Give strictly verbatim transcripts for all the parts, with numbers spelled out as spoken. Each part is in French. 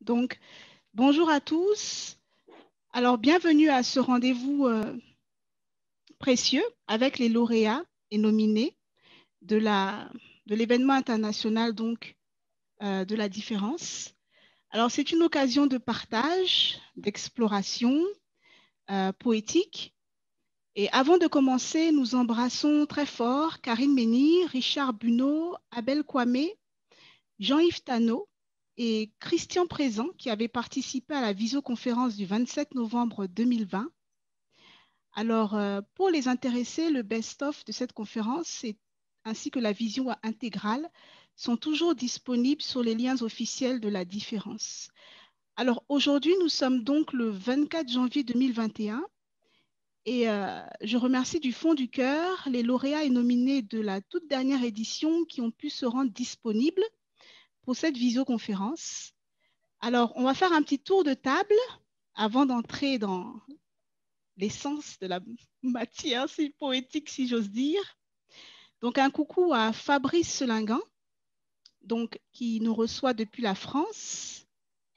Donc, bonjour à tous. Alors, bienvenue à ce rendez-vous euh, précieux avec les lauréats et nominés de la, de l'événement international donc, euh, de la différence. Alors, c'est une occasion de partage, d'exploration euh, poétique. Et avant de commencer, nous embrassons très fort Karine Ménir, Richard Bunot, Abel Kwame, Jean-Yves Tano et Christian Présent qui avait participé à la visioconférence du vingt-sept novembre deux mille vingt. Alors, euh, pour les intéressés, le best-of de cette conférence est, ainsi que la vision intégrale sont toujours disponibles sur les liens officiels de la différence. Alors, aujourd'hui, nous sommes donc le vingt-quatre janvier deux mille vingt et un et euh, je remercie du fond du cœur les lauréats et nominés de la toute dernière édition qui ont pu se rendre disponibles pour cette visioconférence. Alors, on va faire un petit tour de table avant d'entrer dans l'essence de la matière, si poétique, si j'ose dire. Donc, un coucou à Fabrice Selingan, donc, qui nous reçoit depuis la France.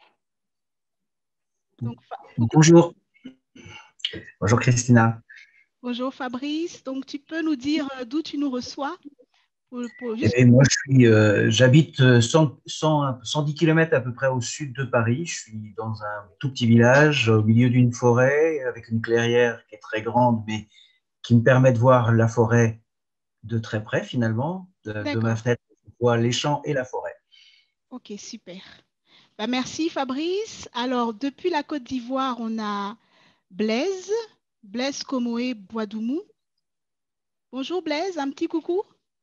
Donc, bonjour. Bonjour Christina. Bonjour Fabrice. Donc, tu peux nous dire d'où tu nous reçois pour, pour, Eh bien, moi, je suis, euh, j'habite cent, cent, cent dix kilomètres à peu près au sud de Paris. Je suis dans un tout petit village au milieu d'une forêt avec une clairière qui est très grande, mais qui me permet de voir la forêt de très près finalement. De, de ma fenêtre, je vois les champs et la forêt. Ok, super. Bah, merci Fabrice. Alors, depuis la Côte d'Ivoire, on a Blaise, Blaise Komoé Boidoumou. Bonjour Blaise, un petit coucou.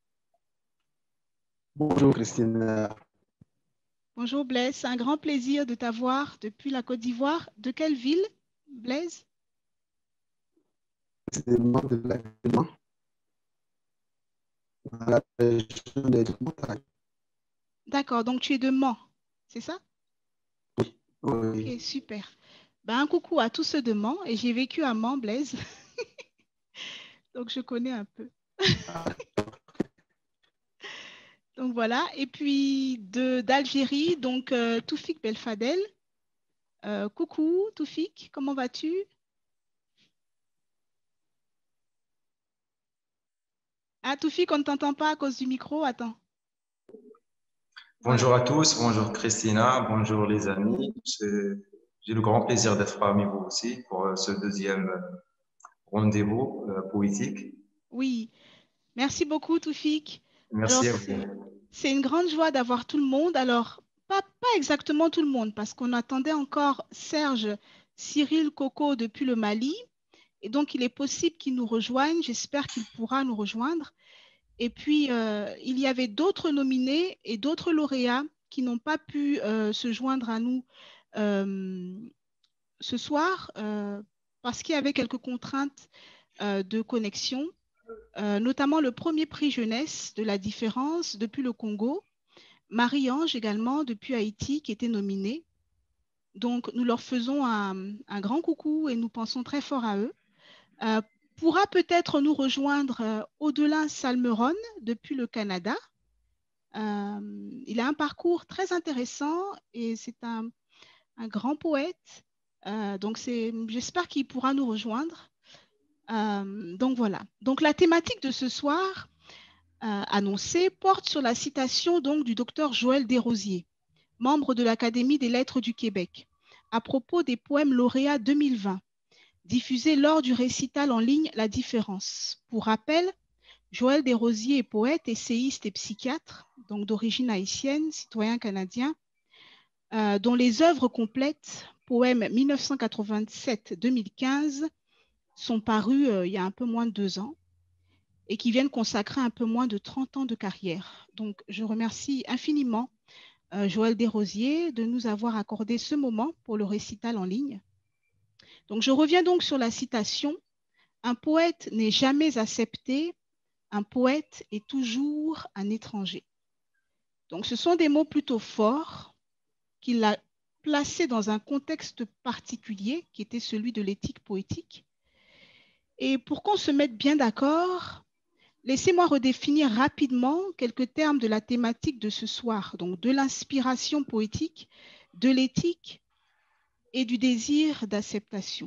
Bonjour Christina. Bonjour Blaise, c'est un grand plaisir de t'avoir depuis la Côte d'Ivoire. De quelle ville, Blaise? C'est de la dans la région des montagnes. D'accord, donc tu es de Mans, c'est ça? Oui. Oui. Ok, super. Ben, un coucou à tous ceux de Mans, et j'ai vécu à Mans, Blaise. Donc je connais un peu. Donc voilà, et puis de d'Algérie, donc euh, Toufik Belfadel. Euh, coucou Toufik, comment vas-tu? Ah Toufik, on ne t'entend pas à cause du micro, attends. Bonjour Voilà. à tous, bonjour Christina, bonjour les amis. J'ai le grand plaisir d'être parmi vous aussi pour ce deuxième rendez-vous euh, poétique. Oui, merci beaucoup Toufik. Alors Merci à vous. c'est une grande joie d'avoir tout le monde. Alors, pas, pas exactement tout le monde, parce qu'on attendait encore Serge, Cyril, Coco depuis le Mali. Et donc, il est possible qu'il nous rejoigne. J'espère qu'il pourra nous rejoindre. Et puis, euh, il y avait d'autres nominés et d'autres lauréats qui n'ont pas pu euh, se joindre à nous euh, ce soir euh, parce qu'il y avait quelques contraintes euh, de connexion, euh, notamment le premier prix jeunesse de la différence depuis le Congo, Marie-Ange également depuis Haïti qui était nominée. Donc, nous leur faisons un, un grand coucou et nous pensons très fort à eux. Euh, pourra peut-être nous rejoindre euh, Au-delà Salmeron depuis le Canada. Euh, il a un parcours très intéressant et c'est un, un grand poète. Euh, donc, j'espère qu'il pourra nous rejoindre. Euh, donc, voilà. Donc, la thématique de ce soir euh, annoncée porte sur la citation donc, du docteur Joël Desrosiers, membre de l'Académie des lettres du Québec, à propos des poèmes lauréats deux mille vingt, diffusés lors du récital en ligne La Différence. Pour rappel, Joël Desrosiers est poète, essayiste et psychiatre, donc d'origine haïtienne, citoyen canadien, euh, dont les œuvres complètes, poèmes mille neuf cent quatre-vingt-sept à deux mille quinze, sont parues euh, il y a un peu moins de deux ans et qui viennent consacrer un peu moins de trente ans de carrière. Donc, je remercie infiniment euh, Joël Desrosiers de nous avoir accordé ce moment pour le récital en ligne. Donc, je reviens donc sur la citation. Un poète n'est jamais accepté, un poète est toujours un étranger. Donc, ce sont des mots plutôt forts qu'il a placés dans un contexte particulier qui était celui de l'éthique poétique. Et pour qu'on se mette bien d'accord, laissez-moi redéfinir rapidement quelques termes de la thématique de ce soir, donc de l'inspiration poétique de l'éthique et du désir d'acceptation.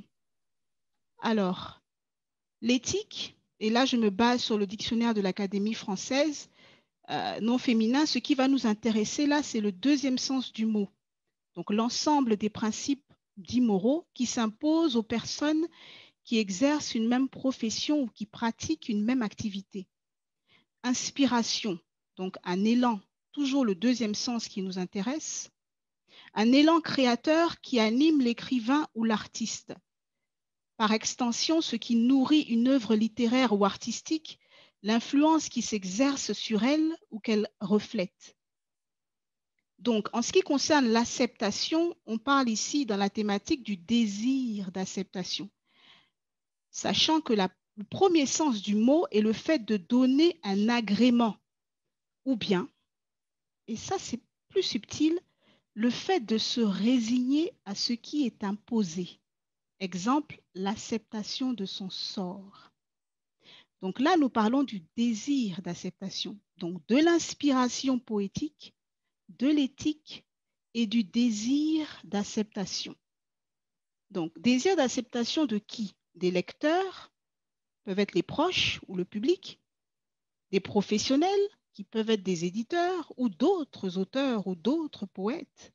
Alors, l'éthique, et là je me base sur le dictionnaire de l'Académie française, euh, non féminin, ce qui va nous intéresser là, c'est le deuxième sens du mot. Donc l'ensemble des principes dits moraux qui s'imposent aux personnes qui exercent une même profession ou qui pratiquent une même activité. Inspiration, donc un élan, toujours le deuxième sens qui nous intéresse, un élan créateur qui anime l'écrivain ou l'artiste. Par extension, ce qui nourrit une œuvre littéraire ou artistique, l'influence qui s'exerce sur elle ou qu'elle reflète. Donc, en ce qui concerne l'acceptation, on parle ici dans la thématique du désir d'acceptation, sachant que la, le premier sens du mot est le fait de donner un agrément, ou bien, et ça c'est plus subtil, le fait de se résigner à ce qui est imposé. Exemple, l'acceptation de son sort. Donc là, nous parlons du désir d'acceptation, donc de l'inspiration poétique, de l'éthique et du désir d'acceptation. Donc, désir d'acceptation de qui? Des lecteurs, peuvent être les proches ou le public, des professionnels, qui peuvent être des éditeurs ou d'autres auteurs ou d'autres poètes.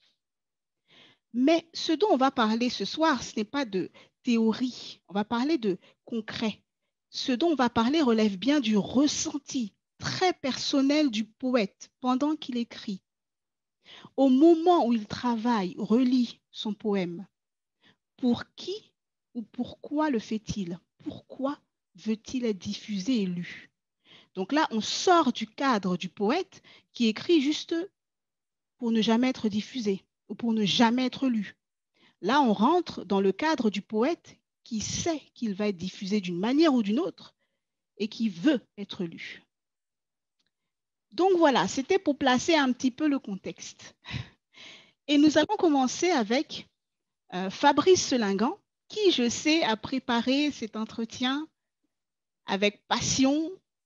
Mais ce dont on va parler ce soir, ce n'est pas de théorie, on va parler de concret. Ce dont on va parler relève bien du ressenti très personnel du poète pendant qu'il écrit. Au moment où il travaille, relit son poème, pour qui ou pourquoi le fait-il? Pourquoi veut-il être diffusé et lu? Donc là, on sort du cadre du poète qui écrit juste pour ne jamais être diffusé ou pour ne jamais être lu. Là, on rentre dans le cadre du poète qui sait qu'il va être diffusé d'une manière ou d'une autre et qui veut être lu. Donc voilà, c'était pour placer un petit peu le contexte. Et nous allons commencer avec euh, Fabrice Selingan, qui, je sais, a préparé cet entretien avec passion.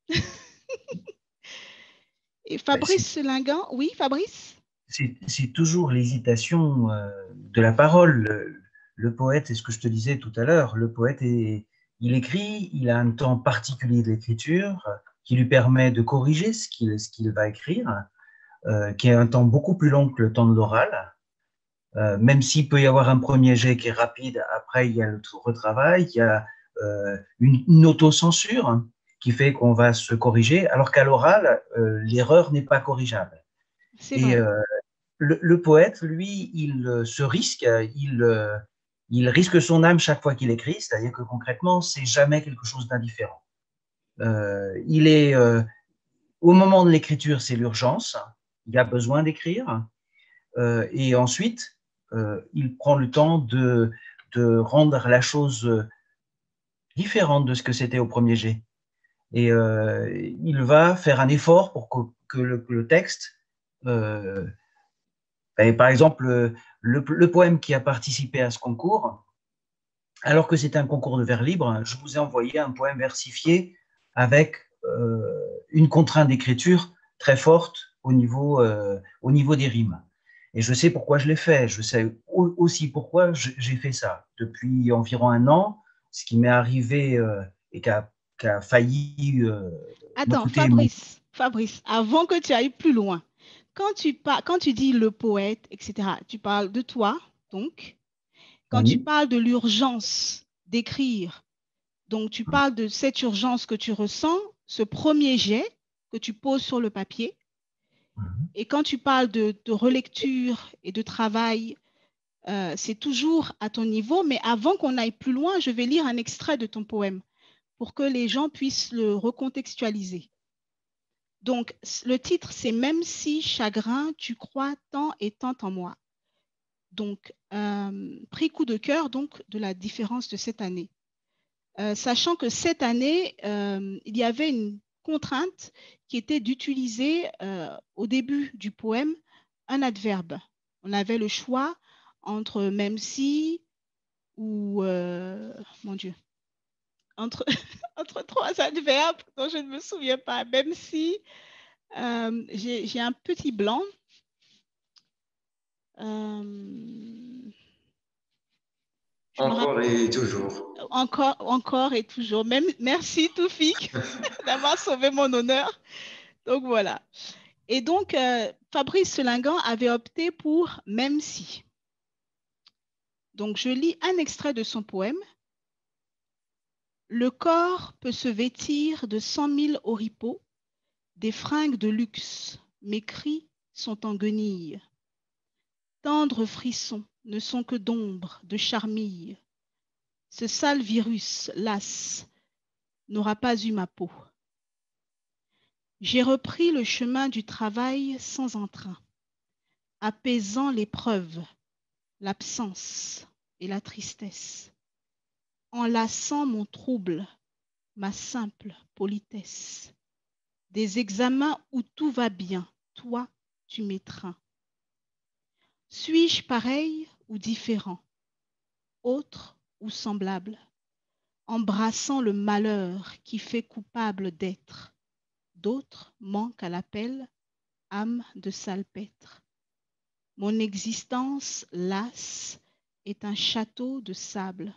Et Fabrice Selingan, oui, Fabrice? C'est toujours l'hésitation euh, de la parole. Le, le poète, c'est ce que je te disais tout à l'heure, le poète, est, il écrit, il a un temps particulier de l'écriture qui lui permet de corriger ce qu'il ce qu'il va écrire, euh, qui est un temps beaucoup plus long que le temps de l'oral. Euh, même s'il peut y avoir un premier jet qui est rapide, après il y a le retravail, il y a euh, une, une autocensure qui fait qu'on va se corriger, alors qu'à l'oral, euh, l'erreur n'est pas corrigeable. Et euh, le, le poète, lui, il euh, se risque, il, euh, il risque son âme chaque fois qu'il écrit, c'est-à-dire que concrètement, c'est jamais quelque chose d'indifférent. Euh, il est, euh, au moment de l'écriture, c'est l'urgence, il a besoin d'écrire, euh, et ensuite, euh, il prend le temps de, de rendre la chose différente de ce que c'était au premier jet. Et euh, il va faire un effort pour que, que, le, que le texte euh, et par exemple, le, le, poème qui a participé à ce concours, alors que c'est un concours de vers libre, je vous ai envoyé un poème versifié avec euh, une contrainte d'écriture très forte au niveau, euh, au niveau des rimes. Et je sais pourquoi je l'ai fait. Je sais aussi pourquoi j'ai fait ça. Depuis environ un an, ce qui m'est arrivé euh, et qui a, qui a failli euh, Attends, Fabrice, mon... Fabrice, avant que tu ailles plus loin, Quand tu, par... quand tu dis le poète, et cetera, tu parles de toi, donc. Quand oui. tu parles de l'urgence d'écrire, donc tu parles de cette urgence que tu ressens, ce premier jet que tu poses sur le papier. Mm-hmm. Et quand tu parles de, de relecture et de travail, euh, c'est toujours à ton niveau. Mais avant qu'on aille plus loin, je vais lire un extrait de ton poème pour que les gens puissent le recontextualiser. Donc, le titre, c'est « Même si chagrin, tu crois tant et tant en moi ». Donc, euh, prix coup de cœur donc, de la différence de cette année. Euh, sachant que cette année, euh, il y avait une contrainte qui était d'utiliser euh, au début du poème un adverbe. On avait le choix entre « même si » ou euh, « mon Dieu ». Entre, entre trois adverbes dont je ne me souviens pas, même si... Euh, j'ai un petit blanc. Euh, je me Encore rappelle, et toujours. encore, encore et toujours. Même, merci Toufik d'avoir sauvé mon honneur. Donc voilà. Et donc, euh, Fabrice Selingan avait opté pour Même si. Donc, je lis un extrait de son poème. Le corps peut se vêtir de cent mille oripeaux, des fringues de luxe. Mes cris sont en guenilles. Tendres frissons ne sont que d'ombre, de charmille. Ce sale virus, las, n'aura pas eu ma peau. J'ai repris le chemin du travail sans entrain, apaisant l'épreuve, l'absence et la tristesse, enlaçant mon trouble, ma simple politesse. Des examens où tout va bien, toi, tu m'étreins. Suis-je pareil ou différent, autre ou semblable, embrassant le malheur qui fait coupable d'être? D'autres manquent à l'appel, âme de salpêtre. Mon existence, lasse, est un château de sable.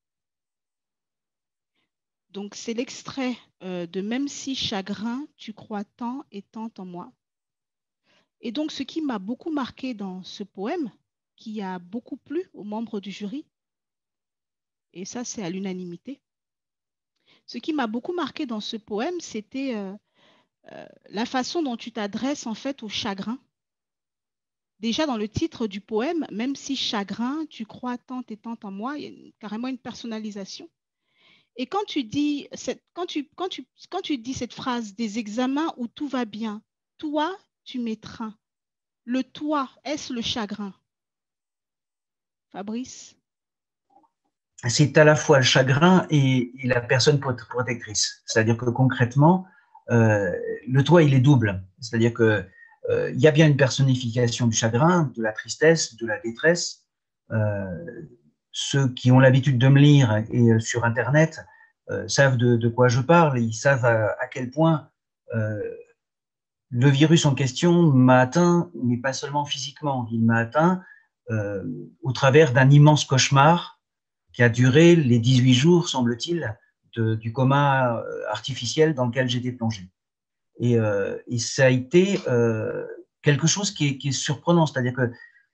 Donc, c'est l'extrait euh, de Même si chagrin, tu crois tant et tant en moi. Et donc, ce qui m'a beaucoup marqué dans ce poème, qui a beaucoup plu aux membres du jury, et ça, c'est à l'unanimité, ce qui m'a beaucoup marqué dans ce poème, c'était euh, euh, la façon dont tu t'adresses en fait au chagrin. Déjà dans le titre du poème, Même si chagrin, tu crois tant et tant en moi, il y a une- carrément une personnalisation. Et quand tu dis cette, quand tu, quand tu, quand tu dis cette phrase des examens où tout va bien, toi, tu m'étreins. Le toi, est-ce le chagrin? Fabrice? C'est à la fois le chagrin et, et la personne protectrice. C'est-à-dire que concrètement, euh, le toi, il est double. C'est-à-dire que euh, il y a bien une personnification du chagrin, de la tristesse, de la détresse. Euh, ceux qui ont l'habitude de me lire et euh, sur Internet euh, savent de, de quoi je parle. Ils savent à, à quel point euh, le virus en question m'a atteint, mais pas seulement physiquement. Il m'a atteint euh, au travers d'un immense cauchemar qui a duré les dix-huit jours, semble-t-il, du coma artificiel dans lequel j'étais plongé. Et, euh, et ça a été euh, quelque chose qui est, qui est surprenant, c'est-à-dire que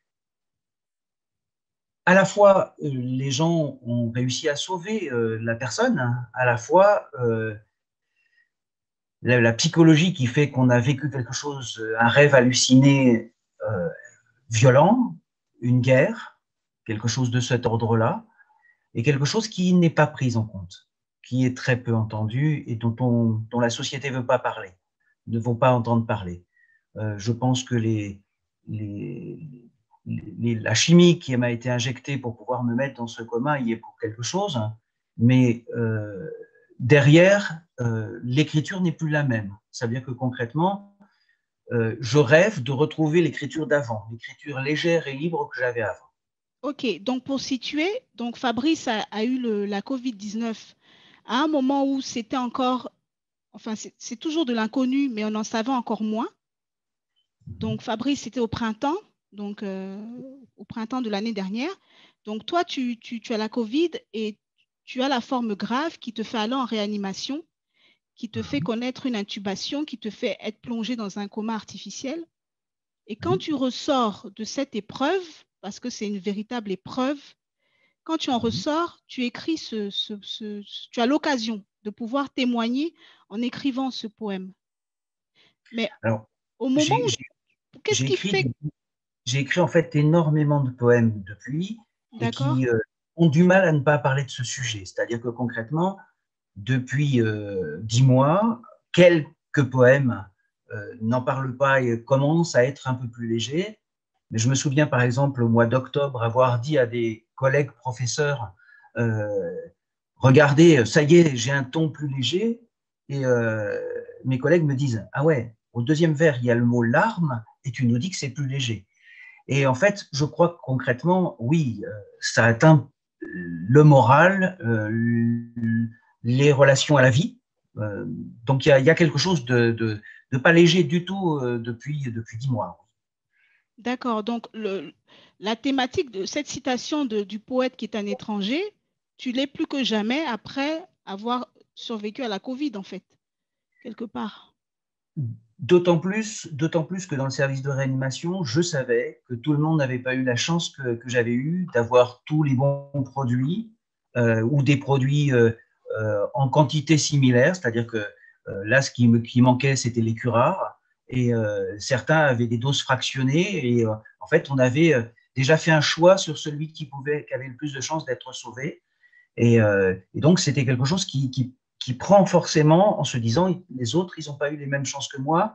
à la fois euh, les gens ont réussi à sauver euh, la personne, hein, à la fois euh, la, la, psychologie qui fait qu'on a vécu quelque chose, un rêve halluciné euh, violent, une guerre, quelque chose de cet ordre-là, et quelque chose qui n'est pas pris en compte, qui est très peu entendu et dont, on, dont la société ne veut pas parler, ne veut pas entendre parler. Euh, je pense que les, les, les, la chimie qui m'a été injectée pour pouvoir me mettre dans ce coma y est pour quelque chose, mais euh, derrière, euh, l'écriture n'est plus la même. Ça veut dire que concrètement, euh, je rêve de retrouver l'écriture d'avant, l'écriture légère et libre que j'avais avant. Ok, donc pour situer, donc Fabrice a, a eu le, la covid dix-neuf à un moment où c'était encore, enfin c'est toujours de l'inconnu, mais on en savait encore moins. Donc Fabrice, c'était au printemps, donc euh, au printemps de l'année dernière. Donc toi, tu, tu, tu as la Covid et tu as la forme grave qui te fait aller en réanimation, qui te fait connaître une intubation, qui te fait être plongé dans un coma artificiel. Et quand tu ressors de cette épreuve, parce que c'est une véritable épreuve, quand tu en ressors, tu écris ce, ce, ce, ce tu as l'occasion de pouvoir témoigner en écrivant ce poème. Mais Alors, au moment où, qu'est-ce qui écrit, fait... J'ai écrit en fait énormément de poèmes depuis et qui euh, ont du mal à ne pas parler de ce sujet. C'est-à-dire que concrètement, depuis euh, dix mois, quelques poèmes euh, n'en parlent pas et commencent à être un peu plus légers. Mais je me souviens par exemple au mois d'octobre avoir dit à des collègues professeurs euh, regardez, ça y est, j'ai un ton plus léger. Et euh, mes collègues me disent ah ouais, au deuxième vers, il y a le mot larmes et tu nous dis que c'est plus léger. Et en fait, je crois que concrètement, oui, ça atteint le moral, euh, les relations à la vie. Euh, donc, il y, y a quelque chose de, de, de pas léger du tout euh, depuis, depuis dix mois. D'accord. Donc, le, la thématique de cette citation de- du poète qui est un étranger, tu l'es plus que jamais après avoir survécu à la Covid, en fait, quelque part. D'autant plus, d'autant plus que dans le service de réanimation, je savais que tout le monde n'avait pas eu la chance que, que j'avais eue d'avoir tous les bons produits euh, ou des produits euh, euh, en quantité similaire, c'est-à-dire que euh, là, ce qui me qui manquait, c'était les curares, et euh, certains avaient des doses fractionnées, et euh, en fait, on avait euh, déjà fait un choix sur celui qui pouvait, qui avait le plus de chances d'être sauvé, et, euh, et donc c'était quelque chose qui, qui, qui prend forcément en se disant les autres, ils n'ont pas eu les mêmes chances que moi.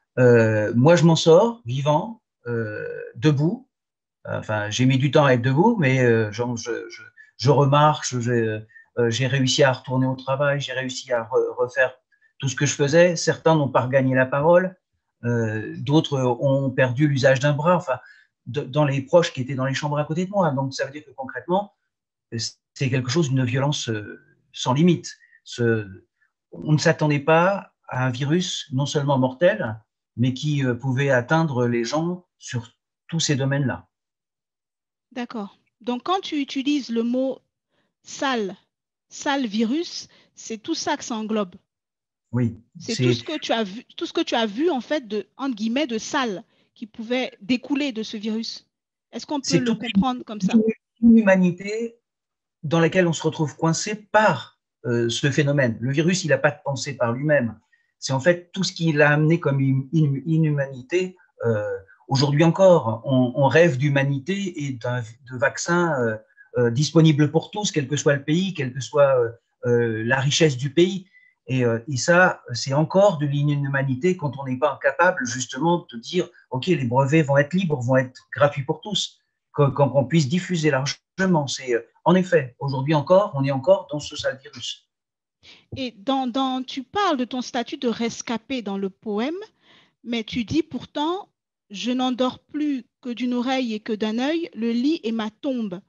Euh, moi, je m'en sors vivant, euh, debout. Enfin, j'ai mis du temps à être debout, mais euh, genre, je, je, je remarche, j'ai euh, j'ai réussi à retourner au travail, j'ai réussi à re- refaire tout ce que je faisais. Certains n'ont pas regagné la parole, euh, d'autres ont perdu l'usage d'un bras, enfin, de, dans les proches qui étaient dans les chambres à côté de moi. Donc, ça veut dire que concrètement, c'est quelque chose d'une violence euh, sans limite. Ce, on ne s'attendait pas à un virus non seulement mortel, mais qui euh, pouvait atteindre les gens sur tous ces domaines-là. D'accord. Donc, quand tu utilises le mot sale, sale virus, c'est tout ça que ça englobe. Oui, C'est tout c'est ce que tu as vu, tout ce que tu as vu, en fait, de, entre guillemets, de sale qui pouvait découler de ce virus. Est-ce qu'on peut c'est le toute comprendre comme ça? une humanité dans laquelle on se retrouve coincé par euh, ce phénomène. Le virus, il n'a pas de pensée par lui-même. C'est en fait tout ce qu'il a amené comme inhumanité. Euh, Aujourd'hui encore, on, on rêve d'humanité et de vaccins euh, euh, disponibles pour tous, quel que soit le pays, quelle que soit euh, euh, la richesse du pays. Et, euh, et ça, c'est encore de l'inhumanité quand on n'est pas capable justement de dire, OK, les brevets vont être libres, vont être gratuits pour tous, quand, quand on puisse diffuser largement. C'est en effet, aujourd'hui encore, on est encore dans ce sale virus. Et dans, dans, tu parles de ton statut de rescapé dans le poème, mais tu dis pourtant, je n'endors plus que d'une oreille et que d'un œil, le lit est ma tombe.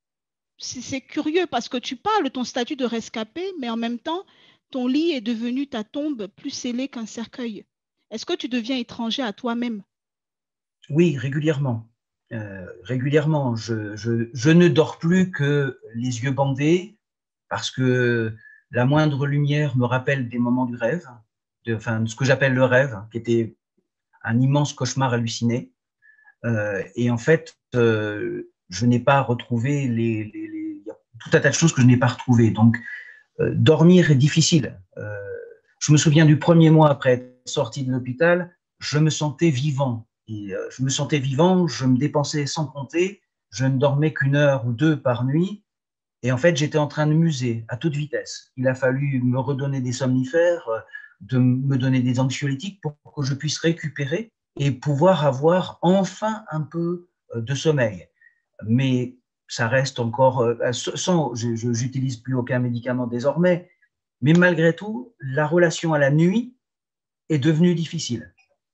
C'est curieux parce que tu parles de ton statut de rescapé, mais en même temps, ton lit est devenu ta tombe plus scellée qu'un cercueil. Est-ce que tu deviens étranger à toi-même? Oui, régulièrement. Euh, régulièrement, je, je, je ne dors plus que les yeux bandés parce que la moindre lumière me rappelle des moments du rêve, de, enfin, de ce que j'appelle le rêve, qui était un immense cauchemar halluciné. Euh, et en fait, euh, je n'ai pas retrouvé les, les, les, il y a tout un tas de choses que je n'ai pas retrouvées. Donc, euh, dormir est difficile. Euh, je me souviens du premier mois après être sorti de l'hôpital, je me sentais vivant. Et, euh, je me sentais vivant, je me dépensais sans compter, je ne dormais qu'une heure ou deux par nuit. Et en fait, j'étais en train de muser à toute vitesse. Il a fallu me redonner des somnifères, euh, de me donner des anxiolytiques pour que je puisse récupérer et pouvoir avoir enfin un peu euh, de sommeil. Mais ça reste encore euh, sans, je n'utilise plus aucun médicament désormais, mais malgré tout, la relation à la nuit est devenue difficile.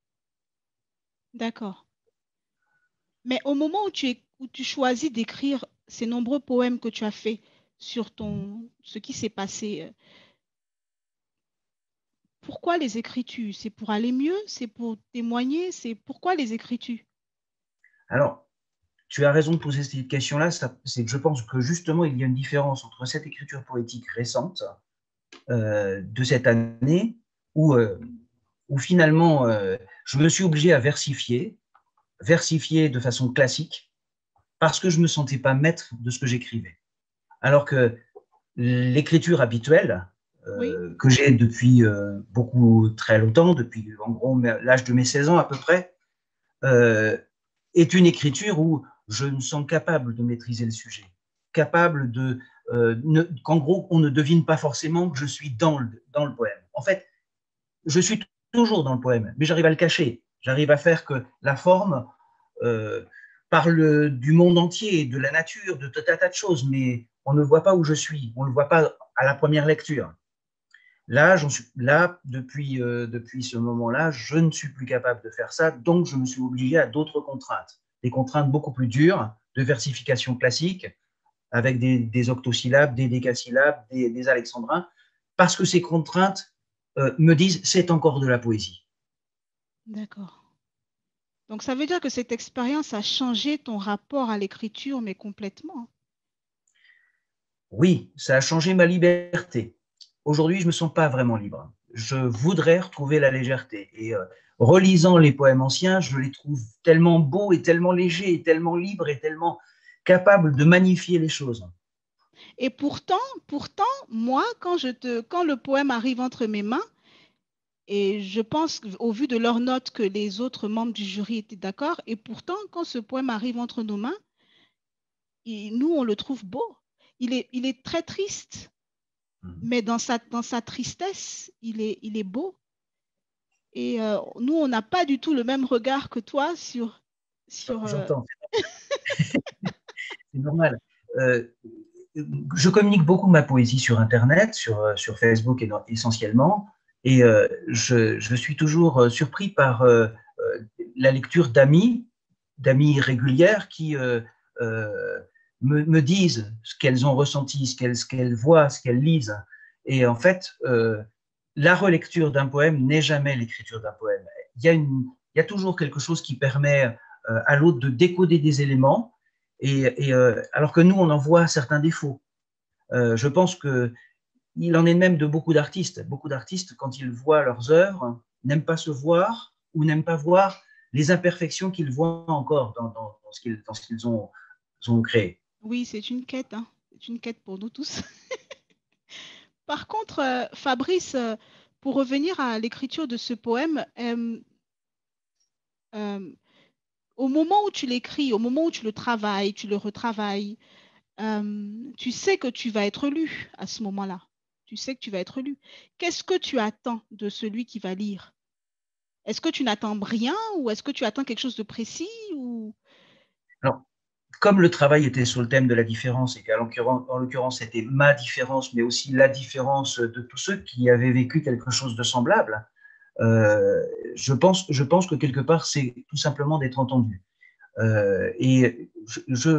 D'accord. Mais au moment où tu, es, où tu choisis d'écrire ces nombreux poèmes que tu as faits sur ton, ce qui s'est passé, euh, pourquoi les écris-tu? C'est pour aller mieux? C'est pour témoigner? C'est pourquoi les écris-tu? Alors, tu as raison de poser cette question-là. C'est que je pense que justement, il y a une différence entre cette écriture poétique récente euh, de cette année où, euh, où finalement, euh, je me suis obligé à versifier, versifier de façon classique, parce que je ne me sentais pas maître de ce que j'écrivais. Alors que l'écriture habituelle, Oui, euh, que j'ai depuis euh, beaucoup, très longtemps, depuis en gros l'âge de mes seize ans à peu près, euh, est une écriture où je me sens capable de maîtriser le sujet, capable de, euh, qu'en gros, on ne devine pas forcément que je suis dans le, dans le poème. En fait, je suis toujours dans le poème, mais j'arrive à le cacher. J'arrive à faire que la forme euh, parle du monde entier, de la nature, de tout un tas de choses, mais on ne voit pas où je suis, on ne le voit pas à la première lecture. Là, j'en suis, là depuis, euh, depuis ce moment-là, je ne suis plus capable de faire ça, donc je me suis obligé à d'autres contraintes, des contraintes beaucoup plus dures, de versification classique, avec des, des octosyllabes, des décasyllabes, des, des alexandrins, parce que ces contraintes euh, me disent c'est encore de la poésie. d'accord. Donc, ça veut dire que cette expérience a changé ton rapport à l'écriture, mais complètement. Oui, ça a changé ma liberté. Aujourd'hui, je ne me sens pas vraiment libre. Je voudrais retrouver la légèreté. Et euh, relisant les poèmes anciens, je les trouve tellement beaux et tellement légers et tellement libres et tellement capables de magnifier les choses. Et pourtant, pourtant, moi, quand, je te, quand le poème arrive entre mes mains, et je pense, au vu de leurs notes, que les autres membres du jury étaient d'accord, et pourtant, quand ce poème arrive entre nos mains, et nous, on le trouve beau. Il est, il est très triste, mmh. mais dans sa, dans sa tristesse, il est, il est beau. Et euh, nous, on n'a pas du tout le même regard que toi sur... sur J'entends. C'est normal. Euh, je communique beaucoup ma poésie sur Internet, sur, sur Facebook et dans, essentiellement, et euh, je, je suis toujours surpris par euh, la lecture d'amis, d'amis régulières qui euh, euh, me, me disent ce qu'elles ont ressenti, ce qu'elles, ce qu'elles voient, ce qu'elles lisent. Et en fait, euh, la relecture d'un poème n'est jamais l'écriture d'un poème. Il y a, une, il y a toujours quelque chose qui permet euh, à l'autre de décoder des éléments, et, et euh, alors que nous, on en voit certains défauts. Euh, je pense qu'il en est même de beaucoup d'artistes. Beaucoup d'artistes, quand ils voient leurs œuvres, n'aiment pas se voir ou n'aiment pas voir les imperfections qu'ils voient encore dans, dans, dans ce qu'ils, dans ce qu'ils ont, ont créé. Oui, c'est une quête, hein. C'est une quête pour nous tous. Par contre, euh, Fabrice, euh, pour revenir à l'écriture de ce poème, euh, euh, au moment où tu l'écris, au moment où tu le travailles, tu le retravailles, euh, tu sais que tu vas être lu à ce moment-là. Tu sais que tu vas être lu. Qu'est-ce que tu attends de celui qui va lire? Est-ce que tu n'attends rien ou est-ce que tu attends quelque chose de précis ou... Alors, comme le travail était sur le thème de la différence et qu'en l'occurrence, en l'occurrence, c'était ma différence, mais aussi la différence de tous ceux qui avaient vécu quelque chose de semblable, euh, je, pense, je pense que quelque part, c'est tout simplement d'être entendu. Euh, et je, je,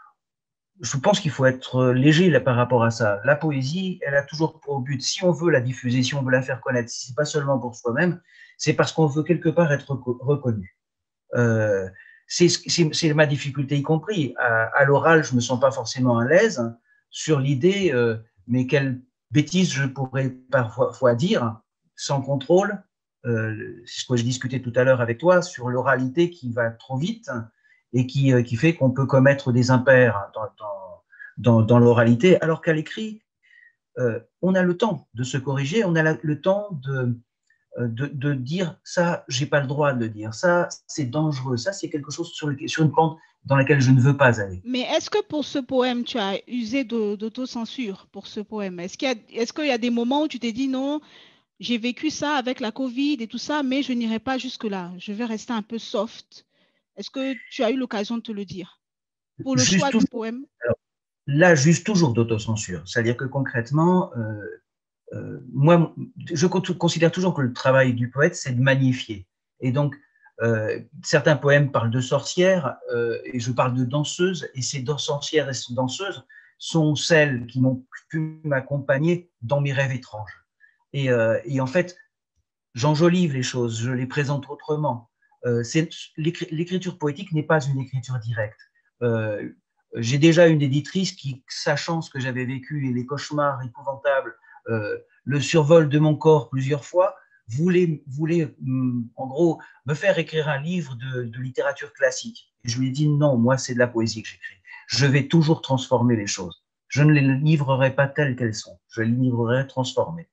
je pense qu'il faut être léger là, par rapport à ça. La poésie, elle a toujours pour but, si on veut la diffuser, si on veut la faire connaître, si ce n'est pas seulement pour soi-même, c'est parce qu'on veut quelque part être reconnu. Euh, c'est ma difficulté y compris. À, à l'oral, je ne me sens pas forcément à l'aise sur l'idée, euh, mais quelle bêtise je pourrais parfois dire sans contrôle. Euh, c'est ce que je discutais tout à l'heure avec toi sur l'oralité qui va trop vite et qui, euh, qui fait qu'on peut commettre des impairs dans, dans, dans, dans l'oralité, alors qu'à l'écrit, euh, on a le temps de se corriger, on a la, le temps de, de, de dire ça, j'ai pas le droit de le dire, ça, c'est dangereux, ça, c'est quelque chose sur, le, sur une pente dans laquelle je ne veux pas aller. Mais est-ce que pour ce poème, tu as usé d'autocensure pour ce poème? Est-ce qu'il y a, est-ce qu'il y a des moments où tu t'es dit non, j'ai vécu ça avec la Covid et tout ça, mais je n'irai pas jusque-là, je vais rester un peu soft? Est-ce que tu as eu l'occasion de te le dire pour le juste choix toujours, du poème? alors, là, juste toujours d'autocensure, c'est-à-dire que concrètement, euh, Euh, moi, je considère toujours que le travail du poète, c'est de magnifier. Et donc, euh, certains poèmes parlent de sorcières, euh, et je parle de danseuses, et ces sorcières et ces danseuses sont celles qui m'ont pu m'accompagner dans mes rêves étranges. Et, euh, et en fait, j'enjolive les choses, je les présente autrement. Euh, l'écriture poétique n'est pas une écriture directe. Euh, J'ai déjà une éditrice qui, sachant ce que j'avais vécu et les cauchemars épouvantables, euh, le survol de mon corps plusieurs fois, voulait, voulait en gros me faire écrire un livre de, de littérature classique. Et je lui ai dit non, moi c'est de la poésie que j'écris. Je vais toujours transformer les choses. Je ne les livrerai pas telles qu'elles sont. Je les livrerai transformées.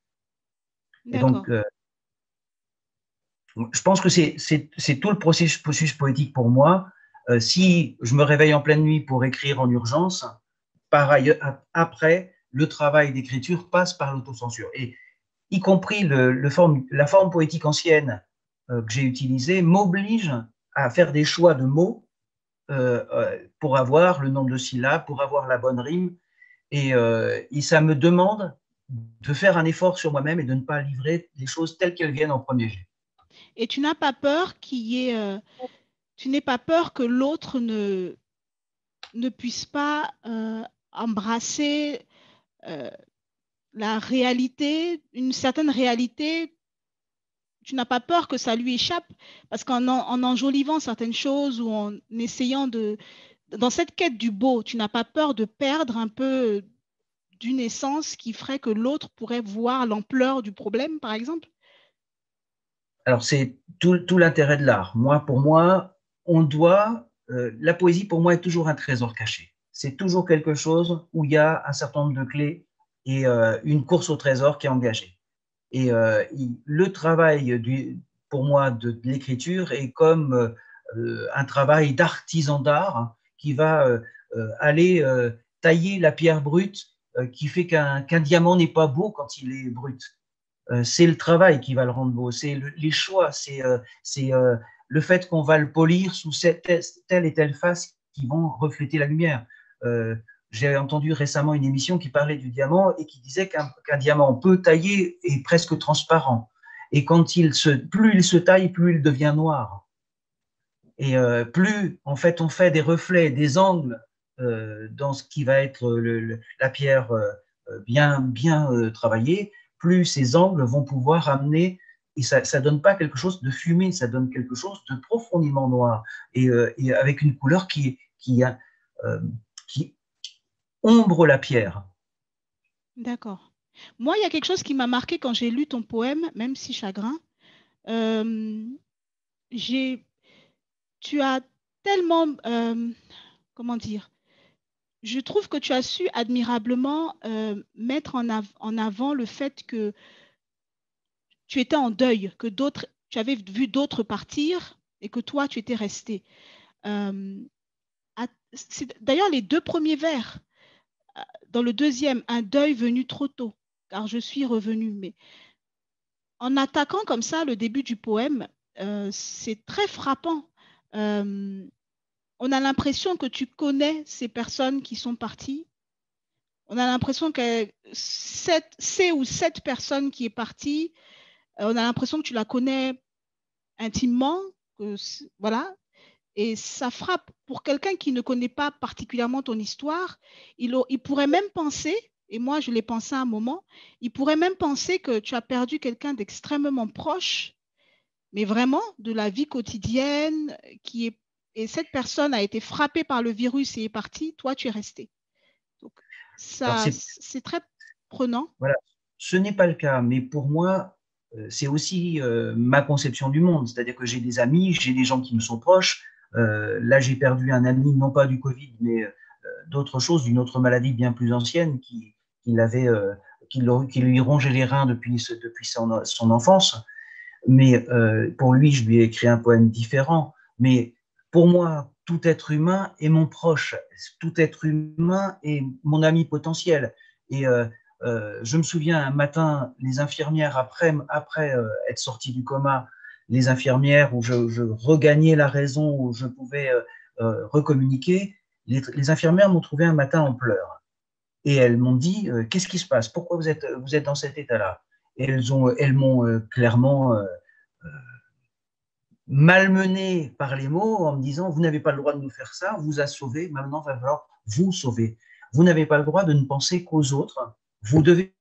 Et donc, euh, je pense que c'est tout le processus, processus poétique pour moi. Euh, si je me réveille en pleine nuit pour écrire en urgence, par ailleurs, après, le travail d'écriture passe par l'autocensure. Et y compris le, le forme, la forme poétique ancienne euh, que j'ai utilisée m'oblige à faire des choix de mots euh, euh, pour avoir le nombre de syllabes, pour avoir la bonne rime. Et, euh, et ça me demande de faire un effort sur moi-même et de ne pas livrer les choses telles qu'elles viennent en premier jet. Et tu n'as pas peur qu'il y ait, euh, tu n'aies pas peur que l'autre ne, ne puisse pas euh, embrasser euh, la réalité, une certaine réalité. tu n'as pas peur que ça lui échappe, parce qu'en en, en enjolivant certaines choses ou en essayant de, dans cette quête du beau, tu n'as pas peur de perdre un peu d'une essence qui ferait que l'autre pourrait voir l'ampleur du problème, par exemple? Alors, c'est tout, tout l'intérêt de l'art. Moi, pour moi, on doit, euh, la poésie, pour moi, est toujours un trésor caché. C'est toujours quelque chose où il y a un certain nombre de clés et euh, une course au trésor qui est engagée. Et euh, il, le travail, du, pour moi, de, de l'écriture est comme euh, un travail d'artisan d'art qui va euh, aller euh, tailler la pierre brute euh, qui fait qu'un qu'un diamant n'est pas beau quand il est brut. Euh, c'est le travail qui va le rendre beau, c'est le, les choix, c'est euh, euh, le fait qu'on va le polir sous cette, telle et telle face qui vont refléter la lumière. Euh, J'ai entendu récemment une émission qui parlait du diamant et qui disait qu'un qu'un diamant peu taillé est presque transparent. Et quand il se, plus il se taille, plus il devient noir. Et euh, plus, en fait, on fait des reflets, des angles euh, dans ce qui va être le, le, la pierre euh, bien, bien euh, travaillée, plus ces angles vont pouvoir amener, et ça ne donne pas quelque chose de fumé, ça donne quelque chose de profondément noir, et, euh, et avec une couleur qui, qui, euh, qui ombre la pierre. D'accord. Moi, il y a quelque chose qui m'a marqué quand j'ai lu ton poème, même si chagrin. Euh, j'ai, tu as tellement, euh, comment dire, je trouve que tu as su admirablement euh, mettre en, av en avant le fait que tu étais en deuil, que d'autres, tu avais vu d'autres partir et que toi, tu étais resté. Euh, D'ailleurs, les deux premiers vers, dans le deuxième, un deuil venu trop tôt, car je suis revenu. Mais en attaquant comme ça le début du poème, euh, c'est très frappant. Euh, on a l'impression que tu connais ces personnes qui sont parties. On a l'impression que cette, c'est ou cette personne qui est partie, euh, on a l'impression que tu la connais intimement, que, voilà. Et ça frappe. Pour quelqu'un qui ne connaît pas particulièrement ton histoire, il, il pourrait même penser, et moi je l'ai pensé à un moment, il pourrait même penser que tu as perdu quelqu'un d'extrêmement proche, mais vraiment de la vie quotidienne, qui est, et cette personne a été frappée par le virus et est partie, toi tu es resté. Donc ça, c'est très prenant. Voilà, ce n'est pas le cas, mais pour moi, c'est aussi euh, ma conception du monde, c'est-à-dire que j'ai des amis, j'ai des gens qui me sont proches. Euh, là, j'ai perdu un ami, non pas du Covid, mais euh, d'autres choses, d'une autre maladie bien plus ancienne qui, qui, l'avait, euh, qui, qui lui rongeait les reins depuis, depuis son, son enfance. Mais euh, pour lui, je lui ai écrit un poème différent. Mais pour moi, tout être humain est mon proche, tout être humain est mon ami potentiel. Et euh, euh, je me souviens un matin, les infirmières, après, après euh, être sortie du coma, les infirmières où je, je regagnais la raison, où je pouvais euh, euh, recommuniquer, les, les infirmières m'ont trouvé un matin en pleurs. Et elles m'ont dit, euh, qu'est-ce qui se passe? Pourquoi vous êtes, vous êtes dans cet état-là? Et elles ont, elles m'ont euh, clairement euh, euh, malmené par les mots en me disant, vous n'avez pas le droit de nous faire ça, on vous a sauvé, maintenant il va falloir vous sauver. Vous n'avez pas le droit de ne penser qu'aux autres, vous devez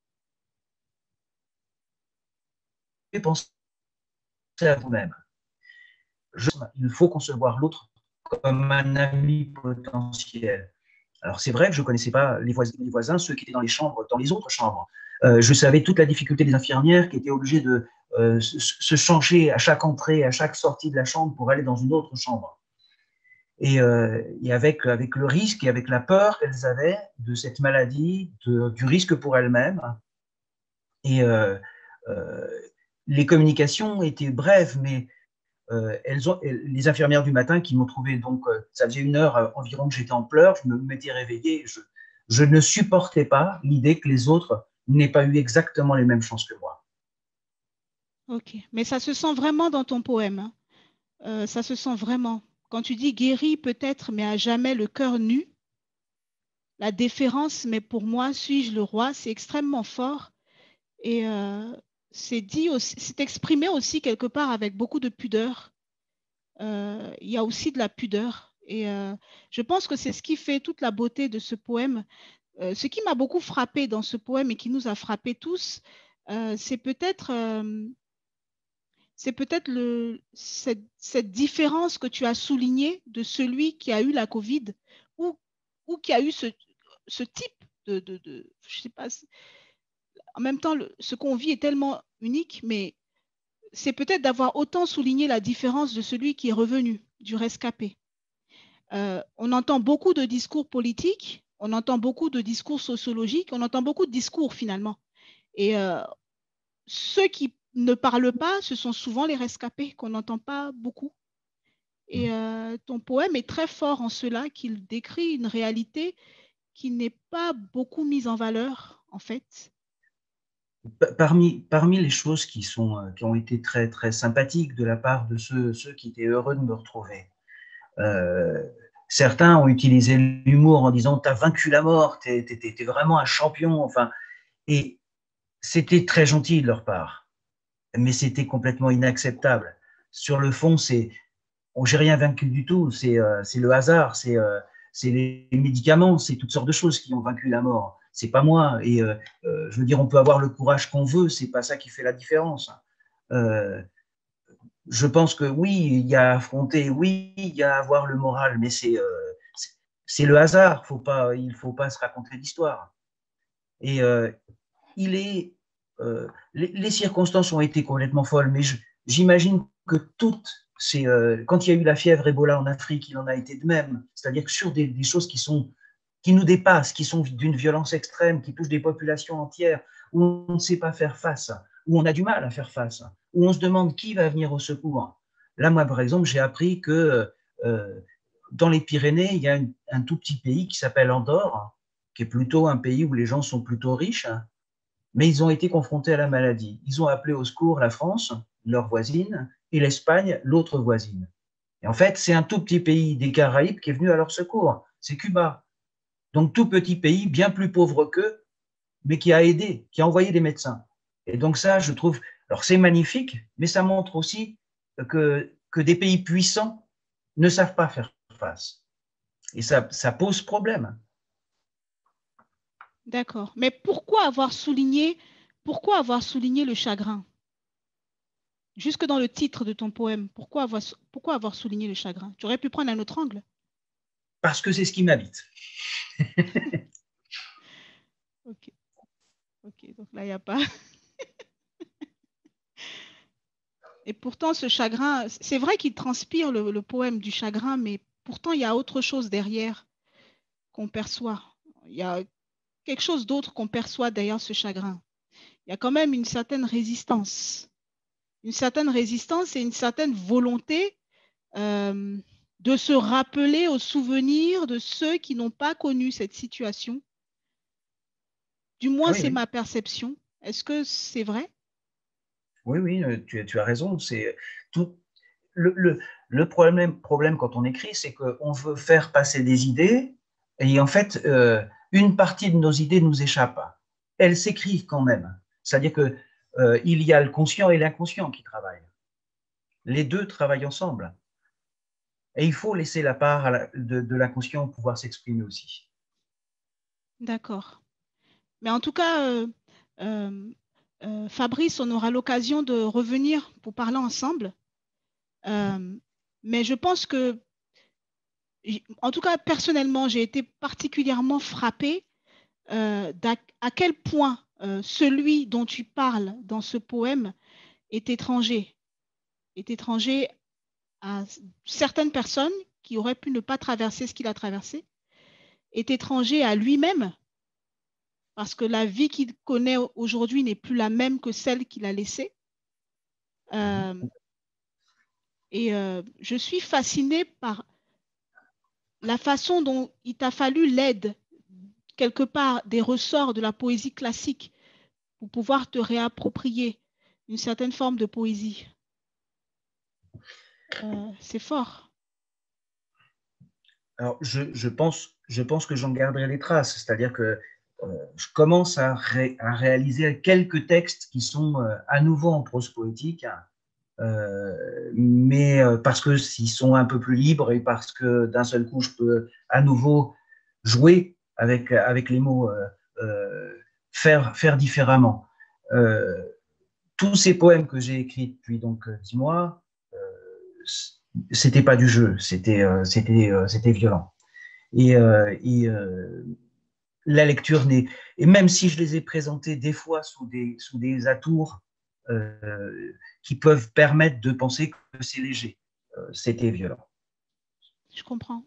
penser à vous-même. Il faut concevoir l'autre comme un ami potentiel. Alors c'est vrai que je ne connaissais pas les voisins, les voisins, ceux qui étaient dans les chambres, dans les autres chambres. Euh, je savais toute la difficulté des infirmières qui étaient obligées de euh, se, se changer à chaque entrée, à chaque sortie de la chambre pour aller dans une autre chambre. Et, euh, et avec, avec le risque et avec la peur qu'elles avaient de cette maladie, de, du risque pour elles-mêmes. Et euh, euh, les communications étaient brèves, mais euh, elles ont, les infirmières du matin qui m'ont trouvé, donc euh, ça faisait une heure euh, environ que j'étais en pleurs, je me m'étais réveillé, je, je ne supportais pas l'idée que les autres n'aient pas eu exactement les mêmes chances que moi. Ok, mais ça se sent vraiment dans ton poème, hein. Euh, ça se sent vraiment. Quand tu dis guéri peut-être, mais à jamais le cœur nu, la déférence, mais pour moi, suis-je le roi, c'est extrêmement fort. Et euh, c'est dit aussi, c'est exprimé aussi quelque part avec beaucoup de pudeur. Euh, il y a aussi de la pudeur. Et euh, je pense que c'est ce qui fait toute la beauté de ce poème. Euh, ce qui m'a beaucoup frappé dans ce poème et qui nous a frappés tous, euh, c'est peut-être euh, c'est peut-être le, cette, cette différence que tu as soulignée de celui qui a eu la Covid ou, ou qui a eu ce, ce type de, de, de je sais pas, en même temps, le, ce qu'on vit est tellement unique, mais c'est peut-être d'avoir autant souligné la différence de celui qui est revenu, du rescapé. Euh, on entend beaucoup de discours politiques, on entend beaucoup de discours sociologiques, on entend beaucoup de discours finalement. Et euh, ceux qui ne parlent pas, ce sont souvent les rescapés qu'on n'entend pas beaucoup. Et euh, ton poème est très fort en cela, qu'il décrit une réalité qui n'est pas beaucoup mise en valeur, en fait. Parmi, parmi les choses qui, sont, qui ont été très, très sympathiques de la part de ceux, ceux qui étaient heureux de me retrouver, euh, certains ont utilisé l'humour en disant « t'as vaincu la mort, t'es, t'es, t'es vraiment un champion ». Enfin, et c'était très gentil de leur part, mais c'était complètement inacceptable. Sur le fond, c'est, oh, j'ai rien vaincu du tout, c'est, euh, c'est le hasard, c'est, euh, c'est les médicaments, c'est toutes sortes de choses qui ont vaincu la mort. C'est pas moi. Et euh, euh, je veux dire, on peut avoir le courage qu'on veut, c'est pas ça qui fait la différence. Euh, je pense que oui, il y a affronter, oui, il y a avoir le moral, mais c'est, euh, c'est, c'est le hasard. Faut pas, il faut pas se raconter d'histoire. Et euh, il est, euh, les, les circonstances ont été complètement folles, mais je, j'imagine que toutes ces, euh, quand il y a eu la fièvre Ebola en Afrique, il en a été de même. C'est-à-dire que sur des, des choses qui sont, qui nous dépassent, qui sont d'une violence extrême, qui touchent des populations entières, où on ne sait pas faire face, où on a du mal à faire face, où on se demande qui va venir au secours. Là, moi, par exemple, j'ai appris que euh, dans les Pyrénées, il y a un, un tout petit pays qui s'appelle Andorre, qui est plutôt un pays où les gens sont plutôt riches, mais ils ont été confrontés à la maladie. Ils ont appelé au secours la France, leur voisine, et l'Espagne, l'autre voisine. Et en fait, c'est un tout petit pays des Caraïbes qui est venu à leur secours. C'est Cuba. Donc, tout petit pays, bien plus pauvre qu'eux, mais qui a aidé, qui a envoyé des médecins. Et donc ça, je trouve, alors c'est magnifique, mais ça montre aussi que, que des pays puissants ne savent pas faire face. Et ça, ça pose problème. D'accord. Mais pourquoi avoir souligné, pourquoi avoir souligné le chagrin? Jusque dans le titre de ton poème, pourquoi avoir, pourquoi avoir souligné le chagrin? Tu aurais pu prendre un autre angle. Parce que c'est ce qui m'habite. Ok. Ok, donc là, il n'y a pas. Et pourtant, ce chagrin, c'est vrai qu'il transpire le, le poème du chagrin, mais pourtant, il y a autre chose derrière qu'on perçoit. Il y a quelque chose d'autre qu'on perçoit derrière ce chagrin. Il y a quand même une certaine résistance. Une certaine résistance et une certaine volonté euh, de se rappeler aux souvenirs de ceux qui n'ont pas connu cette situation. Du moins, Oui, c'est oui. ma perception. Est-ce que c'est vrai? Oui, oui, tu, tu as raison. C'est tout, le, le, le problème, problème quand on écrit, c'est qu'on veut faire passer des idées et en fait, euh, une partie de nos idées nous échappe. Elles s'écrivent quand même. C'est-à-dire qu'il euh, y a le conscient et l'inconscient qui travaillent. Les deux travaillent ensemble. Et il faut laisser la part à la, de, de l'inconscient pouvoir s'exprimer aussi. D'accord. Mais en tout cas, euh, euh, euh, Fabrice, on aura l'occasion de revenir pour parler ensemble. Euh, mais je pense que, en tout cas, personnellement, j'ai été particulièrement frappée euh, à quel point euh, celui dont tu parles dans ce poème est étranger, est étranger à certaines personnes qui auraient pu ne pas traverser ce qu'il a traversé, est étranger à lui-même, parce que la vie qu'il connaît aujourd'hui n'est plus la même que celle qu'il a laissée. Euh, et euh, je suis fascinée par la façon dont il t'a fallu l'aide, quelque part, des ressorts de la poésie classique pour pouvoir te réapproprier une certaine forme de poésie. Euh, c'est fort. Alors, je, je, pense, je pense que j'en garderai les traces, c'est-à-dire que euh, je commence à, ré, à réaliser quelques textes qui sont euh, à nouveau en prose poétique, euh, mais euh, parce qu'ils sont un peu plus libres et parce que d'un seul coup, je peux à nouveau jouer avec, avec les mots, euh, euh, faire, faire différemment. Euh, tous ces poèmes que j'ai écrits depuis donc euh, dix mois, euh, c'était pas du jeu, c'était euh, c'était euh, c'était violent. Et, euh, et euh, la lecture n'est, et même si je les ai présentés des fois sous des sous des atours euh, qui peuvent permettre de penser que c'est léger, euh, c'était violent. Je comprends.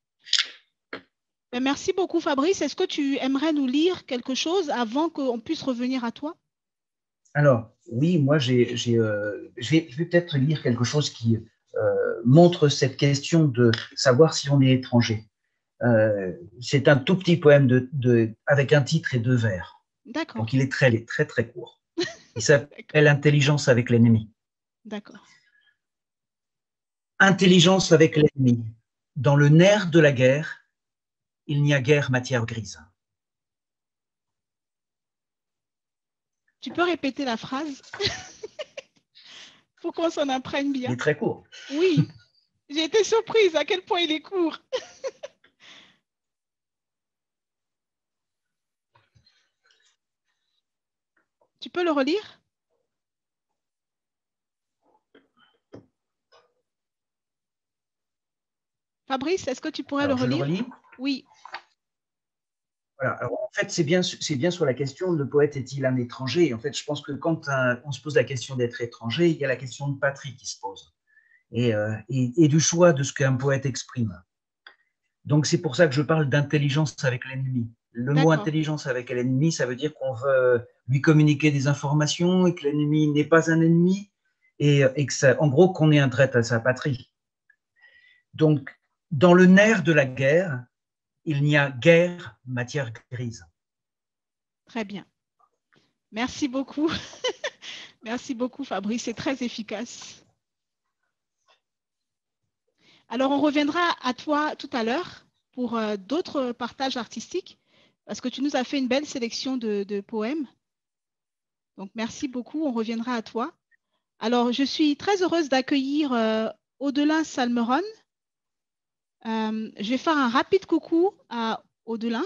Ben, merci beaucoup, Fabrice. Est-ce que tu aimerais nous lire quelque chose avant qu'on puisse revenir à toi? Alors, oui, moi, j'ai, j'ai, euh, je vais, je vais peut-être lire quelque chose qui euh, montre cette question de savoir si on est étranger. Euh, c'est un tout petit poème de, de, avec un titre et deux vers. D'accord. Donc, il est très, très, très court. Il s'appelle Intelligence avec l'ennemi. D'accord. Intelligence avec l'ennemi. Dans le nerf de la guerre, il n'y a guère matière grise. Tu peux répéter la phrase pour qu'on s'en apprenne bien? Il est très court. Oui, j'ai été surprise à quel point il est court. Tu peux le relire? Fabrice, est-ce que tu pourrais Alors, le je relire? le relis. Oui. Voilà. Alors, en fait, c'est bien, c'est bien sur la question, le poète est-il un étranger? En fait, je pense que quand un, on se pose la question d'être étranger, il y a la question de patrie qui se pose et, euh, et, et du choix de ce qu'un poète exprime. Donc, c'est pour ça que je parle d'intelligence avec l'ennemi. Le mot intelligence avec l'ennemi, ça veut dire qu'on veut lui communiquer des informations et que l'ennemi n'est pas un ennemi et, et que ça, en gros, qu'on est un traître à sa patrie. Donc, dans le nerf de la guerre, il n'y a guère matière grise. Très bien. Merci beaucoup. Merci beaucoup, Fabrice. C'est très efficace. Alors, on reviendra à toi tout à l'heure pour euh, d'autres partages artistiques parce que tu nous as fait une belle sélection de, de poèmes. Donc, merci beaucoup. On reviendra à toi. Alors, je suis très heureuse d'accueillir euh, Audelin Salmeron. Euh, je vais faire un rapide coucou à Audelin.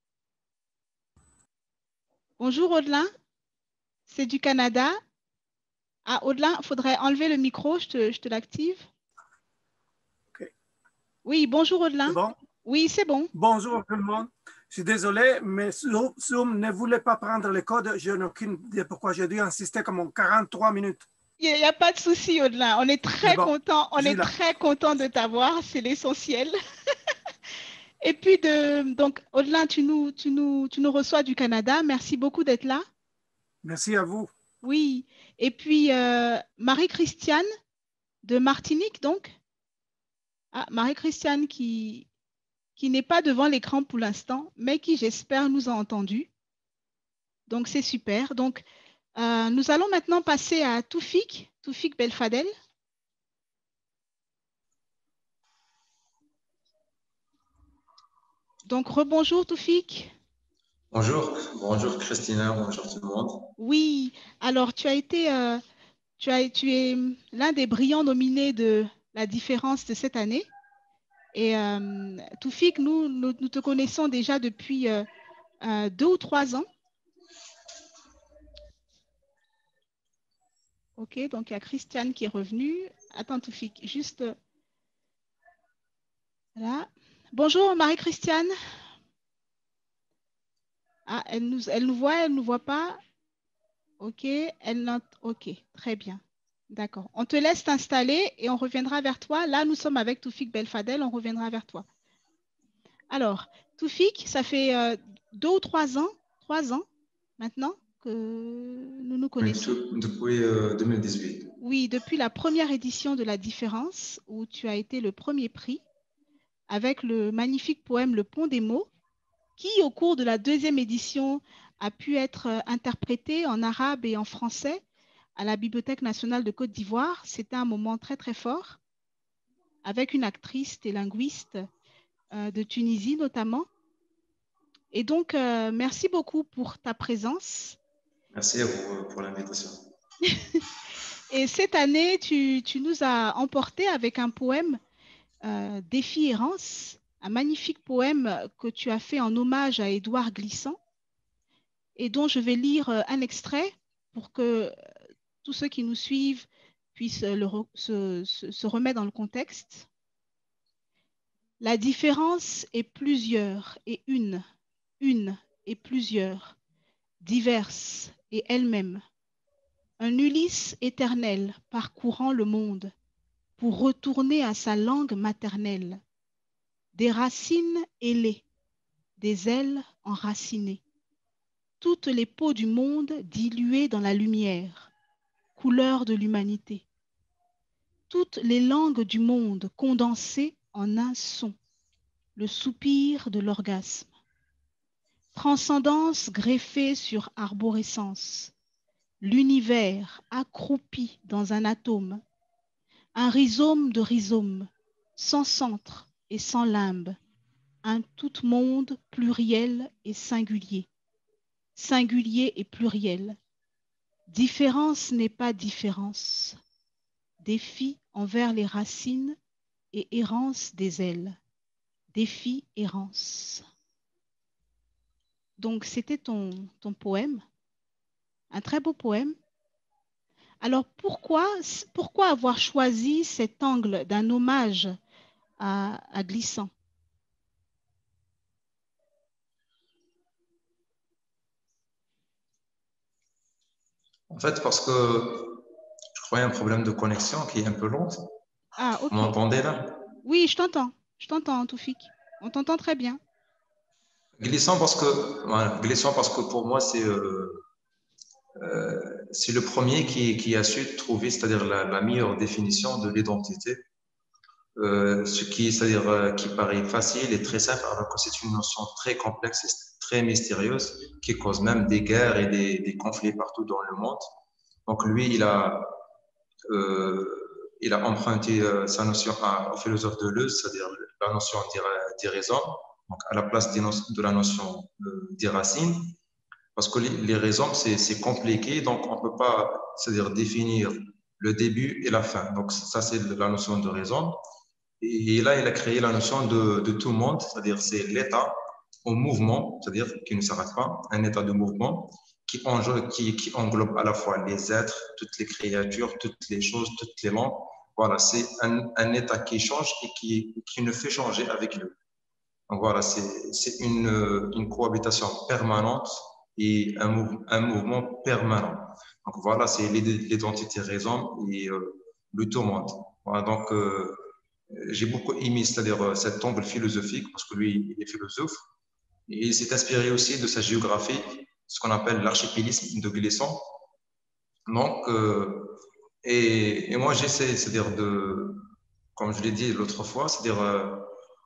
Bonjour Audelin, c'est du Canada. Ah, Audelin, il faudrait enlever le micro, je te, je te l'active. Okay. Oui, bonjour Audelin. C'est bon? Oui, c'est bon. Bonjour tout le monde. Je suis désolé, mais Zoom ne voulait pas prendre le code. Je n'ai aucune idée pourquoi j'ai dû insister comme quarante-trois minutes. Il n'y a, a pas de souci, Audelin. On est très bon, content. On est là. très content de t'avoir. C'est l'essentiel. Et puis, de, donc, Audelin, tu nous, tu, nous, tu nous reçois du Canada. Merci beaucoup d'être là. Merci à vous. Oui. Et puis, euh, Marie-Christiane de Martinique, donc. Ah, Marie-Christiane qui, qui n'est pas devant l'écran pour l'instant, mais qui, j'espère, nous a entendus. Donc, c'est super. Donc, euh, nous allons maintenant passer à Toufik, Toufik Belfadel. Donc, rebonjour Toufik. Bonjour, bonjour Christina, bonjour tout le monde. Oui, alors tu as été, euh, tu, as, tu es l'un des brillants nominés de la différence de cette année. Et euh, Toufik, nous, nous, nous te connaissons déjà depuis euh, euh, deux ou trois ans. Ok, donc il y a Christiane qui est revenue. Attends Toufik, juste là. Bonjour Marie-Christiane. Ah, elle nous, elle nous voit, elle ne nous voit pas. Ok, elle note. Ok, très bien. D'accord. On te laisse t'installer et on reviendra vers toi. Là, nous sommes avec Toufik Belfadel. On reviendra vers toi. Alors, Toufik, ça fait euh, deux ou trois ans, trois ans maintenant que nous nous connaissons. Oui, depuis euh, deux mille dix-huit. Oui, depuis la première édition de La Différence, où tu as été le premier prix avec le magnifique poème Le Pont des mots, qui, au cours de la deuxième édition, a pu être interprété en arabe et en français à la Bibliothèque nationale de Côte d'Ivoire. C'était un moment très, très fort, avec une actrice et linguiste euh, de Tunisie notamment. Et donc, euh, merci beaucoup pour ta présence. Merci à vous pour l'invitation. Et cette année, tu, tu nous as emporté avec un poème euh, Défi Errance, un magnifique poème que tu as fait en hommage à Édouard Glissant et dont je vais lire un extrait pour que tous ceux qui nous suivent puissent le, se, se, se remettre dans le contexte. La différence est plusieurs et une, une et plusieurs, diverses et elles-mêmes. Un Ulysse éternel parcourant le monde pour retourner à sa langue maternelle. Des racines ailées, des ailes enracinées. Toutes les peaux du monde diluées dans la lumière, couleur de l'humanité. Toutes les langues du monde condensées en un son, le soupir de l'orgasme. Transcendance greffée sur arborescence, l'univers accroupi dans un atome, un rhizome de rhizome, sans centre et sans limbe, un tout monde pluriel et singulier, singulier et pluriel. Différence n'est pas différence, défi envers les racines et errance des ailes, défi, errance. Donc c'était ton, ton poème, un très beau poème. Alors pourquoi, pourquoi avoir choisi cet angle d'un hommage à, à Glissant? En fait, parce que je crois qu'il y a un problème de connexion qui est un peu long. Ah, ok. Vous m'entendez là? Oui, je t'entends. Je t'entends, Toufik. On t'entend très bien. Glissant parce que, voilà, glissant parce que pour moi, c'est euh, euh, c'est le premier qui, qui a su trouver, c'est-à-dire la, la meilleure définition de l'identité. Euh, ce qui, c'est-à-dire, euh, qui paraît facile et très simple, alors que c'est une notion très complexe et très mystérieuse qui cause même des guerres et des, des conflits partout dans le monde. Donc lui, il a, euh, il a emprunté euh, sa notion à, au philosophe Deleuze, c'est-à-dire la notion des raisons, donc à la place des no de la notion euh, des racines, parce que les, les raisons, c'est compliqué, donc on ne peut pas, c'est-à-dire définir le début et la fin. Donc ça, c'est la notion de raison. Et là, il a créé la notion de, de tout monde, c'est-à-dire c'est l'état au mouvement, c'est-à-dire qui ne s'arrête pas, un état de mouvement qui, qui, qui englobe à la fois les êtres, toutes les créatures, toutes les choses, toutes les langues. Voilà, c'est un, un état qui change et qui, qui ne fait changer avec lui. Donc voilà, c'est une, une cohabitation permanente et un, mou un mouvement permanent. Donc voilà, c'est l'identité raison et euh, le tout monde. Voilà, donc euh, j'ai beaucoup aimé, c'est-à-dire cet angle philosophique, parce que lui, il est philosophe, et il s'est inspiré aussi de sa géographie, ce qu'on appelle l'archipélisme de Glissant. Donc, euh, et, et moi, j'essaie, c'est-à-dire de, comme je l'ai dit l'autre fois, c'est-à-dire euh,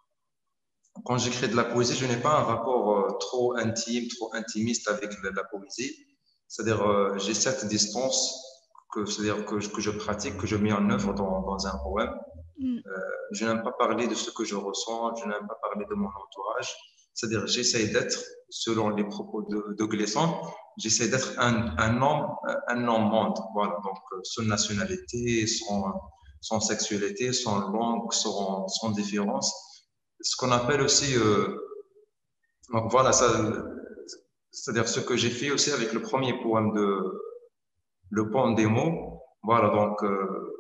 quand j'écris de la poésie, je n'ai pas un rapport euh, trop intime, trop intimiste avec la, la poésie. C'est-à-dire, euh, j'ai cette distance que, c'est-à-dire que, que je pratique, que je mets en œuvre dans, dans un poème. Mm. Euh, je n'aime pas parler de ce que je ressens, je n'aime pas parler de mon entourage. C'est-à-dire, j'essaie d'être, selon les propos de, de Glissant, j'essaie d'être un, un homme, un homme monde. Voilà, donc son nationalité, son, son sexualité, son langue, son, son différence. Ce qu'on appelle aussi, euh, donc voilà, c'est-à-dire ce que j'ai fait aussi avec le premier poème de Le Pont des mots. Voilà, donc euh,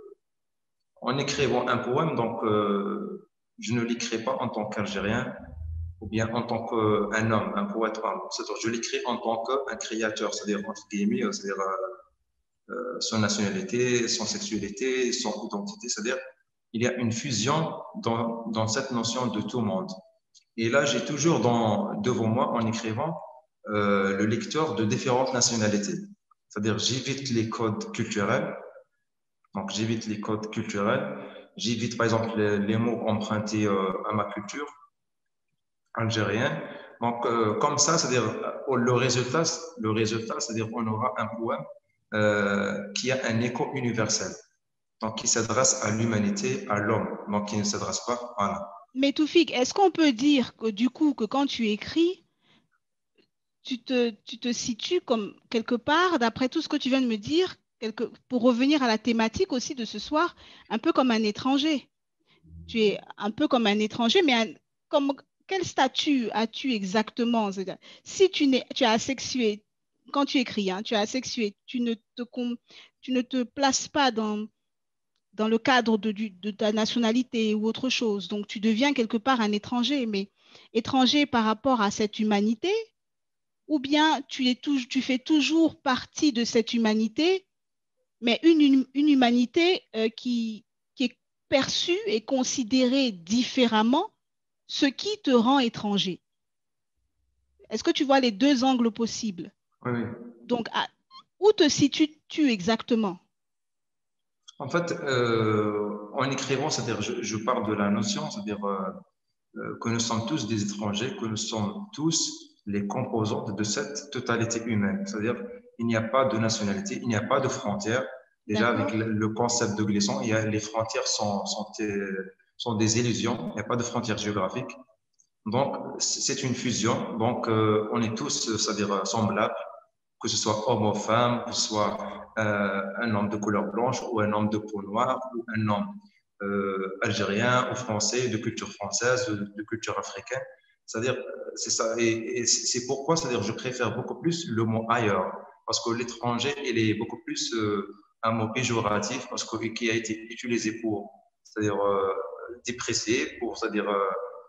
en écrivant un poème, donc euh, je ne l'écris pas en tant qu'Algérien ou bien en tant qu'un homme, un poète homme. C'est-à-dire je l'écris en tant qu'un créateur, c'est-à-dire entre guillemets, c'est-à-dire euh, euh, son nationalité, son sexualité, son identité, c'est-à-dire il y a une fusion dans, dans cette notion de tout monde. Et là, j'ai toujours dans, devant moi, en écrivant, euh, le lecteur de différentes nationalités. C'est-à-dire, j'évite les codes culturels. Donc, j'évite les codes culturels. J'évite, par exemple, les, les mots empruntés euh, à ma culture algérienne. Donc, euh, comme ça, c'est-à-dire, le résultat, le résultat, c'est-à-dire, on aura un poème euh, qui a un écho universel. Donc, qui s'adresse à l'humanité, à l'homme, donc qui ne s'adresse pas à la. Mais Toufik, est-ce qu'on peut dire que du coup, que quand tu écris, tu te, tu te situes comme quelque part, d'après tout ce que tu viens de me dire, quelque, pour revenir à la thématique aussi de ce soir, un peu comme un étranger. Tu es un peu comme un étranger, mais un, comme, quel statut as-tu exactement? Si tu, es, tu es asexué, quand tu écris, hein, tu es asexué, tu ne te, tu ne te places pas dans, dans le cadre de, du, de ta nationalité ou autre chose. Donc, tu deviens quelque part un étranger, mais étranger par rapport à cette humanité, ou bien tu, es tout, tu fais toujours partie de cette humanité, mais une, une, une humanité euh, qui, qui est perçue et considérée différemment, ce qui te rend étranger. Est-ce que tu vois les deux angles possibles? Oui, oui. Donc, à, où te situes-tu exactement? En fait, euh, en écrivant, c'est-à-dire, je, je parle de la notion, c'est-à-dire euh, que nous sommes tous des étrangers, que nous sommes tous les composantes de cette totalité humaine. C'est-à-dire, il n'y a pas de nationalité, il n'y a pas de frontières. Déjà, avec le, le concept de Glesson, il y a, les frontières sont, sont, sont des illusions, il n'y a pas de frontières géographiques. Donc, c'est une fusion. Donc, euh, on est tous, c'est-à-dire semblables, que ce soit homme ou femme, que ce soit euh, un homme de couleur blanche ou un homme de peau noire ou un homme euh, algérien ou français, de culture française, de, de culture africaine. C'est-à-dire, c'est ça. Et, et c'est pourquoi, c'est-à-dire, je préfère beaucoup plus le mot ailleurs, parce que l'étranger, il est beaucoup plus euh, un mot péjoratif, parce que qui a été utilisé pour, c'est-à-dire euh, déprécier, pour, c'est-à-dire euh,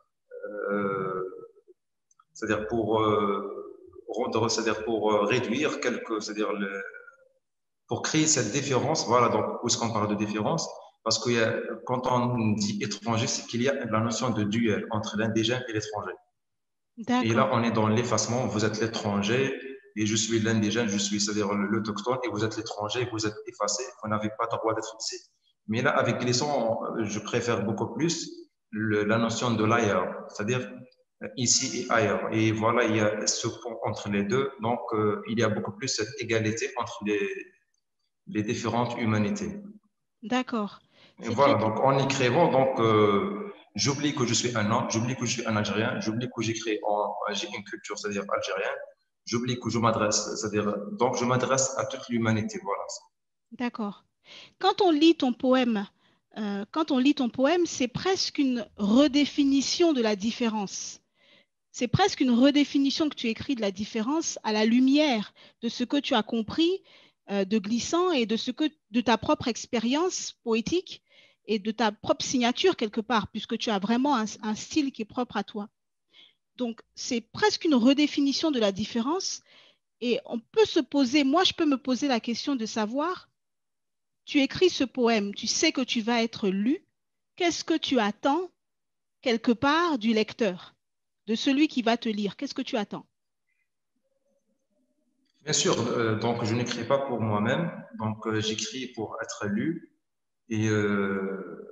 euh, c'est-à-dire pour euh, rendre, c'est-à-dire pour euh, réduire quelque, c'est-à-dire le, pour créer cette différence. Voilà, donc puisqu'on parle de différence, parce que y a, quand on dit étranger, c'est qu'il y a la notion de duel entre l'indigène et l'étranger. Et là, on est dans l'effacement. Vous êtes l'étranger et je suis l'indigène, je suis, c'est-à-dire l'autochtone, et vous êtes l'étranger, vous êtes effacé, vous n'avez pas le droit d'être ici. Mais là, avec Glesson, je préfère beaucoup plus le, la notion de l'ailleurs, c'est-à-dire ici et ailleurs. Et voilà, il y a ce pont entre les deux. Donc, euh, il y a beaucoup plus cette égalité entre les, les différentes humanités. D'accord. Et voilà, donc en écrivant, donc, euh, j'oublie que je suis un homme, j'oublie que je suis un Algérien, j'oublie que j'écris en, j'ai une culture, c'est-à-dire algérienne, j'oublie que je m'adresse, c'est-à-dire, donc je m'adresse à toute l'humanité, voilà. D'accord. Quand on lit ton poème, euh, quand on lit ton poème, c'est presque une redéfinition de la différence. C'est presque une redéfinition que tu écris de la différence à la lumière de ce que tu as compris euh, de Glissant et de, ce que, de ta propre expérience poétique et de ta propre signature quelque part, puisque tu as vraiment un, un style qui est propre à toi. Donc, c'est presque une redéfinition de la différence et on peut se poser, moi je peux me poser la question de savoir, tu écris ce poème, tu sais que tu vas être lu, qu'est-ce que tu attends quelque part du lecteur, de celui qui va te lire? Qu'est-ce que tu attends? Bien sûr, euh, donc je n'écris pas pour moi-même, donc euh, j'écris pour être lu et euh,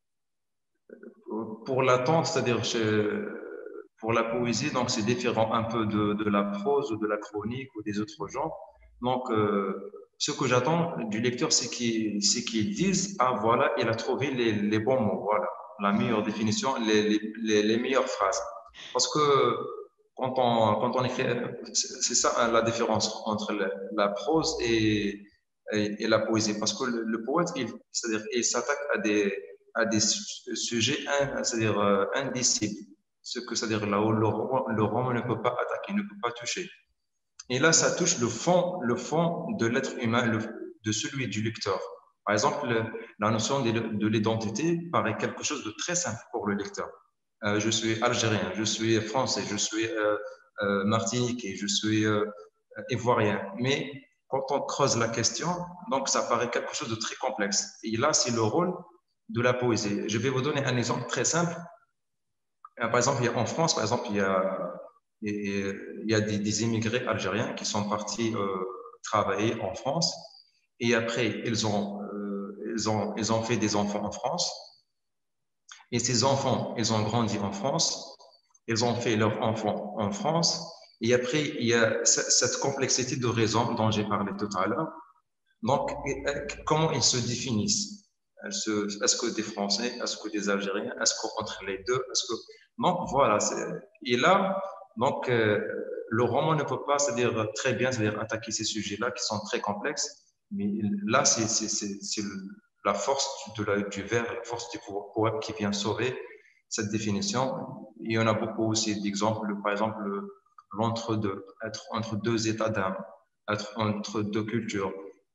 pour l'attente, c'est-à-dire pour la poésie, donc c'est différent un peu de, de la prose ou de la chronique ou des autres genres. Donc, euh, ce que j'attends du lecteur, c'est qu'il qu'il dise, ah voilà, il a trouvé les, les bons mots, voilà, la meilleure définition, les, les, les meilleures phrases. Parce que quand on, quand on écrit, c'est ça la différence entre la, la prose et, et, et, la poésie. Parce que le, le poète, il, c'est-à-dire, il s'attaque à des, à des sujets, c'est-à-dire euh, indicibles. Ce que c'est-à-dire là où le roman, le roman ne peut pas attaquer, ne peut pas toucher. Et là, ça touche le fond, le fond de l'être humain, le, de celui du lecteur. Par exemple, le, la notion de, de l'identité paraît quelque chose de très simple pour le lecteur. Euh, je suis algérien, je suis français, je suis euh, euh, martiniquais, je suis euh, ivoirien. Mais quand on creuse la question, donc ça paraît quelque chose de très complexe. Et là, c'est le rôle de la poésie. Je vais vous donner un exemple très simple. Par exemple, en France, par exemple, il y a, il y a des, des immigrés algériens qui sont partis euh, travailler en France et après, ils ont, euh, ils, ont, ils ont fait des enfants en France et ces enfants, ils ont grandi en France, ils ont fait leurs enfants en France et après, il y a cette complexité de raison dont j'ai parlé tout à l'heure. Donc, comment ils se définissent? Est-ce que des Français, est-ce que des Algériens, est-ce qu'entre les deux, est-ce que... Donc, voilà. Et là, donc, euh, le roman ne peut pas, c'est-à-dire très bien, c'est-à-dire attaquer ces sujets-là qui sont très complexes, mais là, c'est la force de la, du vers, la force du poème qui vient sauver cette définition. Il y en a beaucoup aussi d'exemples, par exemple, l'entre-deux, être entre deux états d'âme, être entre deux cultures,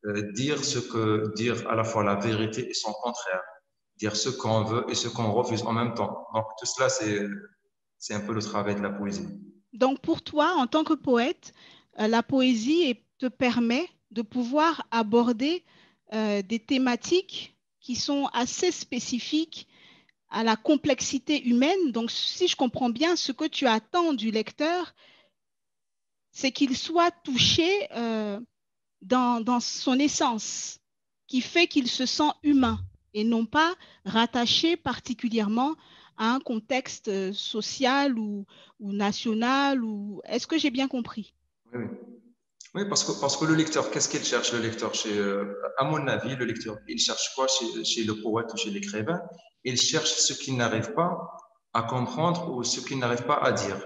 euh, dire ce que, dire à la fois la vérité et son contraire, dire ce qu'on veut et ce qu'on refuse en même temps. Donc tout cela, c'est, c'est un peu le travail de la poésie. Donc pour toi, en tant que poète, euh, la poésie est- te permet de pouvoir aborder euh, des thématiques qui sont assez spécifiques à la complexité humaine. Donc si je comprends bien, ce que tu attends du lecteur, c'est qu'il soit touché euh, dans, dans son essence, qui fait qu'il se sent humain et non pas rattaché particulièrement à un contexte euh, social ou, ou national. Ou... Est-ce que j'ai bien compris? Oui, oui. Oui, parce que, parce que le lecteur, qu'est-ce qu'il cherche, le lecteur chez, euh, à mon avis, le lecteur, il cherche quoi chez, chez le poète ou chez l'écrivain? Il cherche ce qu'il n'arrive pas à comprendre ou ce qu'il n'arrive pas à dire.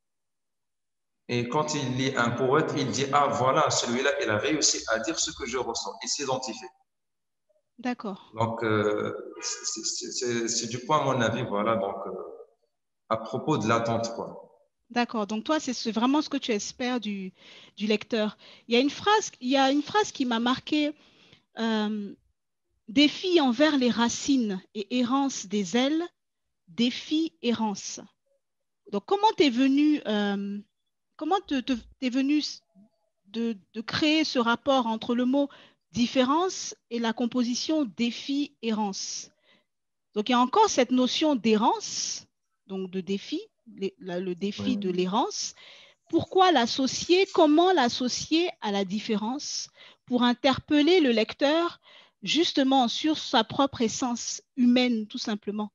Et quand il lit un poète, il dit, ah voilà, celui-là, il a réussi à dire ce que je ressens. Il s'identifie. D'accord. Donc, euh, c'est- c'est c'est- c'est du point, à mon avis, voilà, donc, euh, à propos de l'attente, quoi. D'accord. Donc toi, c'est ce- vraiment ce que tu espères du, du lecteur. Il y a une phrase, il y a une phrase qui m'a marqué. Euh, défi envers les racines et errance des ailes, défi, errance. Donc, comment t'es venu, euh, comment te, te- t'es venu de, de créer ce rapport entre le mot différence et la composition défi, errance? Donc, il y a encore cette notion d'errance, donc de défi, le, la- le défi Oui. de l'errance. Pourquoi l'associer? Comment l'associer à la différence pour interpeller le lecteur justement sur sa propre essence humaine, tout simplement?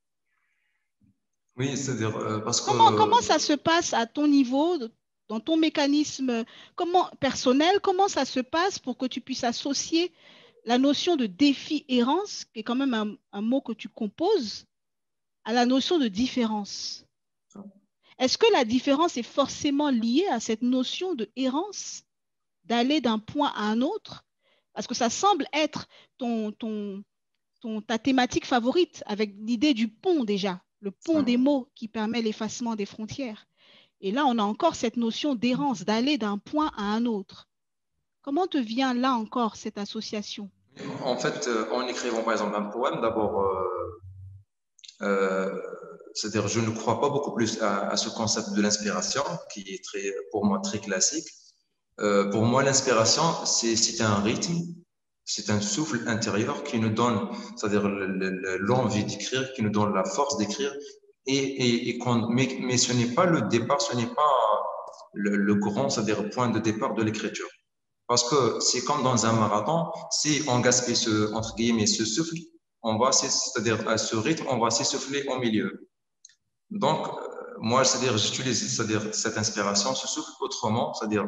Oui, c'est-à-dire, euh, parce que, Comment, comment ça se passe à ton niveau, dans ton mécanisme comment, personnel, comment ça se passe pour que tu puisses associer la notion de défi-errance, qui est quand même un, un mot que tu composes, à la notion de différence? Est-ce que la différence est forcément liée à cette notion de errance, d'aller d'un point à un autre? Parce que ça semble être ton, ton, ton, ta thématique favorite, avec l'idée du pont déjà, le pont des mots qui permet l'effacement des frontières. Et là, on a encore cette notion d'errance, d'aller d'un point à un autre. Comment te vient là encore cette association? en fait, euh, en écrivant par exemple un poème, d'abord, euh, euh, c'est-à-dire, je ne crois pas beaucoup plus à, à ce concept de l'inspiration, qui est très, pour moi très classique. Euh, pour moi, l'inspiration, c'est, c'est un rythme, c'est un souffle intérieur qui nous donne, c'est-à-dire le- le- l'envie d'écrire, qui nous donne la force d'écrire. Et, et, et qu'on- mais, mais ce n'est pas le départ, ce n'est pas le, le grand, c'est-à-dire point de départ de l'écriture. Parce que c'est comme dans un marathon, si on gaspille ce, entre guillemets, ce souffle, on va, c'est-à-dire à ce rythme, on va s'essouffler au milieu. Donc, euh, moi, c'est-à-dire, j'utilise, c'est-à-dire cette inspiration, ce souffle autrement, c'est-à-dire,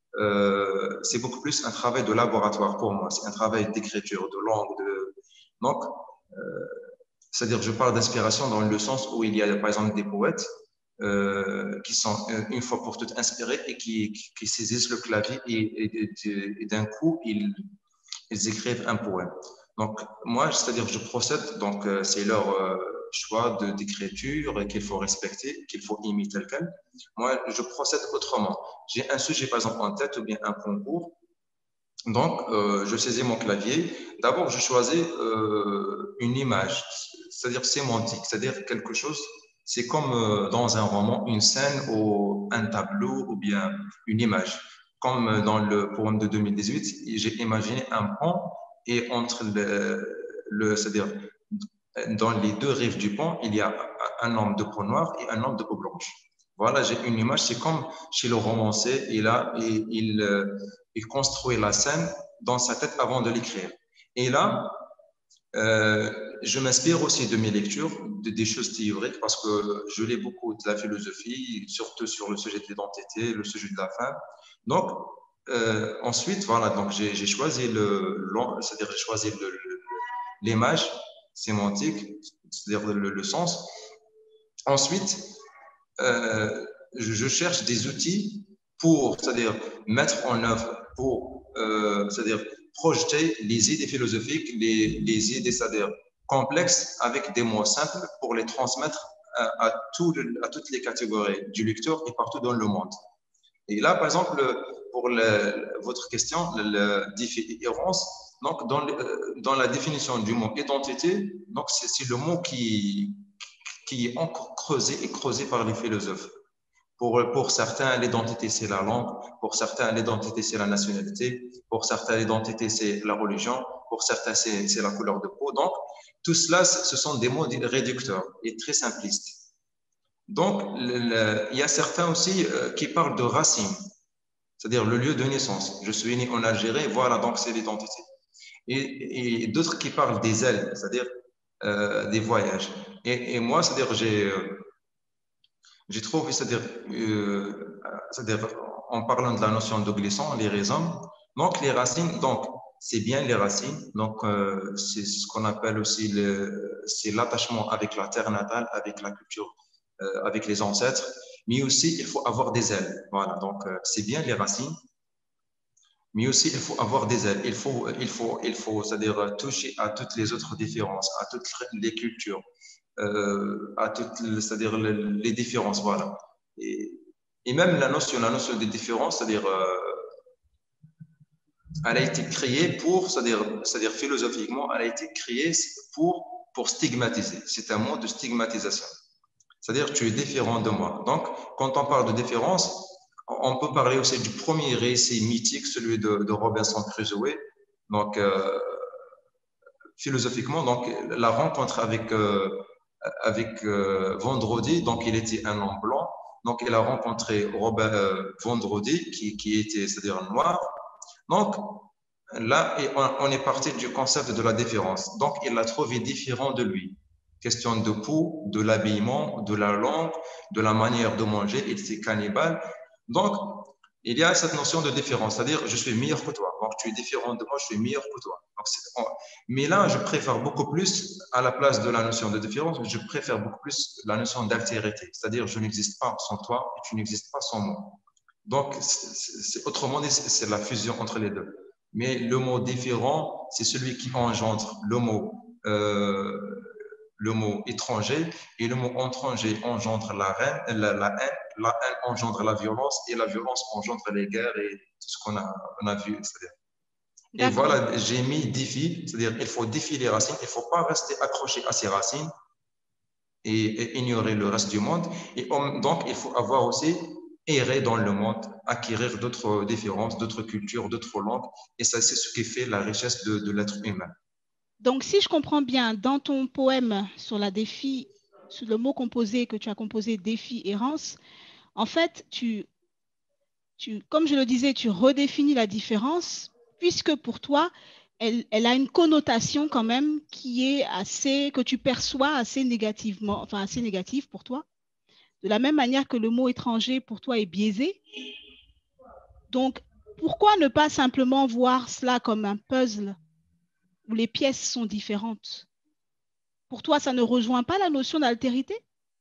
euh, c'est beaucoup plus un travail de laboratoire pour moi. C'est un travail d'écriture, de langue, de, donc, euh, c'est-à-dire, je parle d'inspiration dans le sens où il y a, par exemple, des poètes euh, qui sont euh, une fois pour toutes inspirés et qui, qui, qui saisissent le clavier et, et, et, et d'un coup, ils, ils écrivent un poème. Donc, moi, c'est-à-dire, je procède, donc euh, c'est leur euh, choix de, d'écriture qu'il faut respecter, qu'il faut imiter tel quel. Moi, je procède autrement. J'ai un sujet, par exemple, en tête ou bien un concours. Donc, euh, je saisis mon clavier. D'abord, je choisis euh, une image, c'est-à-dire sémantique, c'est-à-dire quelque chose, c'est comme euh, dans un roman, une scène ou un tableau ou bien une image. Comme dans le poème de deux mille dix-huit, j'ai imaginé un pont et entre le, le c'est-à-dire dans les deux rives du pont, il y a un homme de peau noire et un homme de peau blanche. Voilà, j'ai une image, c'est comme chez le romancier, il, a, il, il, euh, il construit la scène dans sa tête avant de l'écrire. Et là, euh, je m'inspire aussi de mes lectures, de, des choses théoriques, parce que je lis beaucoup de la philosophie, surtout sur le sujet de l'identité, le sujet de la femme. Donc, euh, ensuite, voilà, donc j'ai, j'ai choisi le, c'est-à-dire j'ai choisi le, le, l'image sémantique, c'est-à-dire le, le sens. Ensuite, euh, je, je cherche des outils pour, c'est-à-dire mettre en œuvre, pour, euh, c'est-à-dire projeter les idées philosophiques, les, les idées, c'est-à-dire complexes, avec des mots simples pour les transmettre à, à, tout, à toutes les catégories du lecteur et partout dans le monde. Et là, par exemple, pour le, votre question, la différence, donc dans, le, dans la définition du mot identité, donc c'est le mot qui, qui est encore creusé et creusé par les philosophes. Pour, pour certains, l'identité, c'est la langue. Pour certains, l'identité, c'est la nationalité. Pour certains, l'identité, c'est la religion. Pour certains, c'est la couleur de peau. Donc, tout cela, ce sont des mots réducteurs et très simplistes. Donc, le, le, il y a certains aussi euh, qui parlent de racine, c'est-à-dire le lieu de naissance. Je suis né en Algérie, voilà, donc c'est l'identité. Et, et d'autres qui parlent des ailes, c'est-à-dire euh, des voyages. Et, et moi, c'est-à-dire j'ai... Euh, J'ai trouvé, c'est-à-dire, euh, c'est-à-dire, en parlant de la notion de glissant, les raisins, donc les racines, donc c'est bien les racines, donc euh, c'est ce qu'on appelle aussi le, c'est l'attachement avec la terre natale, avec la culture, euh, avec les ancêtres, mais aussi il faut avoir des ailes, voilà, donc euh, c'est bien les racines, mais aussi il faut avoir des ailes, il faut, il faut, il faut, c'est-à-dire toucher à toutes les autres différences, à toutes les cultures. Euh, à toutes, c'est-à-dire les différences, voilà. Et, et même la notion, la notion des différences, c'est-à-dire, euh, elle a été créée pour, c'est-à-dire, c'est-à-dire philosophiquement, elle a été créée pour, pour stigmatiser. C'est un mot de stigmatisation. C'est-à-dire, tu es différent de moi. Donc, quand on parle de différence, on peut parler aussi du premier récit mythique, celui de, de Robinson Crusoe. Donc, euh, philosophiquement, donc la rencontre avec euh, avec euh, Vendredi, donc il était un homme blanc, donc il a rencontré Robin euh, Vendredi qui, qui était, c'est-à-dire noir. Donc là, on, on est parti du concept de la différence. Donc il l'a trouvé différent de lui. Question de peau, de l'habillement, de la langue, de la manière de manger, il était cannibale. Donc il y a cette notion de différence, c'est-à-dire je suis meilleur que toi. Donc tu es différent de moi, je suis meilleur que toi. Donc, mais là, je préfère beaucoup plus, à la place de la notion de différence, je préfère beaucoup plus la notion d'altérité, c'est-à-dire je n'existe pas sans toi et tu n'existes pas sans moi. Donc, c'est, autrement dit, c'est la fusion entre les deux. Mais le mot différent, c'est celui qui engendre le mot, euh, le mot étranger, et le mot étranger engendre la, reine, la, la haine, la haine engendre la violence, et la violence engendre les guerres et tout ce qu'on a, on a vu, c'est-à-dire. Et voilà, j'ai mis défi, c'est-à-dire il faut défier les racines, il ne faut pas rester accroché à ses racines et, et ignorer le reste du monde. Et on, donc, il faut avoir aussi erré dans le monde, acquérir d'autres différences, d'autres cultures, d'autres langues. Et ça, c'est ce qui fait la richesse de, de l'être humain. Donc, si je comprends bien, dans ton poème sur la défi, sur le mot composé que tu as composé, défi, errance, en fait, tu, tu, comme je le disais, tu redéfinis la différence, puisque pour toi, elle, elle a une connotation quand même qui est assez, que tu perçois assez négativement, enfin assez négative pour toi. De la même manière que le mot étranger pour toi est biaisé. Donc, pourquoi ne pas simplement voir cela comme un puzzle où les pièces sont différentes? Pour toi, ça ne rejoint pas la notion d'altérité?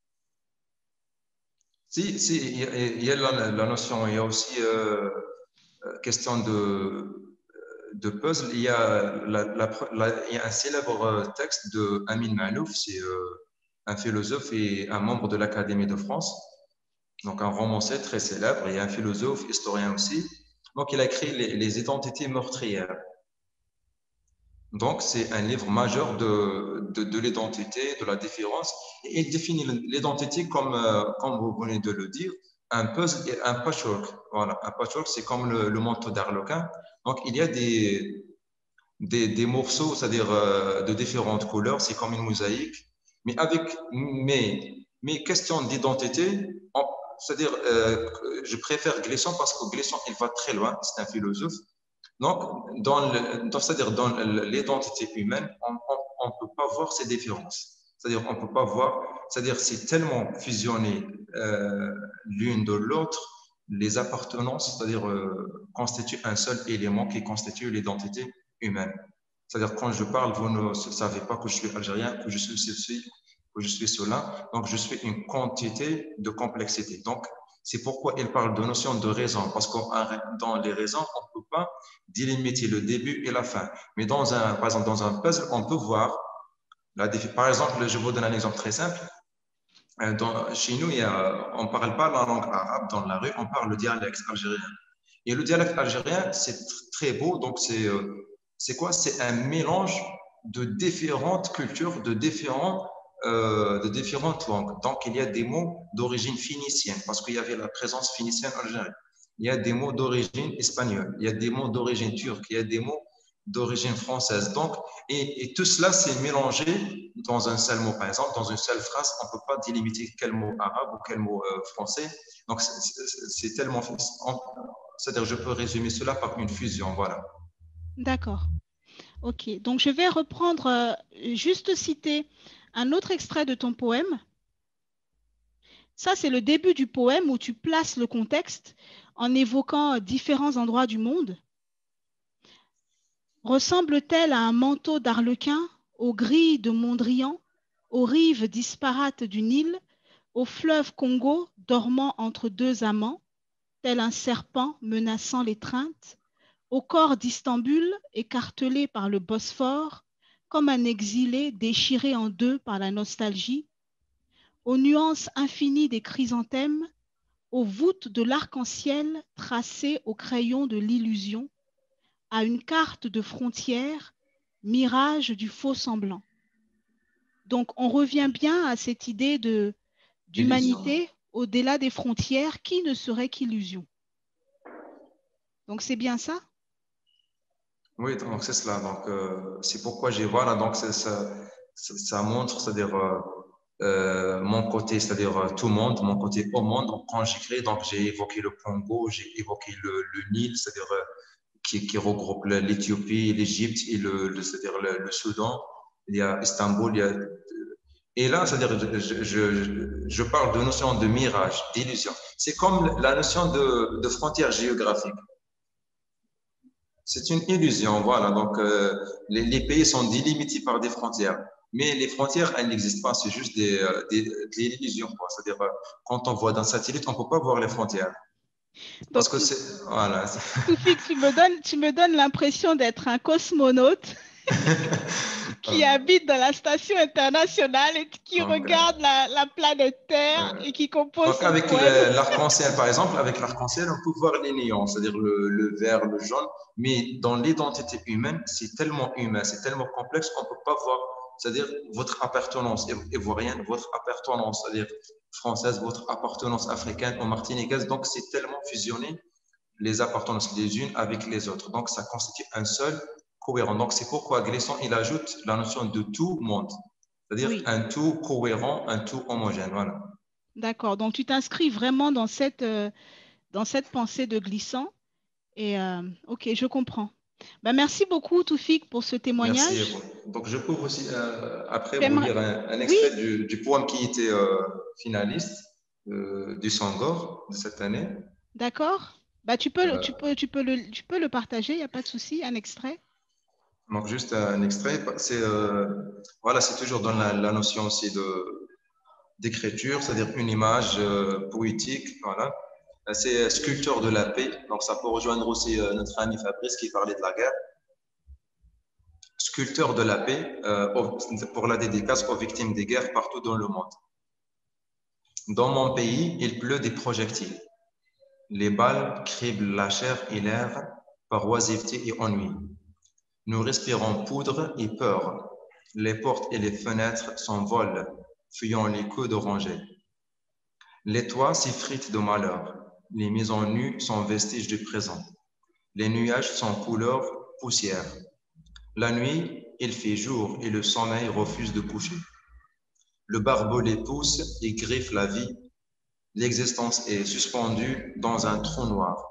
Si, si, il y a la, la notion, il y a aussi euh, question de de puzzle, il y a, la, la, la, il y a un célèbre texte de Amin Malouf, c'est euh, un philosophe et un membre de l'Académie de France, donc un romancier très célèbre, et un philosophe, historien aussi. Donc il a écrit les, les identités meurtrières. Donc c'est un livre majeur de, de, de l'identité, de la différence, et il définit l'identité comme, euh, comme vous venez de le dire, un puzzle et un patchwork. Voilà, un patchwork, c'est comme le, le manteau d'Arlequin. Donc, il y a des, des, des morceaux, c'est-à-dire euh, de différentes couleurs, c'est comme une mosaïque. Mais avec mes, mes questions d'identité, c'est-à-dire, euh, je préfère Glesson parce que Glesson, il va très loin, c'est un philosophe. Donc, dans le, dans, c'est-à-dire dans l'identité humaine, on ne peut pas voir ces différences. C'est-à-dire, on ne peut pas voir, c'est-à-dire, c'est tellement fusionné euh, l'une de l'autre, les appartenances, c'est-à-dire, euh, constituent un seul élément qui constitue l'identité humaine. C'est-à-dire, quand je parle, vous ne savez pas que je suis algérien, que je suis ceci, que je suis cela. Donc, je suis une quantité de complexité. Donc, c'est pourquoi il parle de notion de raison, parce que dans les raisons, on ne peut pas délimiter le début et la fin. Mais dans un, par exemple, dans un puzzle, on peut voir, la, par exemple, je vous donne un exemple très simple. Dans, chez nous, il y a, on ne parle pas la langue arabe dans la rue, on parle le dialecte algérien. Et le dialecte algérien, c'est très beau. Donc, c'est euh, c'est quoi? C'est un mélange de différentes cultures, de, différents, euh, de différentes langues. Donc, il y a des mots d'origine phénicienne, parce qu'il y avait la présence phénicienne algérienne. Il y a des mots d'origine espagnole, il y a des mots d'origine turque, il y a des mots d'origine française. Donc, et, et tout cela s'est mélangé dans un seul mot. Par exemple, dans une seule phrase, on ne peut pas délimiter quel mot arabe ou quel mot euh, français. Donc, c'est tellement... C'est-à-dire, je peux résumer cela par une fusion, voilà. D'accord. Ok. Donc, je vais reprendre, euh, juste citer un autre extrait de ton poème. Ça, c'est le début du poème où tu places le contexte en évoquant différents endroits du monde. Ressemble-t-elle à un manteau d'arlequin, aux grilles de Mondrian, aux rives disparates du Nil, au fleuve Congo dormant entre deux amants, tel un serpent menaçant l'étreinte, au corps d'Istanbul écartelé par le Bosphore, comme un exilé déchiré en deux par la nostalgie, aux nuances infinies des chrysanthèmes, aux voûtes de l'arc-en-ciel tracées au crayon de l'illusion, à une carte de frontières, mirage du faux semblant. Donc, on revient bien à cette idée de, d'humanité au-delà des frontières qui ne serait qu'illusion. Donc, c'est bien ça? Oui, donc c'est cela. Donc, euh, c'est pourquoi j'ai voilà. Donc, ça, ça, ça montre, c'est-à-dire euh, euh, mon côté, c'est-à-dire euh, tout le monde, mon côté au monde. Donc, quand j'écris, donc j'ai évoqué le Congo, j'ai évoqué le, le Nil, c'est-à-dire euh, qui, qui regroupe l'Éthiopie, l'Égypte et le, le c'est-à-dire le, le Soudan. Il y a Istanbul, il y a et là, c'est-à-dire je, je, je parle de notion de mirage, d'illusion. C'est comme la notion de, de frontière géographique. C'est une illusion, voilà. Donc, euh, les, les pays sont délimités par des frontières. Mais les frontières, elles n'existent pas. C'est juste des, euh, des, des illusions, quoi. C'est-à-dire, euh, quand on voit d'un satellite, on ne peut pas voir les frontières. Parce Donc, que tout, c'est. Voilà. Toufik, tu me donnes, tu me donnes l'impression d'être un cosmonaute qui habite dans la station internationale et qui Donc, regarde la, la planète Terre euh, et qui compose Donc, son avec poème. l'arc-en-ciel, par exemple, avec l'arc-en-ciel, on peut voir les néons, c'est-à-dire le, le vert, le jaune. Mais dans l'identité humaine, c'est tellement humain, c'est tellement complexe qu'on ne peut pas voir, c'est-à-dire votre appartenance ivoirienne, votre appartenance, c'est-à-dire française, votre appartenance africaine ou martiniquaise. Donc, c'est tellement fusionné, les appartenances les unes avec les autres. Donc, ça constitue un seul cohérent. Donc, c'est pourquoi Glesson, il ajoute la notion de tout monde, c'est-à-dire Oui. un tout cohérent, un tout homogène. Voilà. D'accord. Donc, tu t'inscris vraiment dans cette, euh, dans cette pensée de glissant. Et euh, ok, je comprends. Ben, merci beaucoup, Toufik, pour ce témoignage. Merci. Donc, je peux aussi, euh, après, vous J'aimerais- lire un, un Oui, extrait du, du poème qui était euh, finaliste euh, du Sangor de cette année. d'accord. Bah, tu peux, le- Euh, tu peux, tu peux le, tu peux le partager, il n'y a pas de souci, un extrait. donc, juste un extrait. C'est euh, voilà, c'est toujours dans la, la notion aussi de d'écriture, c'est-à-dire une image euh, poétique. Voilà. C'est sculpteur de la paix. Donc, ça peut rejoindre aussi euh, notre ami Fabrice qui parlait de la guerre. Sculpteur de la paix euh, pour la dédicace aux victimes des guerres partout dans le monde. Dans mon pays, il pleut des projectiles. Les balles criblent la chair et l'air par oisiveté et ennui. Nous respirons poudre et peur. Les portes et les fenêtres s'envolent, fuyant les coups d'oranger. Les toits s'effritent de malheur. Les maisons nues sont vestiges du présent. Les nuages sont couleur poussière. La nuit, il fait jour et le sommeil refuse de coucher. Le barbelé pousse et griffe la vie. L'existence est suspendue dans un trou noir.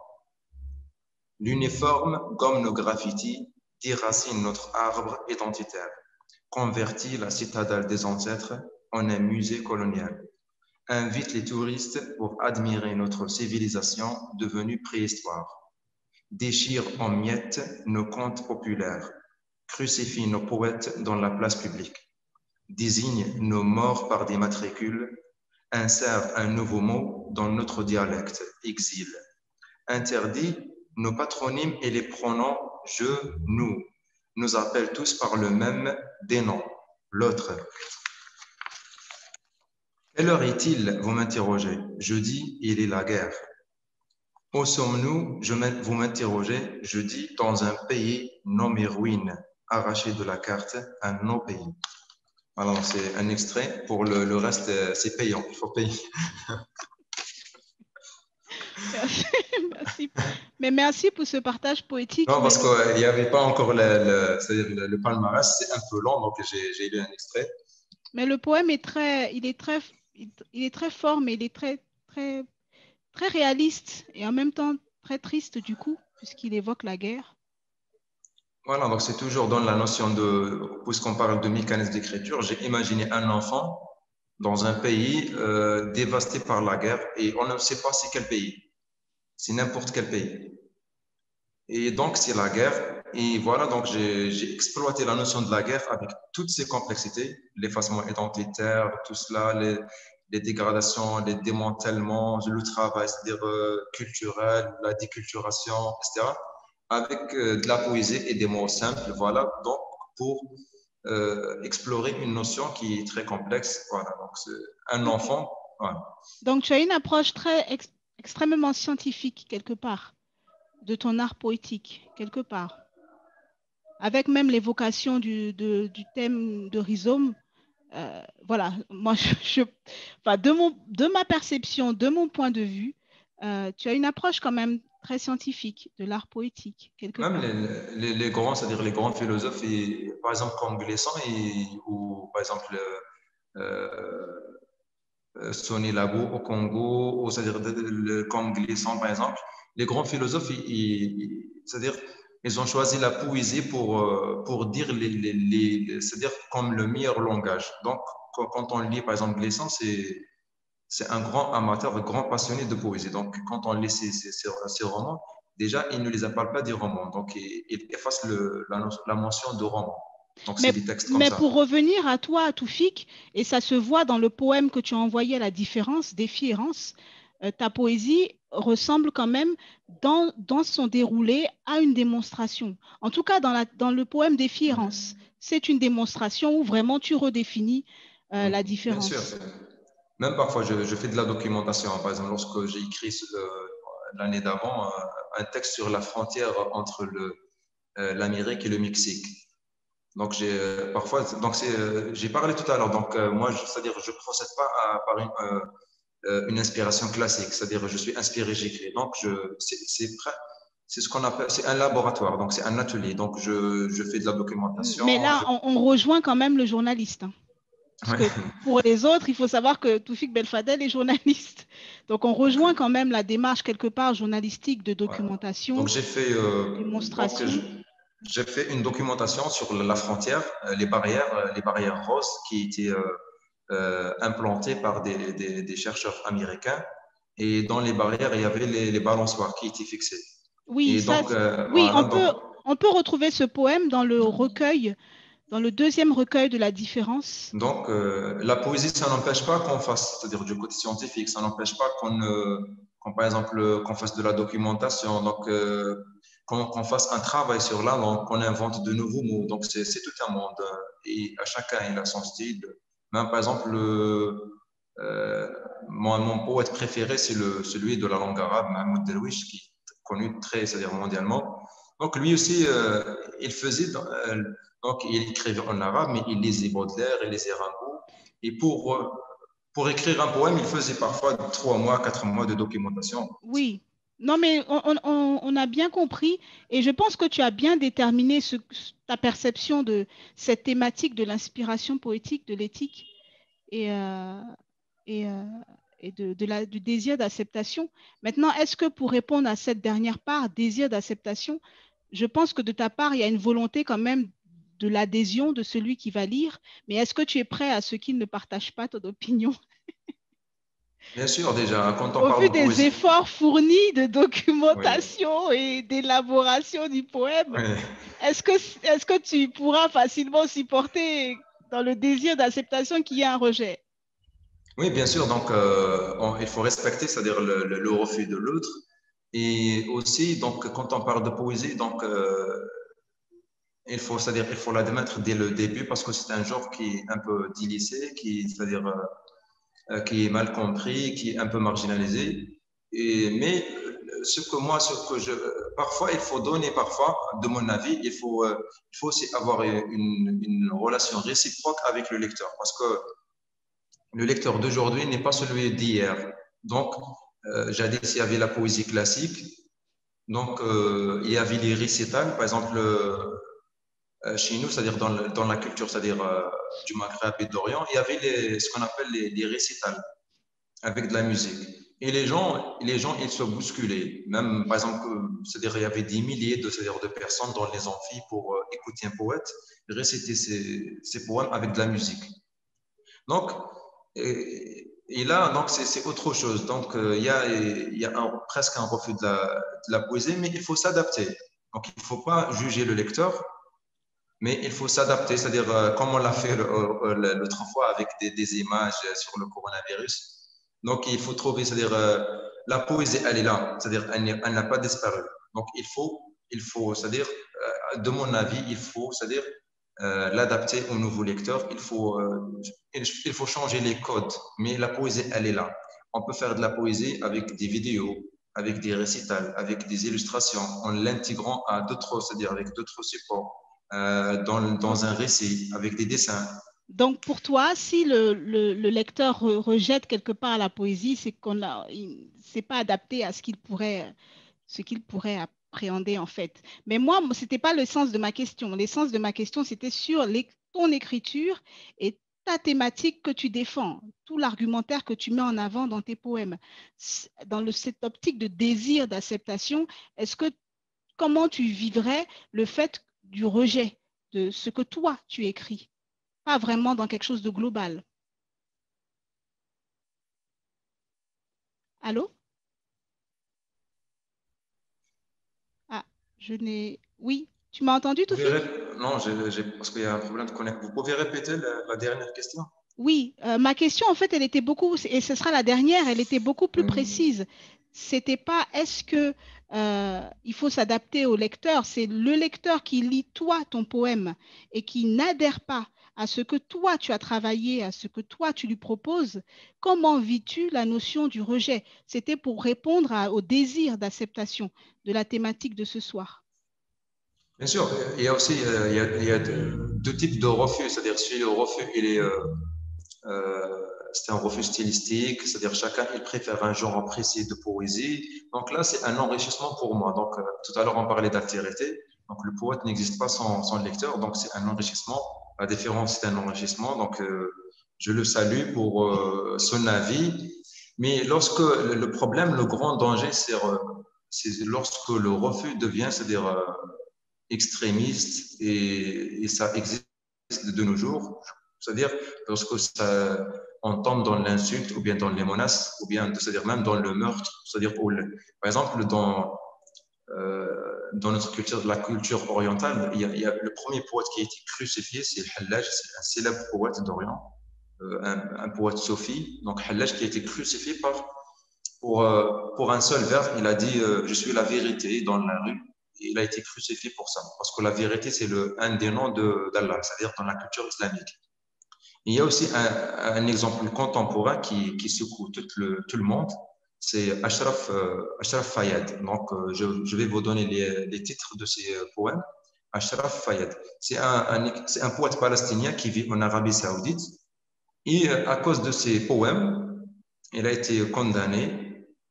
L'uniforme gomme nos graffitis, déracine notre arbre identitaire, convertit la citadelle des ancêtres en un musée colonial, invite les touristes pour admirer notre civilisation devenue préhistoire, déchire en miettes nos contes populaires, crucifie nos poètes dans la place publique, désigne nos morts par des matricules, insère un nouveau mot dans notre dialecte, exil, interdit nos patronymes et les pronoms je, nous, nous appellent tous par le même des noms, l'autre. Quelle heure est-il, vous m'interrogez? Je dis, il est la guerre. Où sommes-nous? Je m'in- vous m'interrogez. Je dis dans un pays nommé ruine, arraché de la carte, un non pays. Alors, c'est un extrait. Pour le, le reste, euh, c'est payant. Il faut payer. Merci, merci. Mais merci pour ce partage poétique. Non, Mais parce le, qu'il n'y avait pas encore le, le, c'est-à-dire le, le palmarès. C'est un peu long, donc j'ai j'ai lu un extrait. mais le poème est très, il est très, il est très fort, mais il est très, très, très réaliste et en même temps très triste du coup, puisqu'il évoque la guerre. Voilà, donc c'est toujours dans la notion de, puisqu'on parle de mécanisme d'écriture, j'ai imaginé un enfant dans un pays euh, dévasté par la guerre et on ne sait pas c'est quel pays, c'est n'importe quel pays. Et donc c'est la guerre et voilà, donc j'ai j'ai exploité la notion de la guerre avec toutes ses complexités, l'effacement identitaire, tout cela, les, les dégradations, les démantèlements, le travail, c'est-à-dire euh, culturel, la déculturation, et cetera avec euh, de la poésie et des mots simples, voilà, donc pour euh, explorer une notion qui est très complexe, voilà, donc c'est un Ok. enfant, voilà. Donc tu as une approche très ex- extrêmement scientifique quelque part de ton art poétique quelque part, avec même l'évocation du, de- du thème de rhizome. Euh, voilà, moi, je, je- enfin, de mon, de ma perception, de mon point de vue, euh, tu as une approche quand même très scientifique de l'art poétique quelque Même part. les, les, les grands, c'est-à-dire les grands philosophes, et, par exemple comme Glissant et, ou par exemple euh, euh, Sonny Labo au Congo, ou c'est-à-dire de- de- le- comme Glissant par exemple, les grands philosophes, ils- ils- c'est-à-dire ils ont choisi la poésie pour, euh, pour dire les, les, les- c'est-à-dire comme le meilleur langage. Donc quand, quand on lit par exemple Glissant, c'est c'est un grand amateur, un grand passionné de poésie. Donc, quand on lit ses, ses- ses- ses romans, déjà, il ne les appelle pas des romans. Donc, il, il efface le- la, no- la mention de roman. Donc, c'est Mais, des textes comme mais ça. pour revenir à toi, Toufik, et ça se voit dans le poème que tu as envoyé à la différence, Défiance, euh, ta poésie ressemble quand même dans, dans son déroulé à une démonstration. En tout cas, dans, la, dans le poème Défiance, Oui, c'est une démonstration où vraiment tu redéfinis euh, oui, la bien sûr. différence. Même parfois, je, je fais de la documentation. Par exemple, lorsque j'ai écrit euh, l'année d'avant euh, un texte sur la frontière entre le, euh, l'Amérique et le Mexique. Donc, j'ai euh, parfois, donc c'est, euh, j'ai parlé tout à l'heure. Donc, euh, moi, je- c'est-à-dire, je ne procède pas à, par une, euh, euh, une inspiration classique, c'est-à-dire je suis inspiré, j'écris. Donc, je, c'est, c'est, prêt- c'est ce qu'on appelle, c'est un laboratoire, donc c'est un atelier. Donc, je, je fais de la documentation. Mais là, Je... on, on rejoint quand même le journaliste, hein. Parce Ouais. que pour les autres, il faut savoir que Toufik Belfadel est journaliste. Donc, on rejoint quand même la démarche quelque part journalistique de Ouais. Donc, documentation, j'ai fait, de euh, donc, je- démonstration. j'ai fait une documentation sur la frontière, euh, les barrières, euh, les barrières roses qui étaient euh, euh, implantées par des, des, des chercheurs américains. Et dans les barrières, il y avait les, les balançoires qui étaient fixés. Oui, Et ça, donc, euh, oui, voilà, on donc, peut, on peut retrouver ce poème dans le recueil, dans le deuxième recueil de la différence. Donc, euh, la poésie, ça n'empêche pas qu'on fasse, c'est-à-dire du côté scientifique, ça n'empêche pas qu'on, euh, qu'on, par exemple, euh, qu'on fasse de la documentation, donc euh, qu'on, qu'on fasse un travail sur la langue, qu'on invente de nouveaux mots. Donc, c'est, c'est tout un monde euh, et à chacun, il a son style. Même, par exemple, le, euh, mon, mon poète préféré, c'est le, celui de la langue arabe, Mahmoud Darwish, qui est connu très, c'est-à-dire mondialement. Donc, lui aussi, euh, il faisait, euh, donc, il écrivait en arabe, mais il lisait Baudelaire, il lisait Rimbaud. Et pour, euh, pour écrire un poème, il faisait parfois trois mois, quatre mois de documentation. Oui. Non, mais on, on- on- on a bien compris et je pense que tu as bien déterminé ce- ta perception de cette thématique de l'inspiration poétique, de l'éthique et, euh, et, euh, et de, de la, du désir d'acceptation. Maintenant, est-ce que pour répondre à cette dernière part, désir d'acceptation, je pense que de ta part, il y a une volonté quand même de l'adhésion de celui qui va lire, mais est-ce que tu es prêt à ce qu'il ne partage pas ton opinion? Bien sûr, déjà, quand on Au parle vu de des poésie, efforts fournis de oui, documentation et d'élaboration du poème, oui. est-ce que, est-ce que tu pourras facilement supporter dans le désir d'acceptation qu'il y ait un rejet? Oui, bien sûr. Donc, euh, on- il faut respecter, c'est-à-dire le, le, le refus de l'autre. Et aussi, donc, quand on parle de poésie, donc, euh, il faut, c'est-à-dire, il faut l'admettre dès le début parce que c'est un genre qui est un peu délaissé, qui, c'est-à-dire, euh, qui est mal compris, qui est un peu marginalisé. Et, mais ce que moi, ce que je, parfois, il faut donner, parfois, de mon avis, il faut, euh, il faut aussi avoir une, une relation réciproque avec le lecteur, parce que le lecteur d'aujourd'hui n'est pas celui d'hier. Donc, euh, jadis, il y avait la poésie classique, donc euh, il y avait les récitals, par exemple, euh, chez nous, c'est-à-dire dans, le, dans la culture, c'est-à-dire euh, du Maghreb et d'Orient, il y avait les, ce qu'on appelle les, les récitals avec de la musique. Et les gens, les gens, ils se bousculaient. Même, par exemple, c'est-à-dire, il y avait des milliers de, c'est-à-dire, de personnes dans les amphis pour euh, écouter un poète réciter ses, ses poèmes avec de la musique. Donc, et, et là, donc, c'est autre chose. Donc, euh, il y a, il y a un, presque un refus de la, de la poésie, mais il faut s'adapter. Donc, il ne faut pas juger le lecteur, mais il faut s'adapter, c'est-à-dire euh, comme on l'a fait l'autre fois avec des, des images sur le coronavirus. Donc, il faut trouver, c'est-à-dire euh, la poésie, elle est là, c'est-à-dire elle n'a pas disparu. Donc, il faut, il faut c'est-à-dire, euh, de mon avis, il faut, c'est-à-dire euh, l'adapter au nouveau lecteur. Il faut, euh, il faut changer les codes, mais la poésie, elle est là. On peut faire de la poésie avec des vidéos, avec des récitals, avec des illustrations, en l'intégrant à d'autres, c'est-à-dire avec d'autres supports. Euh, dans, dans un récit, avec des dessins. Donc, pour toi, si le, le, le lecteur re, rejette quelque part la poésie, c'est qu'on a, c'est pas adapté à ce qu'il pourrait, ce qu'il pourrait appréhender en fait. Mais moi, ce n'était pas le sens de ma question. Le sens de ma question, c'était sur les, ton écriture et ta thématique que tu défends, tout l'argumentaire que tu mets en avant dans tes poèmes. Dans le, cette optique de désir d'acceptation, est-ce que, comment tu vivrais le fait du rejet de ce que toi, tu écris, pas vraiment dans quelque chose de global. Allô? Ah, je n'ai... Oui, tu m'as entendu, Toufik? Non, j'ai, j'ai... parce qu'il y a un problème de connexion. Vous pouvez répéter la, la dernière question? Oui, euh, ma question, en fait, elle était beaucoup, et ce sera la dernière, elle était beaucoup plus oui. précise. C'était pas est-ce que euh, il faut s'adapter au lecteur, c'est le lecteur qui lit toi ton poème et qui n'adhère pas à ce que toi tu as travaillé, à ce que toi tu lui proposes. Comment vis-tu la notion du rejet? C'était pour répondre à, au désir d'acceptation de la thématique de ce soir. Bien sûr, il y a aussi il y a, il y a deux, deux types de refus, c'est-à-dire si le refus il est euh, euh, c'est un refus stylistique, c'est-à-dire chacun il préfère un genre précis de poésie. Donc là, c'est un enrichissement pour moi. Donc euh, tout à l'heure, on parlait d'altérité. Donc le poète n'existe pas sans, sans le lecteur. Donc c'est un enrichissement. La différence, c'est un enrichissement. Donc euh, je le salue pour euh, son avis. Mais lorsque le problème, le grand danger, c'est euh, lorsque le refus devient, c'est-à-dire euh, extrémiste et, et ça existe de nos jours. C'est-à-dire lorsque ça, on tombe dans l'insulte ou bien dans les menaces ou bien c'est-à-dire même dans le meurtre. C'est-à-dire par exemple dans euh, dans notre culture, de la culture orientale, il y, a, il y a le premier poète qui a été crucifié, c'est Hallaj, c'est un célèbre poète d'Orient, euh, un, un poète sofi. Donc Hallaj qui a été crucifié par pour euh, pour un seul vers, il a dit euh, je suis la vérité dans la rue. Il a été crucifié pour ça, parce que la vérité, c'est le, un des noms d'Allah, c'est-à-dire dans la culture islamique. Il y a aussi un, un exemple contemporain qui, qui secoue tout le, tout le monde, c'est Ashraf, euh, Ashraf Fayad. Donc, euh, je, je vais vous donner les, les titres de ses poèmes. Ashraf Fayad, c'est un, un, un poète palestinien qui vit en Arabie Saoudite. Et à cause de ses poèmes, il a été condamné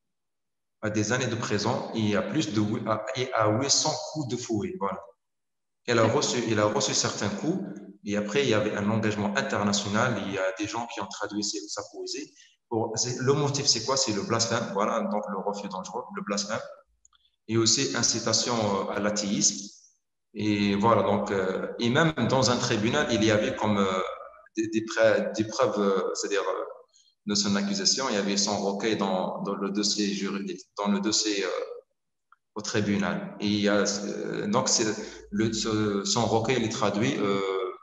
à des années de prison et à plus de et à huit cents coups de fouet. Voilà. Il a reçu, il a reçu certains coups et après il y avait un engagement international. Il y a des gens qui ont traduit sa poésie. Pour, le motif, c'est quoi? C'est le blasphème. Voilà, donc le refus dangereux, le blasphème et aussi incitation à l'athéisme. Et voilà, donc euh, et même dans un tribunal, il y avait comme euh, des, des, preuves, des preuves, euh, c'est-à-dire euh, de son accusation, il y avait son recueil dans, dans le dossier juridique, dans le dossier euh, au tribunal. Et il y a, euh, donc, le, ce, son recueil il est traduit. Euh,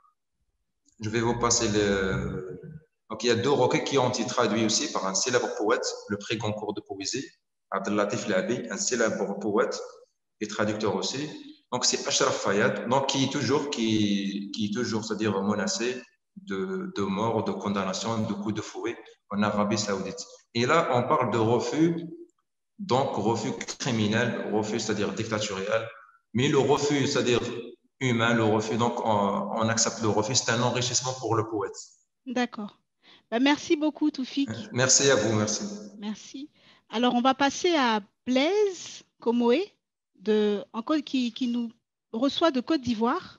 je vais vous passer le. Donc, il y a deux recueils qui ont été traduits aussi par un célèbre poète, le prix Goncourt de poésie, Abdellatif Labi, un célèbre poète et traducteur aussi. Donc, c'est Ashraf Fayad, donc, qui est toujours, qui, qui est toujours, c'est-à-dire menacé de, de mort, de condamnation, de coups de fouet en Arabie Saoudite. Et là, on parle de refus Donc, refus criminel, refus, c'est-à-dire dictatorial. Mais le refus, c'est-à-dire humain, le refus, donc on, on accepte le refus, c'est un enrichissement pour le poète. D'accord. Bah, merci beaucoup, Toufik. Merci à vous, merci. Merci. Alors, on va passer à Blaise Komoé, de, en Côte- qui, qui nous reçoit de Côte d'Ivoire.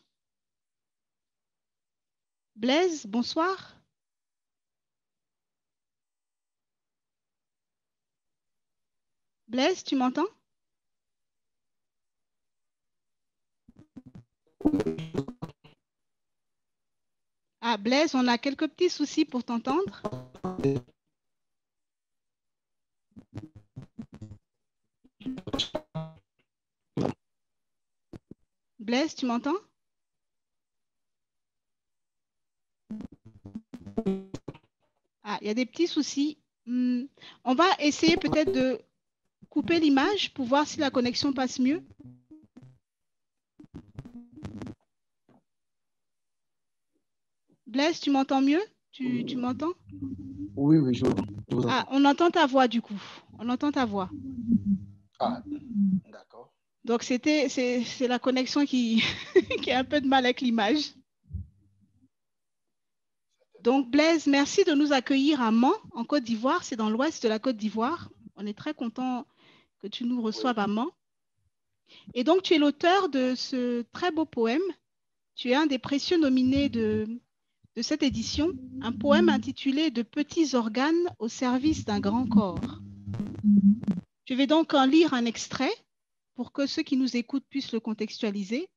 Blaise, bonsoir. Blaise, tu m'entends? Ah, Blaise, on a quelques petits soucis pour t'entendre. Blaise, tu m'entends? Ah, il y a des petits soucis. Hmm, On va essayer peut-être de couper l'image pour voir si la connexion passe mieux. Blaise, tu m'entends mieux? Tu, tu m'entends? Oui, oui, je, je vous entends. Ah, on entend ta voix du coup. On entend ta voix. Ah, d'accord. Donc, c'était, c'est, c'est la connexion qui, qui a un peu de mal avec l'image. Donc, Blaise, merci de nous accueillir à Mans, en Côte d'Ivoire. C'est dans l'ouest de la Côte d'Ivoire. On est très content que tu nous reçoives à Mans. Et donc, tu es l'auteur de ce très beau poème. Tu es un des précieux nominés de, de cette édition, un poème intitulé « De petits organes au service d'un grand corps ». Je vais donc en lire un extrait pour que ceux qui nous écoutent puissent le contextualiser.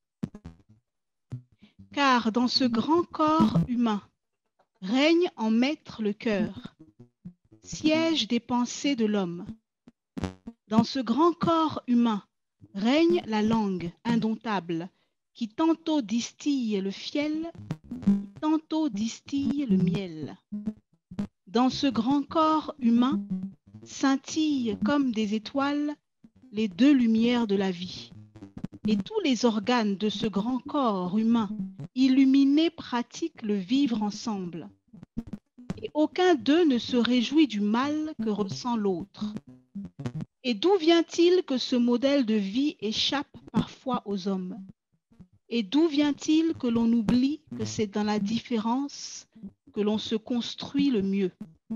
Car dans ce grand corps humain règne en maître le cœur, siège des pensées de l'homme. Dans ce grand corps humain règne la langue indomptable qui tantôt distille le fiel, tantôt distille le miel. Dans ce grand corps humain scintillent comme des étoiles les deux lumières de la vie. Et tous les organes de ce grand corps humain illuminés pratiquent le vivre ensemble. Et aucun d'eux ne se réjouit du mal que ressent l'autre. Et d'où vient-il que ce modèle de vie échappe parfois aux hommes? Et d'où vient-il que l'on oublie que c'est dans la différence que l'on se construit le mieux?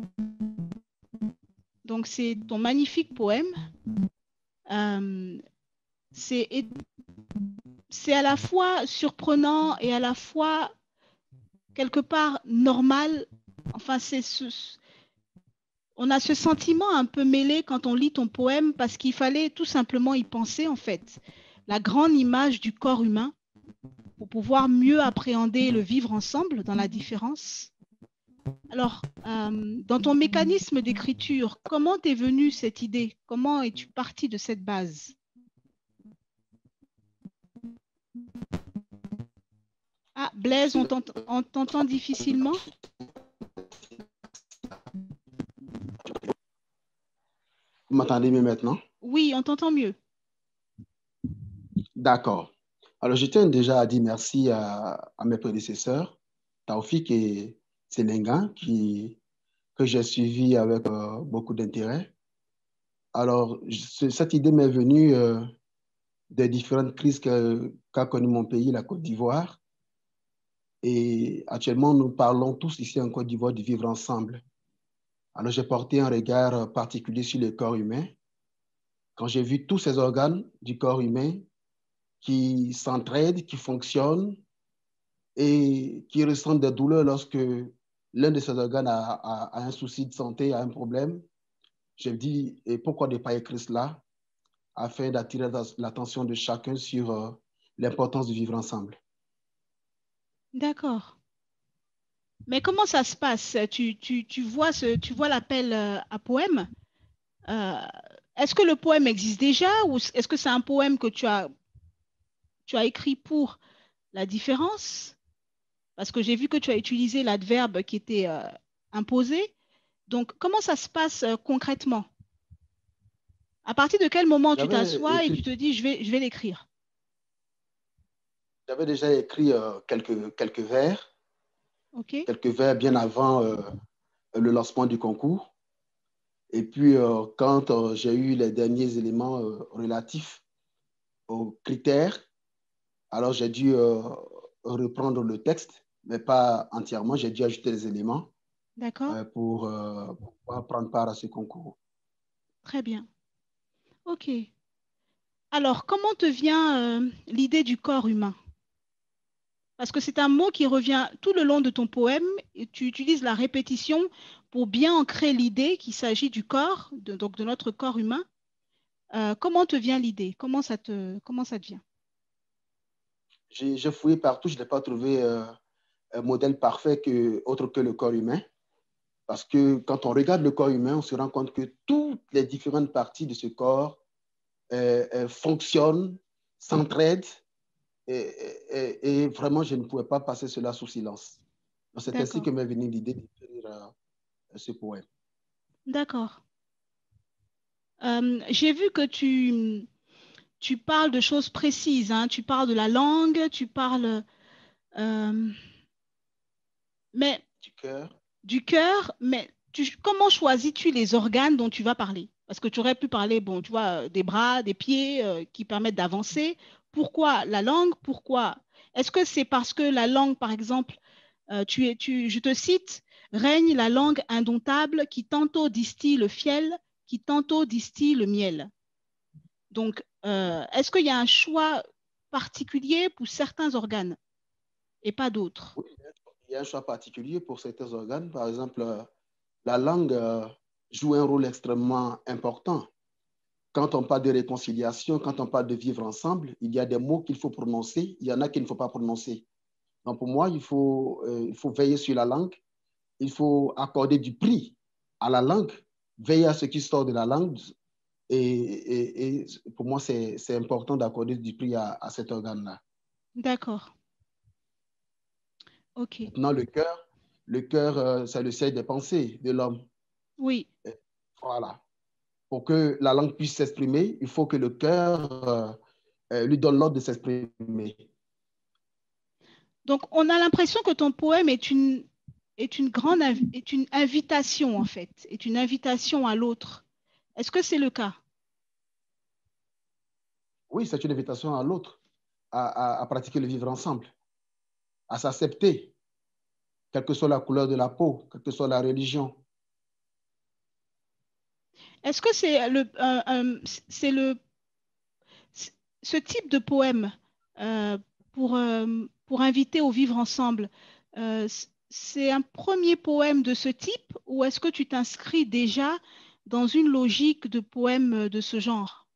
Donc c'est ton magnifique poème. Euh, c'est c'est à la fois surprenant et à la fois quelque part normal. Enfin, c'est ce, on a ce sentiment un peu mêlé quand on lit ton poème parce qu'il fallait tout simplement y penser en fait. La grande image du corps humain pour pouvoir mieux appréhender le vivre ensemble dans la différence. Alors, euh, dans ton mécanisme d'écriture, comment t'es venue cette idée? Comment es-tu parti de cette base? Ah, Blaise, on t'entend difficilement? Vous m'entendez mieux maintenant? Oui, on t'entend mieux. D'accord. Alors, je tiens déjà à dire merci à, à mes prédécesseurs, Taoufik et Sénéga, qui, que j'ai suivi avec euh, beaucoup d'intérêt. Alors, je, cette idée m'est venue euh, des différentes crises qu'a qu'a connues mon pays, la Côte d'Ivoire. Et actuellement, nous parlons tous ici en Côte d'Ivoire de vivre ensemble. Alors, j'ai porté un regard particulier sur le corps humain. Quand j'ai vu tous ces organes du corps humain qui s'entraident, qui fonctionnent et qui ressentent des douleurs lorsque l'un de ces organes a, a, a un souci de santé, a un problème, je me dis, et pourquoi ne pas écrire cela afin d'attirer l'attention de chacun sur euh, l'importance de vivre ensemble. D'accord. Mais comment ça se passe? Tu, tu, tu vois, ce, tu vois l'appel euh, à poème. Euh, est-ce que le poème existe déjà ou est-ce que c'est un poème que tu as, tu as écrit pour la différence? Parce que j'ai vu que tu as utilisé l'adverbe qui était euh, imposé. Donc, comment ça se passe euh, concrètement? À partir de quel moment tu t'assois et tu te dis, je vais, je vais l'écrire? J'avais déjà écrit euh, quelques, quelques vers, okay. quelques vers bien avant euh, le lancement du concours. Et puis, euh, quand euh, j'ai eu les derniers éléments euh, relatifs aux critères, alors j'ai dû euh, reprendre le texte, mais pas entièrement. J'ai dû ajouter les éléments D'accord? euh, pour, euh, pour pouvoir prendre part à ce concours. Très bien. OK. Alors, comment te vient euh, l'idée du corps humain? Parce que c'est un mot qui revient tout le long de ton poème et tu utilises la répétition pour bien ancrer l'idée qu'il s'agit du corps, de, donc de notre corps humain. Euh, comment te vient l'idée? Comment ça te, comment ça te vient? J'ai j'ai fouillé partout, je n'ai pas trouvé euh, un modèle parfait que, autre que le corps humain. Parce que quand on regarde le corps humain, on se rend compte que toutes les différentes parties de ce corps euh, euh, fonctionnent, s'entraident. Et, et, et vraiment, je ne pouvais pas passer cela sous silence. C'est ainsi D'accord. que m'est venue l'idée d'écrire euh, ce poème. D'accord. Euh, j'ai vu que tu, tu parles de choses précises, hein. Tu parles de la langue, tu parles euh, mais, Du cœur. du cœur, mais tu, comment choisis-tu les organes dont tu vas parler? Parce que tu aurais pu parler, bon, tu vois, des bras, des pieds euh, qui permettent d'avancer. Pourquoi la langue? Pourquoi? Est-ce que c'est parce que la langue, par exemple, euh, tu es, tu, je te cite, règne la langue indomptable qui tantôt distille le fiel, qui tantôt distille le miel. Donc, euh, est-ce qu'il y a un choix particulier pour certains organes et pas d'autres? Oui, il y a un choix particulier pour certains organes. Par exemple, euh, la langue euh, joue un rôle extrêmement important. Quand on parle de réconciliation, quand on parle de vivre ensemble, il y a des mots qu'il faut prononcer, il y en a qu'il ne faut pas prononcer. Donc pour moi, il faut, euh, il faut veiller sur la langue, il faut accorder du prix à la langue, veiller à ce qui sort de la langue. Et, et, et pour moi, c'est important d'accorder du prix à, à cet organe-là. D'accord. OK. Maintenant, le cœur, le cœur, euh, c'est le siège des pensées de l'homme. Oui. Voilà. Pour que la langue puisse s'exprimer, il faut que le cœur euh, euh, lui donne l'ordre de s'exprimer. Donc, on a l'impression que ton poème est une, est une grande est une invitation, en fait, est une invitation à l'autre. Est-ce que c'est le cas? Oui, c'est une invitation à l'autre à, à, à pratiquer le vivre ensemble, à s'accepter, quelle que soit la couleur de la peau, quelle que soit la religion. Est-ce que c'est le, euh, euh, c'est le, ce type de poème euh, pour, euh, pour inviter au vivre ensemble, euh, c'est un premier poème de ce type ou est-ce que tu t'inscris déjà dans une logique de poème de ce genre?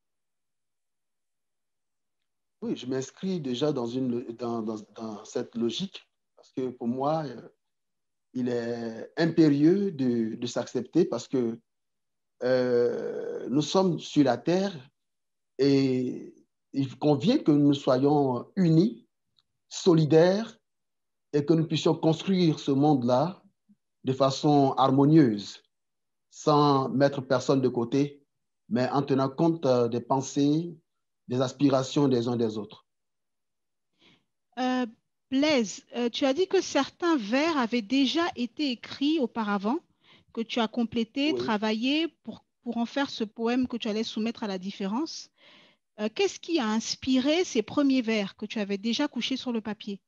Oui, je m'inscris déjà dans, une, dans, dans, dans cette logique parce que pour moi, euh, il est impérieux de, de s'accepter parce que euh, nous sommes sur la terre et il convient que nous soyons unis, solidaires et que nous puissions construire ce monde-là de façon harmonieuse, sans mettre personne de côté, mais en tenant compte des pensées, des aspirations des uns des autres. Euh, Blaise, euh, tu as dit que certains vers avaient déjà été écrits auparavant, que tu as complété, Oui. travaillé pour, pour en faire ce poème que tu allais soumettre à la différence. Euh, qu'est-ce qui a inspiré ces premiers vers que tu avais déjà couchés sur le papier?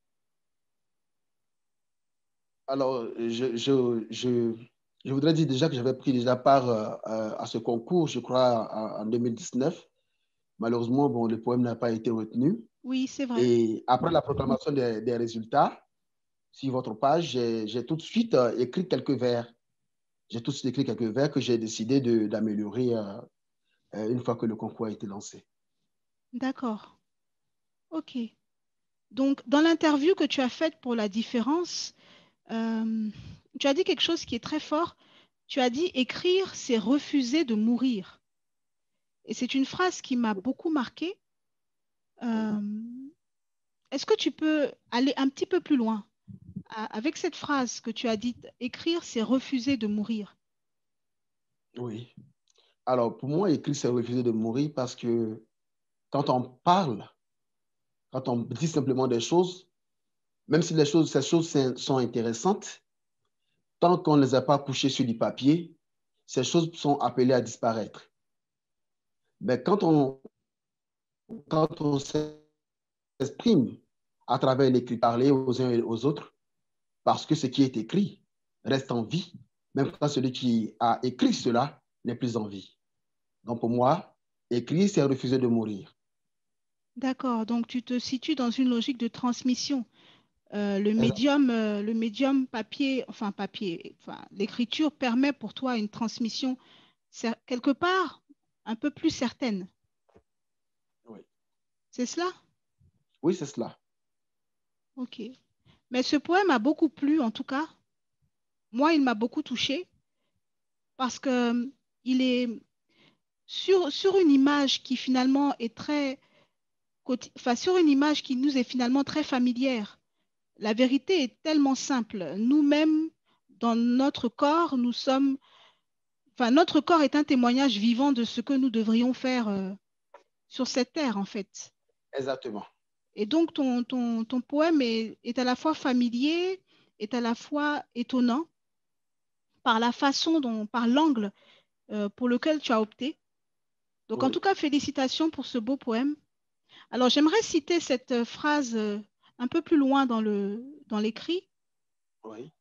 Alors, je, je, je, je voudrais dire déjà que j'avais pris déjà part euh, à ce concours, je crois, en, en deux mille dix-neuf. Malheureusement, bon, le poème n'a pas été retenu. Oui, c'est vrai. Et après la proclamation des, des résultats, sur votre page, j'ai tout de suite euh, écrit quelques vers. J'ai tout de suite écrit quelques vers que j'ai décidé d'améliorer euh, une fois que le concours a été lancé. D'accord. OK. Donc, dans l'interview que tu as faite pour la différence, euh, tu as dit quelque chose qui est très fort. Tu as dit écrire, c'est refuser de mourir. Et c'est une phrase qui m'a beaucoup marquée. Euh, est-ce que tu peux aller un petit peu plus loin avec cette phrase que tu as dite, écrire, c'est refuser de mourir? Oui. Alors, pour moi, écrire, c'est refuser de mourir parce que quand on parle, quand on dit simplement des choses, même si les choses, ces choses sont intéressantes, tant qu'on ne les a pas couchées sur du papier, ces choses sont appelées à disparaître. Mais quand on, quand on s'exprime à travers l'écrit, parler aux uns et aux autres, parce que ce qui est écrit reste en vie, même quand celui qui a écrit cela n'est plus en vie. Donc pour moi, écrire, c'est refuser de mourir. D'accord, donc tu te situes dans une logique de transmission. Euh, le Exact. médium, euh, le médium papier, enfin papier, enfin, l'écriture permet pour toi une transmission cer- quelque part un peu plus certaine. Oui, C'est cela? oui, c'est cela. Ok. Mais ce poème a beaucoup plu, en tout cas. Moi, il m'a beaucoup touché parce que euh, il est sur, sur une image qui finalement est très, quoti- enfin, sur une image qui nous est finalement très familière. La vérité est tellement simple. Nous-mêmes, dans notre corps, nous sommes, enfin, notre corps est un témoignage vivant de ce que nous devrions faire euh, sur cette terre, en fait. Exactement. Et donc, ton, ton, ton poème est, est à la fois familier, est à la fois étonnant par la façon dont, par l'angle euh, pour lequel tu as opté. Donc, en Oui, tout cas, félicitations pour ce beau poème. Alors, j'aimerais citer cette euh, phrase euh, un peu plus loin dans le, dans l'écrit. oui,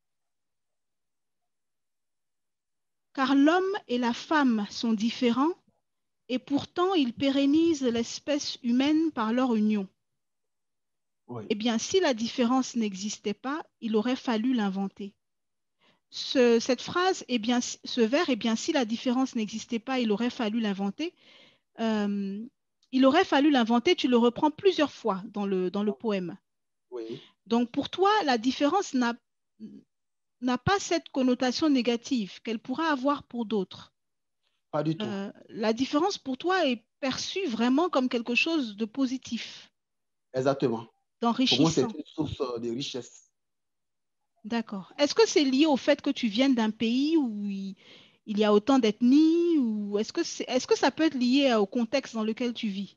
Car l'homme et la femme sont différents et pourtant ils pérennisent l'espèce humaine par leur union. oui. Eh bien, si la différence n'existait pas, il aurait fallu l'inventer. Ce, cette phrase, eh bien, ce vers, eh bien, si la différence n'existait pas, il aurait fallu l'inventer. Euh, il aurait fallu l'inventer, tu le reprends plusieurs fois dans le, dans le poème. Oui, Donc, pour toi, la différence n'a, n'a pas cette connotation négative qu'elle pourrait avoir pour d'autres. pas du tout. Euh, la différence pour toi est perçue vraiment comme quelque chose de positif, Exactement. Pour moi, c'est d'enrichissant. une source euh, de richesse. D'accord. Est-ce que c'est lié au fait que tu viennes d'un pays où il, il y a autant d'ethnies ou est-ce que c'est, est-ce que ça peut être lié au contexte dans lequel tu vis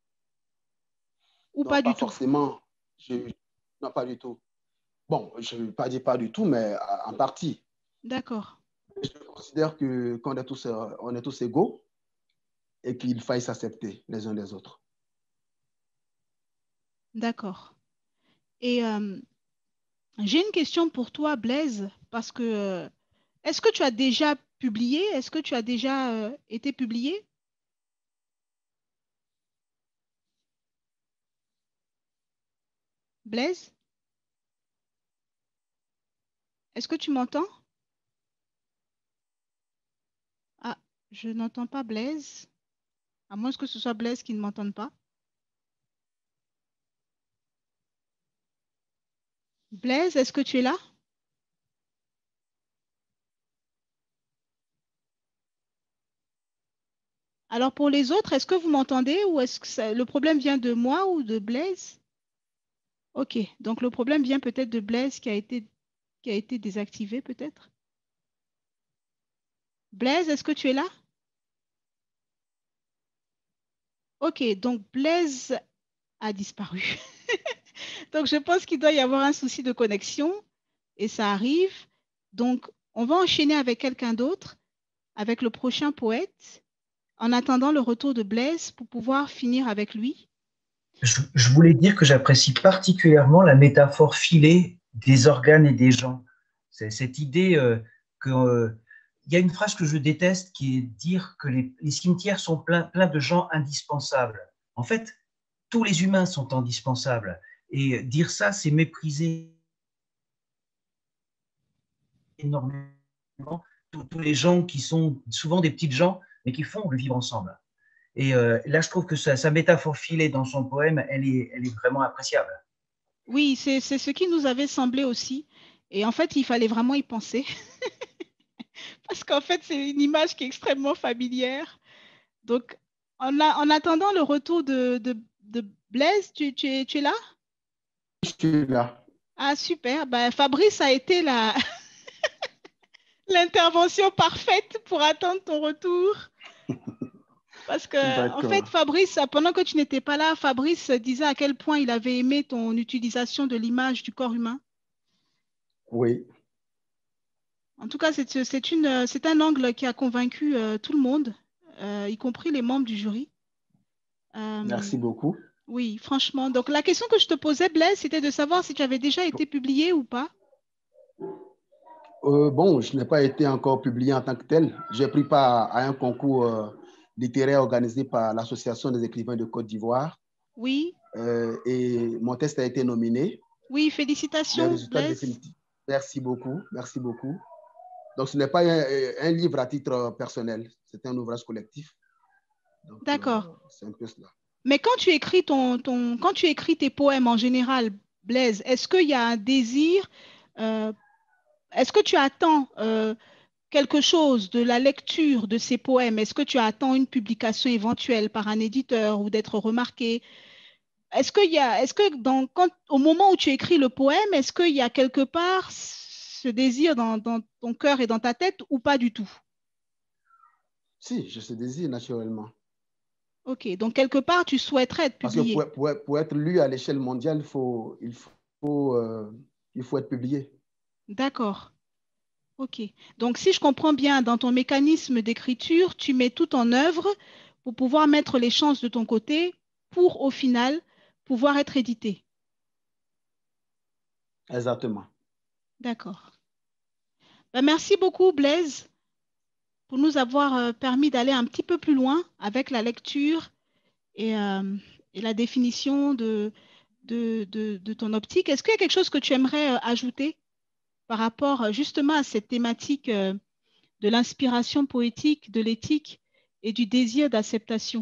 ou Non, pas pas du tout? forcément. Je... Non, pas du tout. Bon, je ne vais pas dire pas du tout, mais euh, en partie. D'accord. Je considère que qu'on est tous, euh, on est tous égaux et qu'il faille s'accepter les uns les autres. D'accord. Et euh, j'ai une question pour toi, Blaise, parce que euh, est-ce que tu as déjà publié? Est-ce que tu as déjà euh, été publié? Blaise, est-ce que tu m'entends? Ah, je n'entends pas Blaise, à moins que ce soit Blaise qui ne m'entende pas. Blaise, est-ce que tu es là? Alors pour les autres, est-ce que vous m'entendez ou est-ce que ça- le problème vient de moi ou de Blaise? Ok, donc le problème vient peut-être de Blaise qui a été, qui a été désactivé peut-être. Blaise, est-ce que tu es là? Ok, donc Blaise a disparu. Donc je pense qu'il doit y avoir un souci de connexion et ça arrive. Donc on va enchaîner avec quelqu'un d'autre, avec le prochain poète, en attendant le retour de Blaise pour pouvoir finir avec lui. Je, je voulais dire que j'apprécie particulièrement la métaphore filée des organes et des gens. C'est cette idée euh, que euh, il y a une phrase que je déteste qui est dire que les, les cimetières sont pleins, pleins de gens indispensables. En fait, tous les humains sont indispensables. Et dire ça, c'est mépriser énormément tous, tous les gens qui sont souvent des petites gens, mais qui font le vivre ensemble. Et euh, là, je trouve que sa, sa métaphore filée dans son poème, elle est, elle est vraiment appréciable. Oui, c'est c'est ce qui nous avait semblé aussi. Et en fait, il fallait vraiment y penser. Parce qu'en fait, c'est une image qui est extrêmement familière. Donc, en, a- en attendant le retour de, de, de Blaise, tu, tu es, tu es là? Je suis là. Ah, super. Ben, Fabrice a été la, l'intervention parfaite pour attendre ton retour. Parce que, en fait, D'accord. Fabrice, pendant que tu n'étais pas là, Fabrice disait à quel point il avait aimé ton utilisation de l'image du corps humain. Oui. En tout cas, c'est c'est une, c'est un angle qui a convaincu euh, tout le monde, euh, y compris les membres du jury. Euh, Merci beaucoup. oui, franchement. Donc, la question que je te posais, Blaise, c'était de savoir si tu avais déjà été publié ou pas. Euh, bon, je n'ai pas été encore publié en tant que tel. J'ai pris part à un concours euh, littéraire organisé par l'Association des écrivains de Côte d'Ivoire. Oui. Euh, et mon texte a été nominé. Oui, Les félicitations, résultats Blaise. définitifs. Merci beaucoup. Merci beaucoup. Donc, ce n'est pas un, un livre à titre personnel. C'est un ouvrage collectif. D'accord. Euh, c'est un peu cela. Mais quand tu écris ton, ton, quand tu écris tes poèmes en général, Blaise, est-ce qu'il y a un désir, euh, est-ce que tu attends euh, quelque chose de la lecture de ces poèmes? Est-ce que tu attends une publication éventuelle par un éditeur ou d'être remarqué? Est-ce qu'il y a, est-ce que dans, quand, au moment où tu écris le poème, est-ce qu'il y a quelque part ce désir dans, dans ton cœur et dans ta tête ou pas du tout? Si, je ce désir naturellement. Ok, donc quelque part, tu souhaiterais être Parce que publié. pour, pour, pour être lu à l'échelle mondiale, il faut, il faut, euh, il faut être publié. D'accord. Ok. Donc, si je comprends bien, dans ton mécanisme d'écriture, tu mets tout en œuvre pour pouvoir mettre les chances de ton côté pour, au final, pouvoir être édité. Exactement. D'accord. Ben, merci beaucoup, Blaise, pour nous avoir euh, permis d'aller un petit peu plus loin avec la lecture et, euh, et la définition de, de, de, de ton optique. Est-ce qu'il y a quelque chose que tu aimerais euh, ajouter par rapport euh, justement à cette thématique euh, de l'inspiration poétique, de l'éthique et du désir d'acceptation?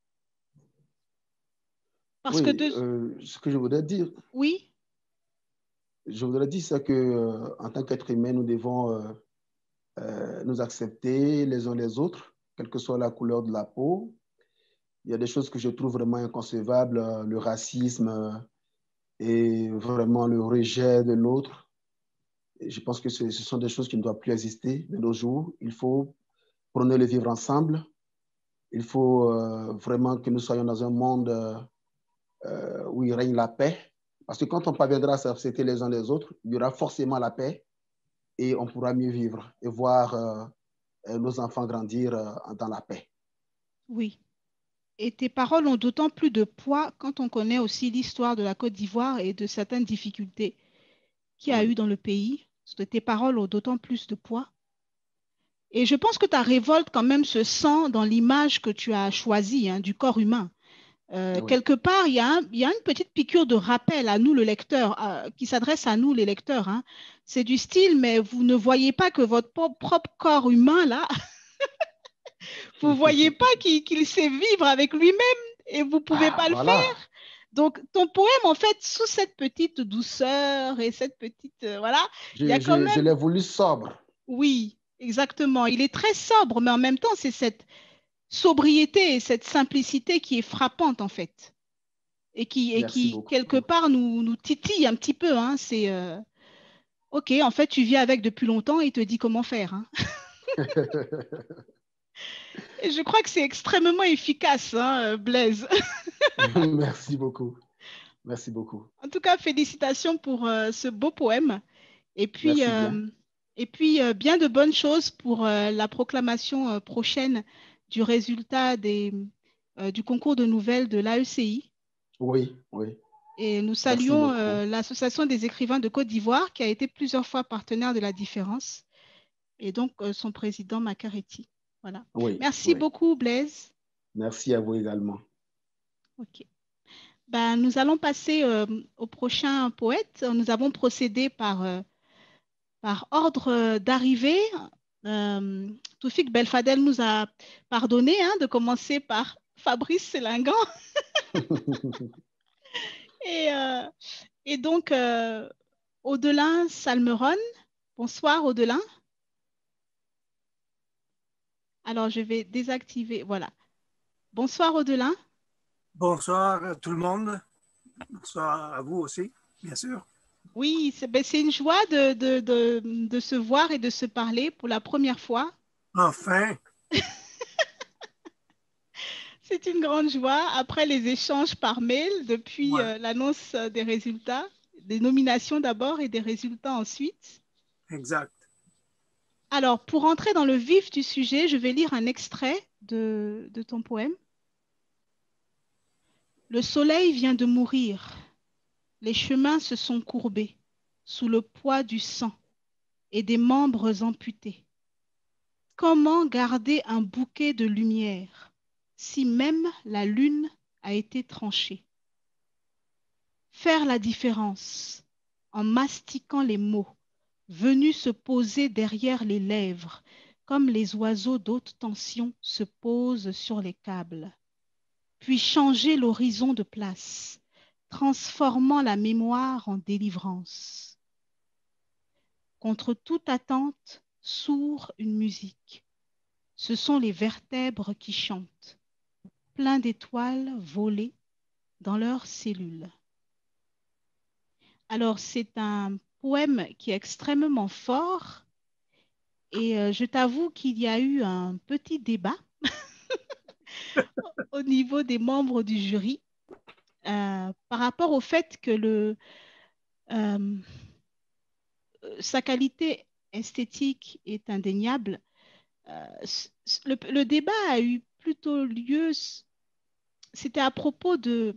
Parce Oui, que de... euh, ce que je voudrais dire, Oui, je voudrais dire, c'est que euh, en tant qu'être humain, nous devons euh, euh, nous accepter les uns les autres, quelle que soit la couleur de la peau. Il y a des choses que je trouve vraiment inconcevables, euh, le racisme euh, et vraiment le rejet de l'autre. Et je pense que ce, ce sont des choses qui ne doivent plus exister de nos jours. Il faut prôner le vivre ensemble. Il faut euh, vraiment que nous soyons dans un monde euh, euh, où il règne la paix. Parce que quand on parviendra à s'accepter les uns les autres, il y aura forcément la paix et on pourra mieux vivre et voir euh, nos enfants grandir euh, dans la paix. oui. Et tes paroles ont d'autant plus de poids quand on connaît aussi l'histoire de la Côte d'Ivoire et de certaines difficultés qu'il y a Oui. eu dans le pays. Parce que tes paroles ont d'autant plus de poids. Et je pense que ta révolte quand même se sent dans l'image que tu as choisie hein, du corps humain. Euh, Oui. quelque part, il y, a un, il y a une petite piqûre de rappel à nous, le lecteur, euh, qui s'adresse à nous, les lecteurs. Hein. C'est du style, mais vous ne voyez pas que votre propre corps humain, là, vous ne voyez pas qu'il qu'il sait vivre avec lui-même et vous ne pouvez Ah, pas le voilà. faire. Donc, ton poème, en fait, sous cette petite douceur et cette petite... euh, voilà, il y a Je, quand je, je même... l'ai voulu sobre. Oui, exactement. Il est très sobre, mais en même temps, c'est cette sobriété et cette simplicité qui est frappante, en fait. Et qui, et Merci qui beaucoup. quelque part, nous, nous titille un petit peu. Hein. C'est... euh, OK, en fait, tu vis avec depuis longtemps et il te dit comment faire. Hein. Et je crois que c'est extrêmement efficace, hein, Blaise. Merci beaucoup. Merci beaucoup. En tout cas, félicitations pour euh, ce beau poème. Et puis, Merci bien. euh, et puis euh, bien de bonnes choses pour euh, la proclamation euh, prochaine du résultat des, euh, du concours de nouvelles de l'A E C I. Oui, oui. Et nous Merci saluons beaucoup. euh, l'Association des écrivains de Côte d'Ivoire qui a été plusieurs fois partenaire de la différence. Et donc, euh, son président, Makareti. Voilà. Oui, Merci oui. beaucoup, Blaise. Merci à vous également. OK. Ben, nous allons passer euh, au prochain poète. Nous avons procédé par, euh, par ordre d'arrivée. Euh, Toufik Belfadel nous a pardonné hein, de commencer par Fabrice Sélingan. et, euh, et donc, euh, Audelin Salmeron. Bonsoir, Audelin. Alors, je vais désactiver. Voilà. Bonsoir, Audelin. Bonsoir à tout le monde. Bonsoir à vous aussi, bien sûr. Oui, c'est ben, c'est une joie de, de, de, de se voir et de se parler pour la première fois. Enfin. C'est une grande joie après les échanges par mail depuis Ouais. euh, l'annonce des résultats, des nominations d'abord et des résultats ensuite. Exact. Alors, pour entrer dans le vif du sujet, je vais lire un extrait de, de ton poème. Le soleil vient de mourir. Les chemins se sont courbés sous le poids du sang et des membres amputés. Comment garder un bouquet de lumière si même la lune a été tranchée? Faire la différence en mastiquant les mots venus se poser derrière les lèvres comme les oiseaux d'haute tension se posent sur les câbles, puis changer l'horizon de place, transformant la mémoire en délivrance. Contre toute attente, sourd une musique. Ce sont les vertèbres qui chantent, pleins d'étoiles volées dans leurs cellules. Alors, c'est un poème qui est extrêmement fort et euh, je t'avoue qu'il y a eu un petit débat au niveau des membres du jury euh, par rapport au fait que le, euh, sa qualité esthétique est indéniable. Euh, le, le débat a eu plutôt lieu, c'était à propos de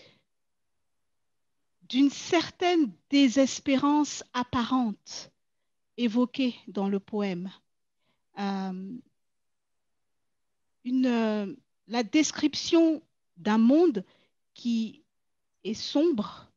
d'une certaine désespérance apparente évoquée dans le poème. Euh, une, euh, la description d'un monde qui est sombre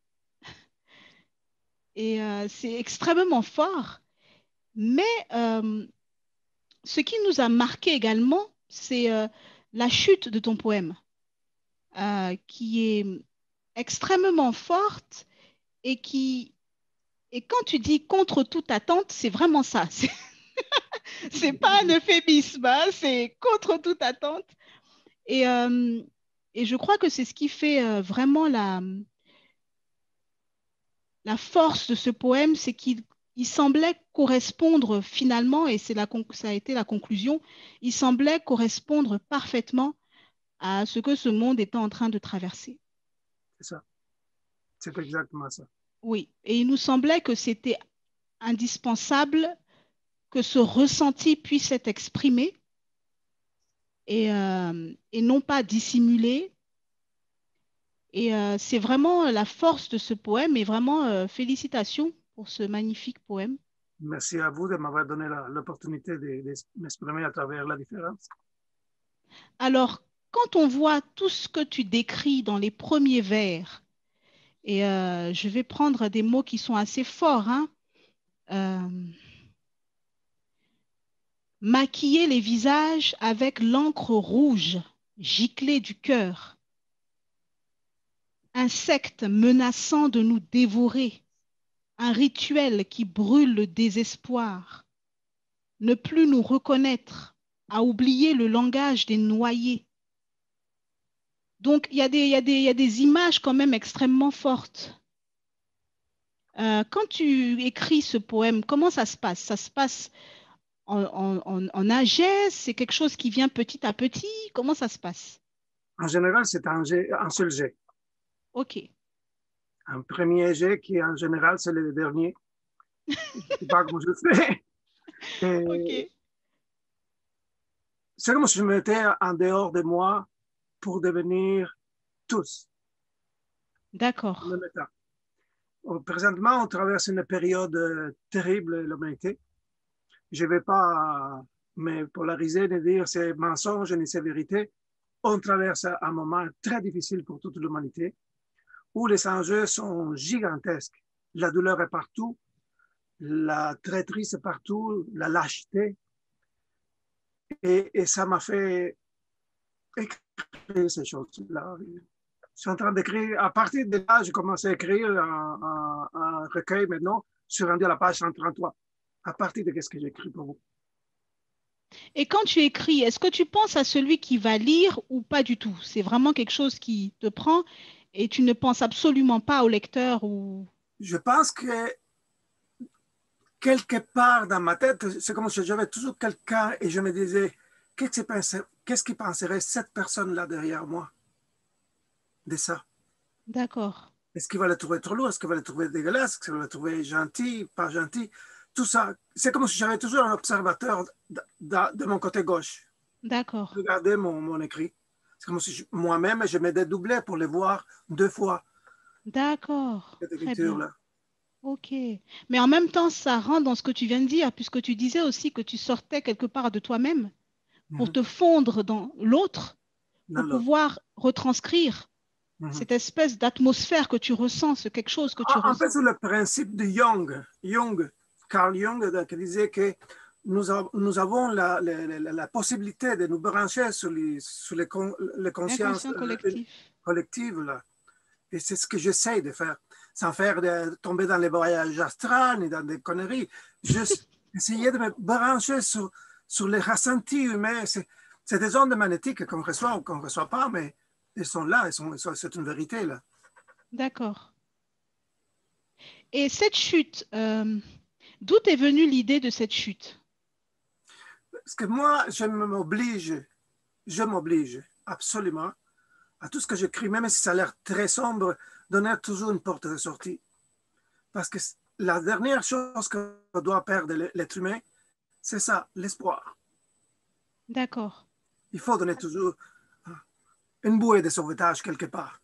et euh, c'est extrêmement fort. Mais euh, ce qui nous a marqué également, c'est euh, la chute de ton poème, euh, qui est extrêmement forte et qui, et quand tu dis contre toute attente, c'est vraiment ça. C'est pas un euphémisme, hein, c'est contre toute attente. Et, euh, et je crois que c'est ce qui fait euh, vraiment la, la force de ce poème, c'est qu'il il semblait correspondre finalement, et c'est la, ça a été la conclusion, il semblait correspondre parfaitement à ce que ce monde était en train de traverser. C'est ça. C'est exactement ça. Oui, et il nous semblait que c'était indispensable que ce ressenti puisse être exprimé et, euh, et non pas dissimulé. Et euh, c'est vraiment la force de ce poème et vraiment euh, félicitations pour ce magnifique poème. Merci à vous de m'avoir donné l'opportunité de, de m'exprimer à travers la différence. Alors, quand on voit tout ce que tu décris dans les premiers vers, et euh, je vais prendre des mots qui sont assez forts, hein, euh, maquiller les visages avec l'encre rouge giclée du cœur, insectes menaçant de nous dévorer, un rituel qui brûle le désespoir, ne plus nous reconnaître, à oublier le langage des noyés. Donc, il y, y, y a des images quand même extrêmement fortes. Euh, quand tu écris ce poème, comment ça se passe? Ça se passe en, en, en un jet? C'est quelque chose qui vient petit à petit? Comment ça se passe? En général, c'est un, un seul jet. OK. Un premier jet qui, en général, c'est le dernier. Je ne sais pas comment je fais. Et OK. C'est comme si je me mettais en dehors de moi pour devenir tous. D'accord. Présentement, on traverse une période terrible, l'humanité. Je ne vais pas me polariser et dire c'est mensonge et c'est vérité. On traverse un moment très difficile pour toute l'humanité où les enjeux sont gigantesques. La douleur est partout, la traîtrise est partout, la lâcheté. Et, et ça m'a fait écrire ces choses-là. Je suis en train d'écrire, à partir de là, j'ai commencé à écrire un, un, un recueil maintenant, je suis rendu à la page cent trente-trois. À partir de ce que j'écris pour vous. Et quand tu écris, est-ce que tu penses à celui qui va lire ou pas du tout? C'est vraiment quelque chose qui te prend et tu ne penses absolument pas au lecteur ou... Je pense que quelque part dans ma tête, c'est comme si j'avais toujours quelqu'un et je me disais, qu'est-ce que qu'est-ce qui penserait cette personne-là derrière moi de ça? D'accord. Est-ce qu'il va le trouver trop lourd? Est-ce qu'il va le trouver dégueulasse? Est-ce qu'il va le trouver gentil, pas gentil? tout ça, c'est comme si j'avais toujours un observateur de, de, de mon côté gauche. D'accord. Regardez mon, mon écrit. C'est comme si moi-même, je me dédoublais pour les voir deux fois. D'accord. Cette Très bien. écriture-là. Ok. Mais en même temps, ça rentre dans ce que tu viens de dire, puisque tu disais aussi que tu sortais quelque part de toi-même pour Mm-hmm. te fondre dans l'autre, pour Non, pouvoir retranscrire mm-hmm. cette espèce d'atmosphère que tu ressens, c'est quelque chose que tu en, ressens. En fait, c'est le principe de Jung, Jung, Carl Jung, qui disait que nous, a, nous avons la, la, la, la, possibilité de nous brancher sur les, sur les, les consciences collectives. Là. Et c'est ce que j'essaie de faire, sans faire de tomber dans les voyages astrales ni dans des conneries. Juste essayer de me brancher sur, sur les ressentis humains. C'est des ondes magnétiques qu'on reçoit ou qu'on ne reçoit pas, mais elles sont là, elles sont, c'est une vérité là. D'accord. Et cette chute, euh, d'où est venue l'idée de cette chute? Parce que moi, je m'oblige, je m'oblige absolument à tout ce que j'écris, même si ça a l'air très sombre, donner toujours une porte de sortie. Parce que la dernière chose que doit perdre l'être humain, c'est ça, l'espoir. D'accord. Il faut donner toujours une bouée de sauvetage quelque part.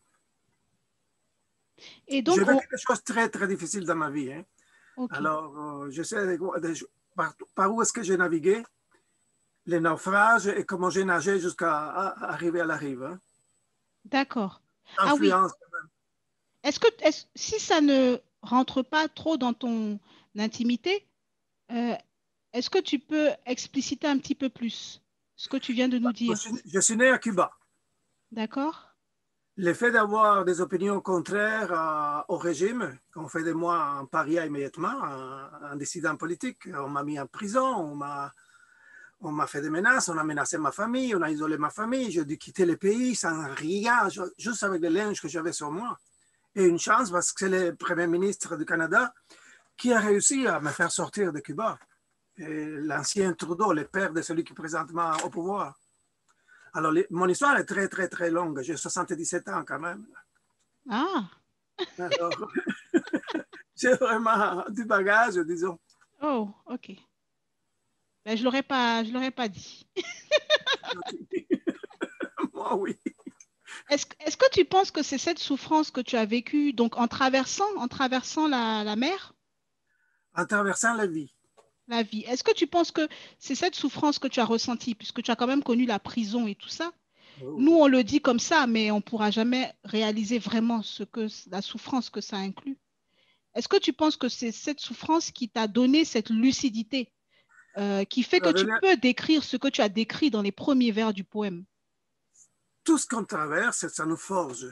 Et donc, j'ai vécu on... des choses très, très difficiles dans ma vie. Hein. Okay. Alors, euh, je sais de, de, par, par où est-ce que j'ai navigué, les naufrages et comment j'ai nagé jusqu'à arriver à la rive. Hein. D'accord. Ah oui. Est-ce que est si ça ne rentre pas trop dans ton intimité, euh, est-ce que tu peux expliciter un petit peu plus ce que tu viens de nous dire? Je suis, je suis né à Cuba. D'accord. Le fait d'avoir des opinions contraires à, au régime, on fait de moi un paria immédiatement, un, un dissident politique. On m'a mis en prison, on m'a on m'a fait des menaces, on a menacé ma famille, on a isolé ma famille, j'ai dû quitter le pays sans rien, juste avec le linge que j'avais sur moi. Et une chance parce que c'est le premier ministre du Canada qui a réussi à me faire sortir de Cuba. L'ancien Trudeau, le père de celui qui est présentement au pouvoir. Alors, les, mon histoire est très, très, très longue. J'ai soixante-dix-sept ans quand même. Ah! Alors, j'ai vraiment du bagage, disons. Oh, OK. Ben, je ne l'aurais pas, je l'aurais pas dit. Moi, oui. Est-ce, est-ce que tu penses que c'est cette souffrance que tu as vécue donc en traversant, en traversant la, la mer? En traversant la vie. La vie. Est-ce que tu penses que c'est cette souffrance que tu as ressentie, puisque tu as quand même connu la prison et tout ça? Oh. Nous, on le dit comme ça, mais on ne pourra jamais réaliser vraiment ce que, la souffrance que ça inclut. Est-ce que tu penses que c'est cette souffrance qui t'a donné cette lucidité, euh, qui fait que tu peux décrire ce que tu as décrit dans les premiers vers du poème? Tout ce qu'on traverse, ça nous forge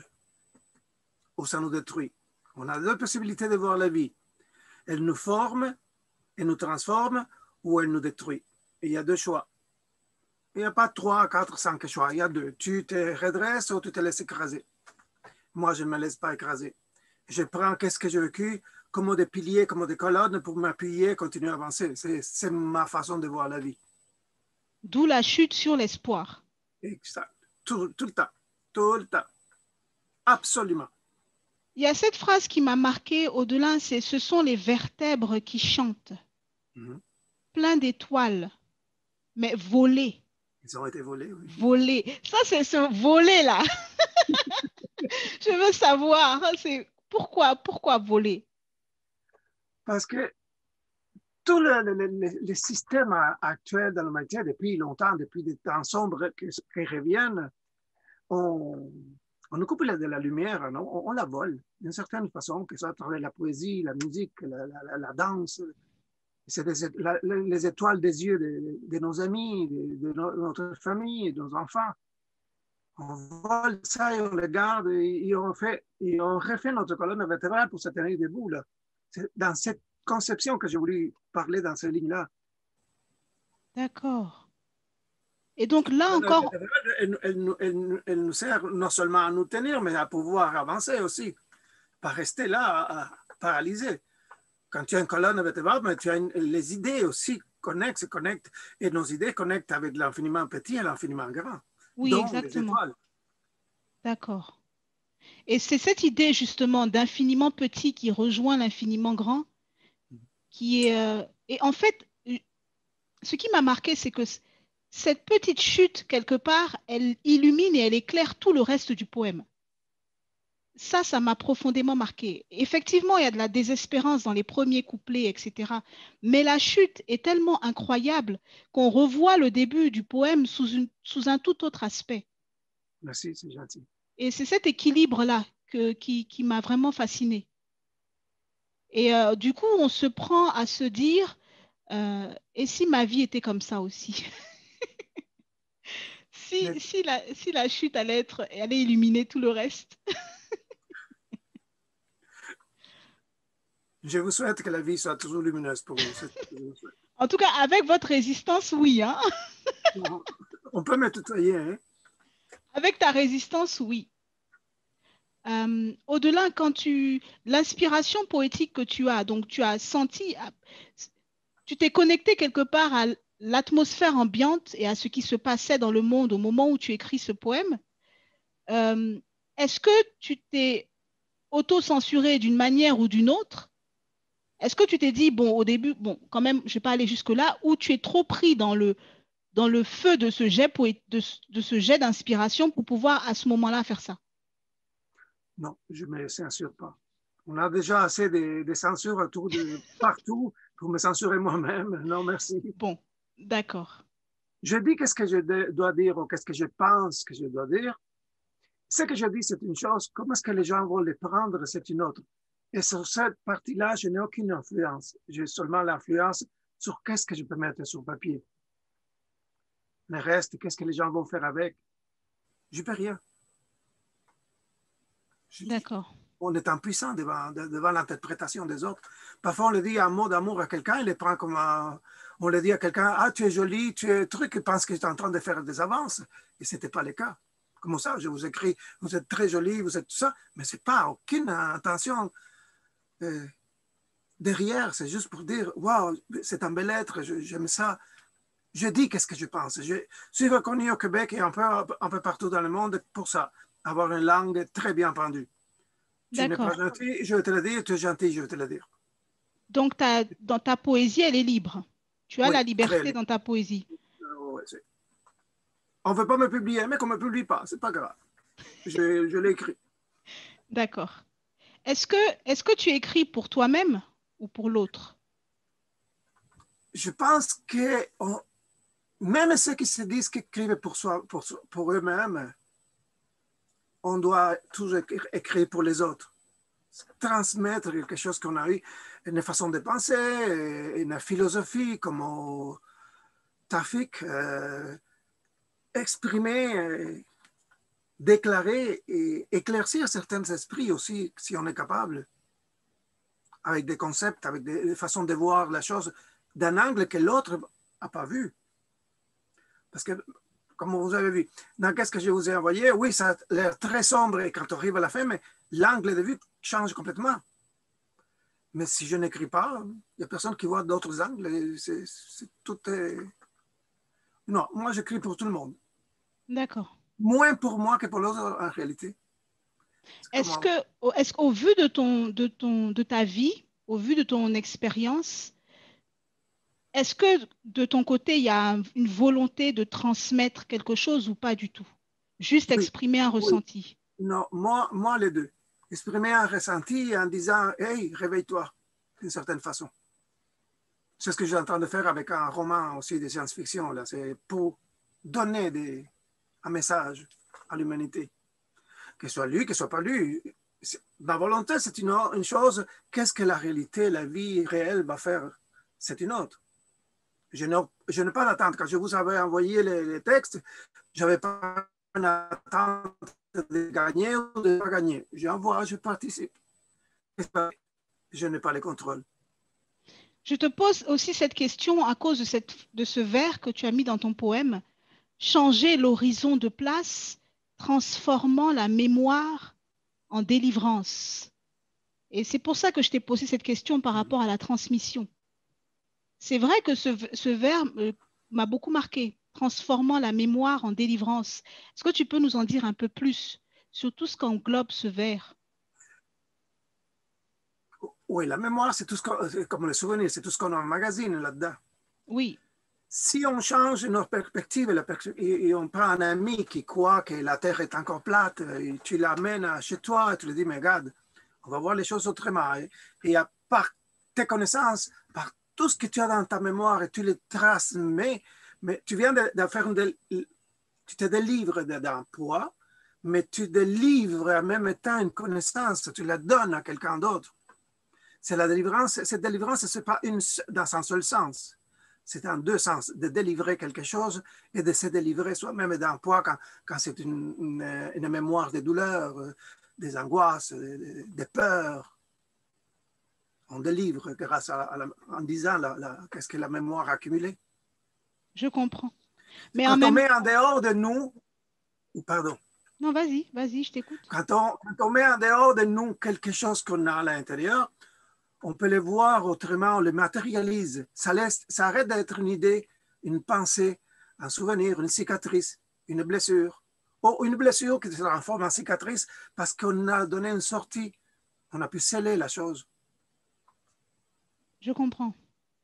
ou ça nous détruit. On a deux possibilités de voir la vie. Elle nous forme, elle nous transforme ou elle nous détruit. Et il y a deux choix. Il n'y a pas trois, quatre, cinq choix. Il y a deux. Tu te redresses ou tu te laisses écraser. Moi, je ne me laisse pas écraser. Je prends qu'est-ce que j'ai vécu comme des piliers, comme des colonnes pour m'appuyer et continuer à avancer. C'est ma façon de voir la vie. D'où la chute sur l'espoir. Exact. Tout, tout le temps. Tout le temps. Absolument. Il y a cette phrase qui m'a marquée au-delà, c'est « ce sont les vertèbres qui chantent, mm-hmm. plein d'étoiles, mais volés ». Ils ont été volés, oui. Volés. Ça, c'est ce voler-là. Je veux savoir, c'est pourquoi, pourquoi voler? Parce que tout le, le, le, le système actuel dans l'humanité, depuis longtemps, depuis des temps sombres qui, qui reviennent, on, on nous coupe de la lumière, non? On, on la vole d'une certaine façon, que ce soit à travers la poésie, la musique, la, la, la danse. C'est les étoiles des yeux de, de nos amis, de, de notre famille, de nos enfants. On vole ça et on le garde et, et, on, fait, et on refait notre colonne vertébrale pour se tenir debout. C'est dans cette conception que j'ai voulu parler dans ces lignes-là. D'accord. Et donc là encore... Elle, elle, elle, elle nous sert non seulement à nous tenir, mais à pouvoir avancer aussi. Pas rester là, paralysé. Quand tu as une colonne vertébrale, mais tu as une, les idées aussi connectent, se connectent, et nos idées connectent avec l'infiniment petit et l'infiniment grand. Oui, exactement. D'accord. Et c'est cette idée justement d'infiniment petit qui rejoint l'infiniment grand qui est, euh, Et en fait, ce qui m'a marqué, c'est que cette petite chute, quelque part, elle illumine et elle éclaire tout le reste du poème. Ça, ça m'a profondément marqué. Effectivement, il y a de la désespérance dans les premiers couplets, et cetera. Mais la chute est tellement incroyable qu'on revoit le début du poème sous, une, sous un tout autre aspect. Merci, c'est gentil. Et c'est cet équilibre-là que, qui, qui m'a vraiment fascinée. Et euh, du coup, on se prend à se dire, euh, et si ma vie était comme ça aussi? si, Mais si, la, si la chute allait, être, allait illuminer tout le reste. je vous souhaite que la vie soit toujours lumineuse pour vous. En tout cas, avec votre résistance, oui. Hein? On peut me tutoyer. Hein? Avec ta résistance, oui. Euh, au-delà, quand tu l'inspiration poétique que tu as, donc tu as senti, tu t'es connecté quelque part à l'atmosphère ambiante et à ce qui se passait dans le monde au moment où tu écris ce poème. Euh, est-ce que tu t'es auto-censuré d'une manière ou d'une autre? Est-ce que tu t'es dit, bon, au début, bon, quand même, je ne vais pas aller jusque-là, où tu es trop pris dans le, dans le feu de ce jet, de, de ce jet d'inspiration pour pouvoir à ce moment-là faire ça? Non, je ne me censure pas. On a déjà assez de, de censure autour de partout pour me censurer moi-même. Non, merci. Bon, d'accord. Je dis qu'est-ce que je de, dois dire ou qu'est-ce que je pense que je dois dire. Ce que je dis, c'est une chose. Comment est-ce que les gens vont le prendre, c'est une autre. Et sur cette partie-là, je n'ai aucune influence. J'ai seulement l'influence sur qu'est-ce que je peux mettre sur papier. Le reste, qu'est-ce que les gens vont faire avec? Je ne peux rien. D'accord. On est impuissant devant, devant l'interprétation des autres. Parfois, on le dit un mot d'amour à quelqu'un, il le prend comme un... On le dit à quelqu'un, ah, tu es joli, tu es truc, il pense que tu es en train de faire des avances. Et ce n'était pas le cas. Comme ça, je vous écris, vous êtes très joli, vous êtes tout ça, mais ce n'est pas aucune intention euh, derrière. C'est juste pour dire, waouh, c'est un bel être, j'aime ça. Je dis qu'est-ce que je pense. Je suis reconnu au Québec et un peu, un peu partout dans le monde pour ça, avoir une langue très bien pendue. Tu n'es pas gentil, je vais te le dire, tu es gentil, je vais te le dire. Donc, ta, dans ta poésie, elle est libre. Tu as oui, la liberté dans ta poésie. Ouais, on ne veut pas me publier, mais qu'on ne me publie pas, c'est pas grave. Je, je l'ai écrit. D'accord. Est-ce que, est-ce que tu écris pour toi-même ou pour l'autre? Je pense que on, même ceux qui se disent qu'ils écrivent pour, soi, pour, pour eux-mêmes, on doit toujours écrire pour les autres. Transmettre quelque chose qu'on a eu, une façon de penser, une philosophie, comme Tafik, euh, exprimer, euh, déclarer et éclaircir certains esprits aussi, si on est capable, avec des concepts, avec des, des façons de voir la chose d'un angle que l'autre n'a pas vu. Parce que, comme vous avez vu, dans qu'est-ce que je vous ai envoyé, oui, ça a l'air très sombre et quand on arrive à la fin, mais l'angle de vue change complètement. Mais si je n'écris pas, il n'y a personne qui voit d'autres angles. C'est, c'est tout est... Non, moi, j'écris pour tout le monde. D'accord. Moins pour moi que pour l'autre, en réalité. Est-ce que, est-ce qu'au vu de, ton, de, ton, de ta vie, au vu de ton expérience, est-ce que de ton côté, il y a une volonté de transmettre quelque chose ou pas du tout? Juste oui. exprimer un oui. ressenti? Non, moi, moi, les deux. Exprimer un ressenti en disant « Hey, réveille-toi » d'une certaine façon. C'est ce que j'ai en train de faire avec un roman aussi de science-fiction. Là. C'est pour donner des, un message à l'humanité. Que ce soit lu, que ce soit pas lu. Ma volonté, c'est une, une chose. Qu'est-ce que la réalité, la vie réelle va faire? C'est une autre. Je n'ai, je n'ai pas d'attente. Quand je vous avais envoyé les, les textes, je n'avais pas une attente de gagner ou de ne pas gagner. J'envoie, je participe. Je n'ai pas le contrôle. Je te pose aussi cette question à cause de, cette, de ce vers que tu as mis dans ton poème. Changer l'horizon de place, transformant la mémoire en délivrance. Et c'est pour ça que je t'ai posé cette question par rapport à la transmission. C'est vrai que ce, ce vers euh, m'a beaucoup marqué, transformant la mémoire en délivrance. Est-ce que tu peux nous en dire un peu plus sur tout ce qu'englobe ce vers? Oui, la mémoire, c'est tout ce qu'on, comme le souvenir, c'est tout ce qu'on emmagasine là-dedans. Oui. Si on change notre perspective la pers- et, et on prend un ami qui croit que la Terre est encore plate, et tu l'amènes chez toi et tu lui dis, mais regarde, on va voir les choses autrement. Et, et à, par tes connaissances, par tout ce que tu as dans ta mémoire et tu les traces, mais, mais tu viens de, de faire une... Tu te délivres d'un poids, mais tu délivres en même temps une connaissance, tu la donnes à quelqu'un d'autre. C'est la délivrance, cette délivrance, ce n'est pas une, dans un seul sens. C'est en deux sens, de délivrer quelque chose et de se délivrer soi-même d'un poids quand, quand c'est une, une, une mémoire des douleurs, des angoisses, des, des peurs. On délivre grâce à, à la, en disant la, la, qu'est-ce que la mémoire a accumulé. Je comprends. Mais quand en on même... met en dehors de nous, pardon. Non, vas-y, vas-y, je t'écoute. Quand on, quand on met en dehors de nous quelque chose qu'on a à l'intérieur, on peut le voir autrement, on le matérialise. Ça, laisse, ça arrête d'être une idée, une pensée, un souvenir, une cicatrice, une blessure. Ou une blessure qui se transforme en cicatrice parce qu'on a donné une sortie. On a pu sceller la chose. Je comprends.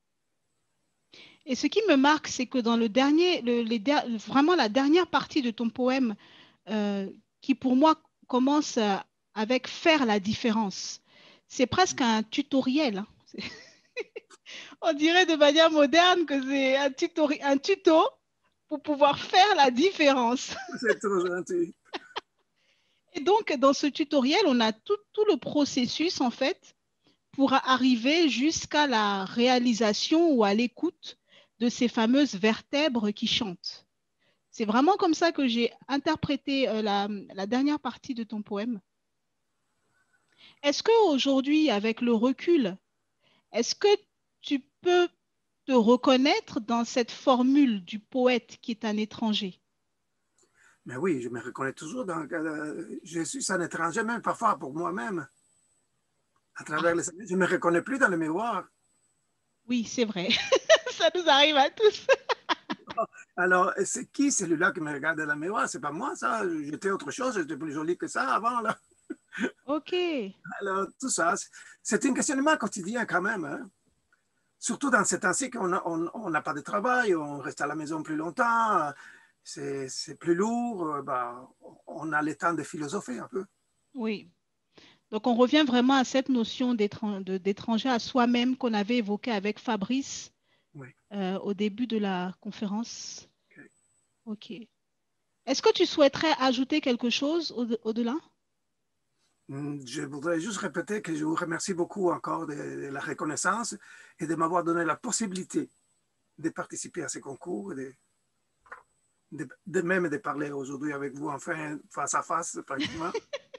Et ce qui me marque, c'est que dans le dernier, le, les der, vraiment la dernière partie de ton poème, euh, qui pour moi commence euh, avec faire la différence, c'est presque un tutoriel. Hein. On dirait de manière moderne que c'est un, tutori, un tuto pour pouvoir faire la différence. C'est trop gentil. Et donc, dans ce tutoriel, on a tout, tout le processus, en fait, pour arriver jusqu'à la réalisation ou à l'écoute de ces fameuses vertèbres qui chantent. C'est vraiment comme ça que j'ai interprété euh, la, la dernière partie de ton poème. Est-ce qu'aujourd'hui, avec le recul, est-ce que tu peux te reconnaître dans cette formule du poète qui est un étranger? Mais oui, je me reconnais toujours. Dans, euh, je suis un étranger, même parfois pour moi-même. À travers les années, je ne me reconnais plus dans le miroir. Oui, c'est vrai. Ça nous arrive à tous. Alors, c'est qui celui-là qui me regarde dans le miroir? C'est pas moi, ça. J'étais autre chose, j'étais plus jolie que ça avant, là. OK. Alors, tout ça, c'est un questionnement quotidien quand même. Hein? Surtout dans ces temps-ci qu'on n'a on, on pas de travail, on reste à la maison plus longtemps, c'est plus lourd, ben, on a le temps de philosopher un peu. Oui. Donc, on revient vraiment à cette notion d'étranger à soi-même qu'on avait évoquée avec Fabrice oui. euh, au début de la conférence. OK. OK. Est-ce que tu souhaiterais ajouter quelque chose au-delà? Je voudrais juste répéter que je vous remercie beaucoup encore de, de la reconnaissance et de m'avoir donné la possibilité de participer à ces concours, de, de, de même de parler aujourd'hui avec vous, enfin, face à face, pratiquement.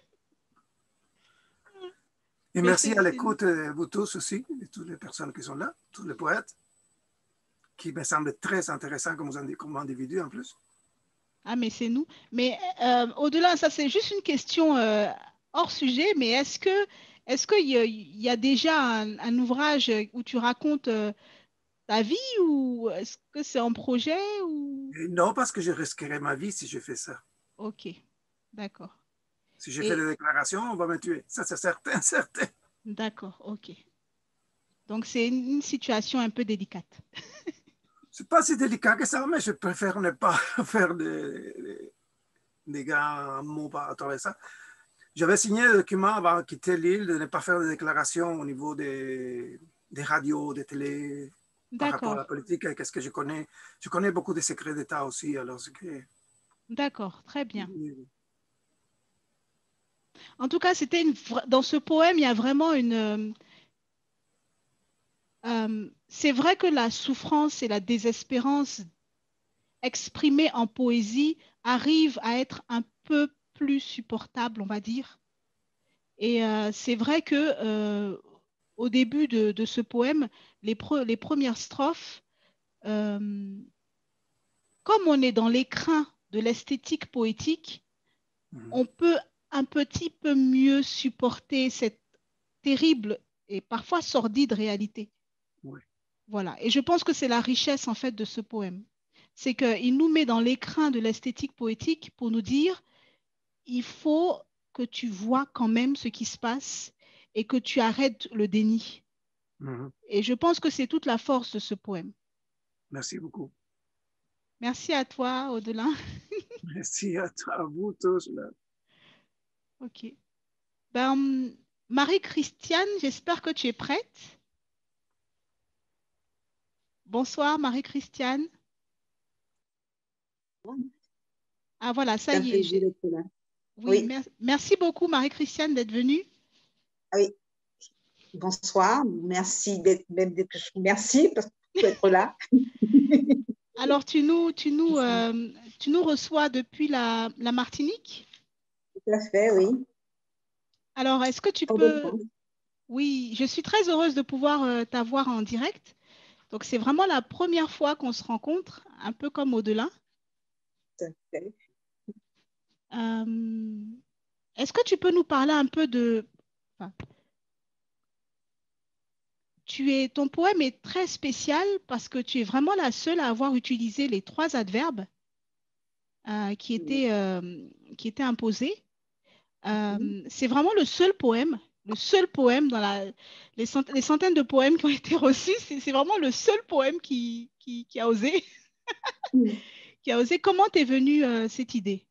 Et mais merci à l'écoute de vous tous aussi, de toutes les personnes qui sont là, tous les poètes, qui me semblent très intéressants comme, comme individus en plus. Ah, mais c'est nous. Mais euh, au-delà, ça c'est juste une question euh, hors sujet, mais est-ce que est-ce qu'il y, y a déjà un, un ouvrage où tu racontes euh, ta vie ou est-ce que c'est en projet ou... Non, parce que je risquerais ma vie si je fais ça. Ok, d'accord. Si je Et... fais des déclarations, on va me tuer. Ça, c'est certain, certain. D'accord, ok. Donc, c'est une situation un peu délicate. C'est pas si délicat que ça, mais je préfère ne pas faire des, des, des grands mots par travers ça. J'avais signé un document avant de quitter l'île de ne pas faire de déclarations au niveau des, des radios, des télés, par rapport à la politique. Qu'est-ce que je connais? Je connais beaucoup de secrets d'État aussi. Alors que... D'accord, très bien. En tout cas, c'était une... dans ce poème, il y a vraiment une... Euh, c'est vrai que la souffrance et la désespérance exprimées en poésie arrivent à être un peu plus supportables, on va dire. Et euh, c'est vrai que euh, au début de, de ce poème, les, pre les premières strophes, euh, comme on est dans l'écrin de l'esthétique poétique, mmh. on peut un petit peu mieux supporter cette terrible et parfois sordide réalité. Oui. Voilà. Et je pense que c'est la richesse en fait de ce poème. C'est qu'il nous met dans l'écrin de l'esthétique poétique pour nous dire il faut que tu vois quand même ce qui se passe et que tu arrêtes le déni. Mhm. Et je pense que c'est toute la force de ce poème. Merci beaucoup. Merci à toi, Odelin. Merci à, à vous tous. Là. Ok. Ben, Marie-Christiane, j'espère que tu es prête. Bonsoir, Marie-Christiane. Ah voilà, ça C'est un y est. plaisir j'ai- d'être là. Oui, Oui. mer- merci beaucoup, Marie-Christiane, d'être venue. Ah oui. Bonsoir. Merci d'être même d'être- merci parce que d'être là. Alors, tu nous, tu nous, euh, tu nous reçois depuis la, la Martinique. Tout à fait, oui. Alors, est-ce que tu Fort de peux... France. Oui, je suis très heureuse de pouvoir euh, t'avoir en direct. Donc, c'est vraiment la première fois qu'on se rencontre, un peu comme Au-delà. Tout à fait. Euh, est-ce que tu peux nous parler un peu de... enfin, tu es, ton poème est très spécial parce que tu es vraiment la seule à avoir utilisé les trois adverbes euh, qui étaient, euh, qui étaient imposés. Euh, Mhm. c'est vraiment le seul poème, le seul poème dans la, les, cent, les centaines de poèmes qui ont été reçus, c'est, c'est vraiment le seul poème qui, qui, qui a osé. qui a osé. Comment t'es venue euh, cette idée?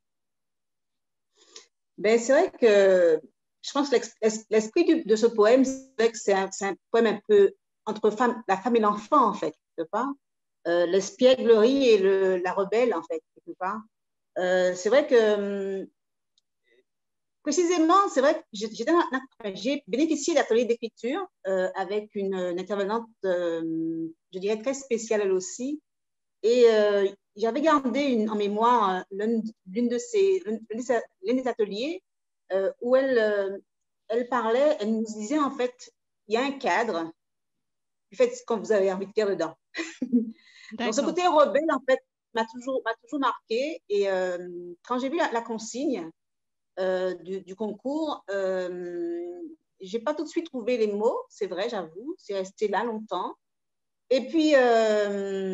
Ben, c'est vrai que je pense que l'ex- l'esprit du- de ce poème, c'est vrai que c'est un, c'est un poème un peu entre femme, la femme et l'enfant, en fait, quelque part. Euh, l'espièglerie et le, la rebelle, en fait, quelque part. Euh, c'est vrai que hum, précisément, c'est vrai que j'ai j'ai bénéficié d'ateliers d'écriture euh, avec une, une intervenante, euh, je dirais, très spéciale elle aussi. Et euh, j'avais gardé une, en mémoire l'une de ces, l'un des ateliers euh, où elle, euh, elle parlait, elle nous disait en fait, il y a un cadre, faites ce que vous avez envie de faire dedans. Donc ce D'accord. côté rebelle, en fait, m'a toujours, m'a toujours marqué. Et euh, quand j'ai vu la, la consigne, euh, du, du concours, euh, j'ai pas tout de suite trouvé les mots, c'est vrai, j'avoue, c'est resté là longtemps. Et puis, euh,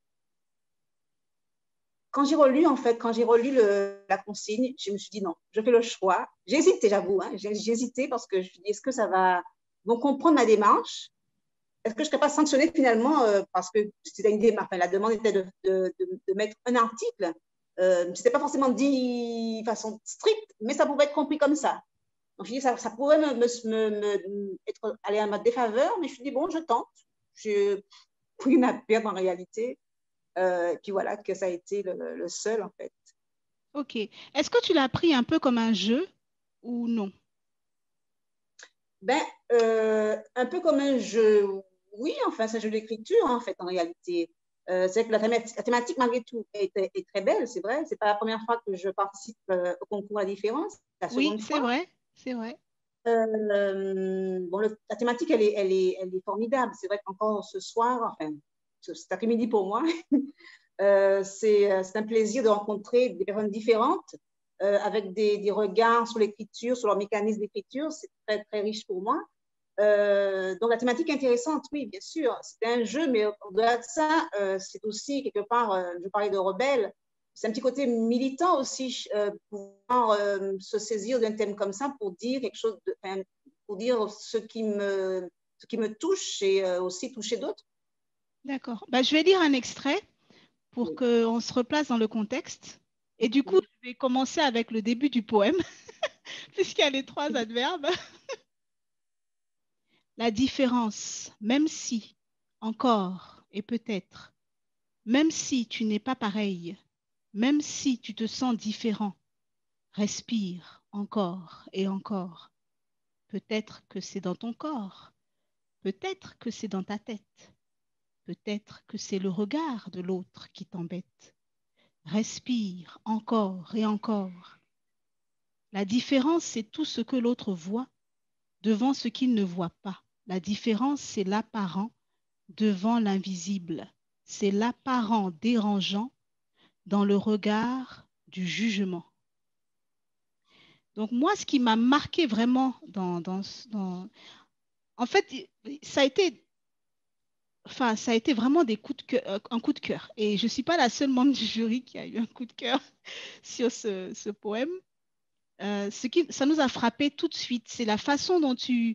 quand j'ai relu, en fait, quand j'ai relu le, la consigne, je me suis dit non, je fais le choix. J'ai hésité, j'avoue, hein, j'ai, j'ai hésité parce que je me suis dit, est-ce que ça va, vont comprendre ma démarche? Est-ce que je ne serais pas sanctionnée finalement euh, parce que c'était une démarche, enfin, la demande était de, de, de, de mettre un article. Euh, ce n'était pas forcément dit de façon stricte, mais ça pouvait être compris comme ça. Donc, je dis, ça, ça pourrait me, me, me, me être, aller à ma défaveur, mais je me suis dit, bon, je tente. Je pris ma perte en réalité. Euh, puis voilà, que ça a été le, le seul, en fait. Ok. Est-ce que tu l'as pris un peu comme un jeu ou non? Ben, euh, un peu comme un jeu, oui, enfin, c'est un jeu d'écriture, en fait, en réalité. Euh, c'est que la thématique, la thématique, malgré tout, est, est très belle, c'est vrai. C'est pas la première fois que je participe euh, au concours à différence, c'est la Oui, seconde c'est fois. vrai, c'est vrai. Euh, bon, le, la thématique, elle est, elle est, elle est formidable. C'est vrai qu'encore ce soir, enfin, cet après-midi pour moi, euh, c'est un plaisir de rencontrer des personnes différentes euh, avec des, des regards sur l'écriture, sur leur mécanisme d'écriture. C'est très, très riche pour moi. Euh, donc, la thématique est intéressante, oui, bien sûr. C'est un jeu, mais au-delà de ça, euh, c'est aussi quelque part, euh, je parlais de rebelle, c'est un petit côté militant aussi, euh, pouvoir euh, se saisir d'un thème comme ça pour dire quelque chose, de, enfin, pour dire ce qui me, ce qui me touche et euh, aussi toucher d'autres. D'accord. Bah, je vais lire un extrait pour Oui. qu'on se replace dans le contexte. Et du coup, je vais commencer avec le début du poème, puisqu'il y a les trois adverbes. La différence, même si, encore et peut-être, même si tu n'es pas pareil, même si tu te sens différent, respire encore et encore. Peut-être que c'est dans ton corps, peut-être que c'est dans ta tête, peut-être que c'est le regard de l'autre qui t'embête. Respire encore et encore. La différence, c'est tout ce que l'autre voit devant ce qu'il ne voit pas. La différence, c'est l'apparent devant l'invisible. C'est l'apparent dérangeant dans le regard du jugement. Donc moi, ce qui m'a marqué vraiment dans, dans, dans... En fait, ça a été... Enfin, ça a été vraiment des coups de cœur, un coup de cœur. Et je ne suis pas la seule membre du jury qui a eu un coup de cœur sur ce, ce poème. Euh, ce qui, ça nous a frappé tout de suite, c'est la façon dont tu,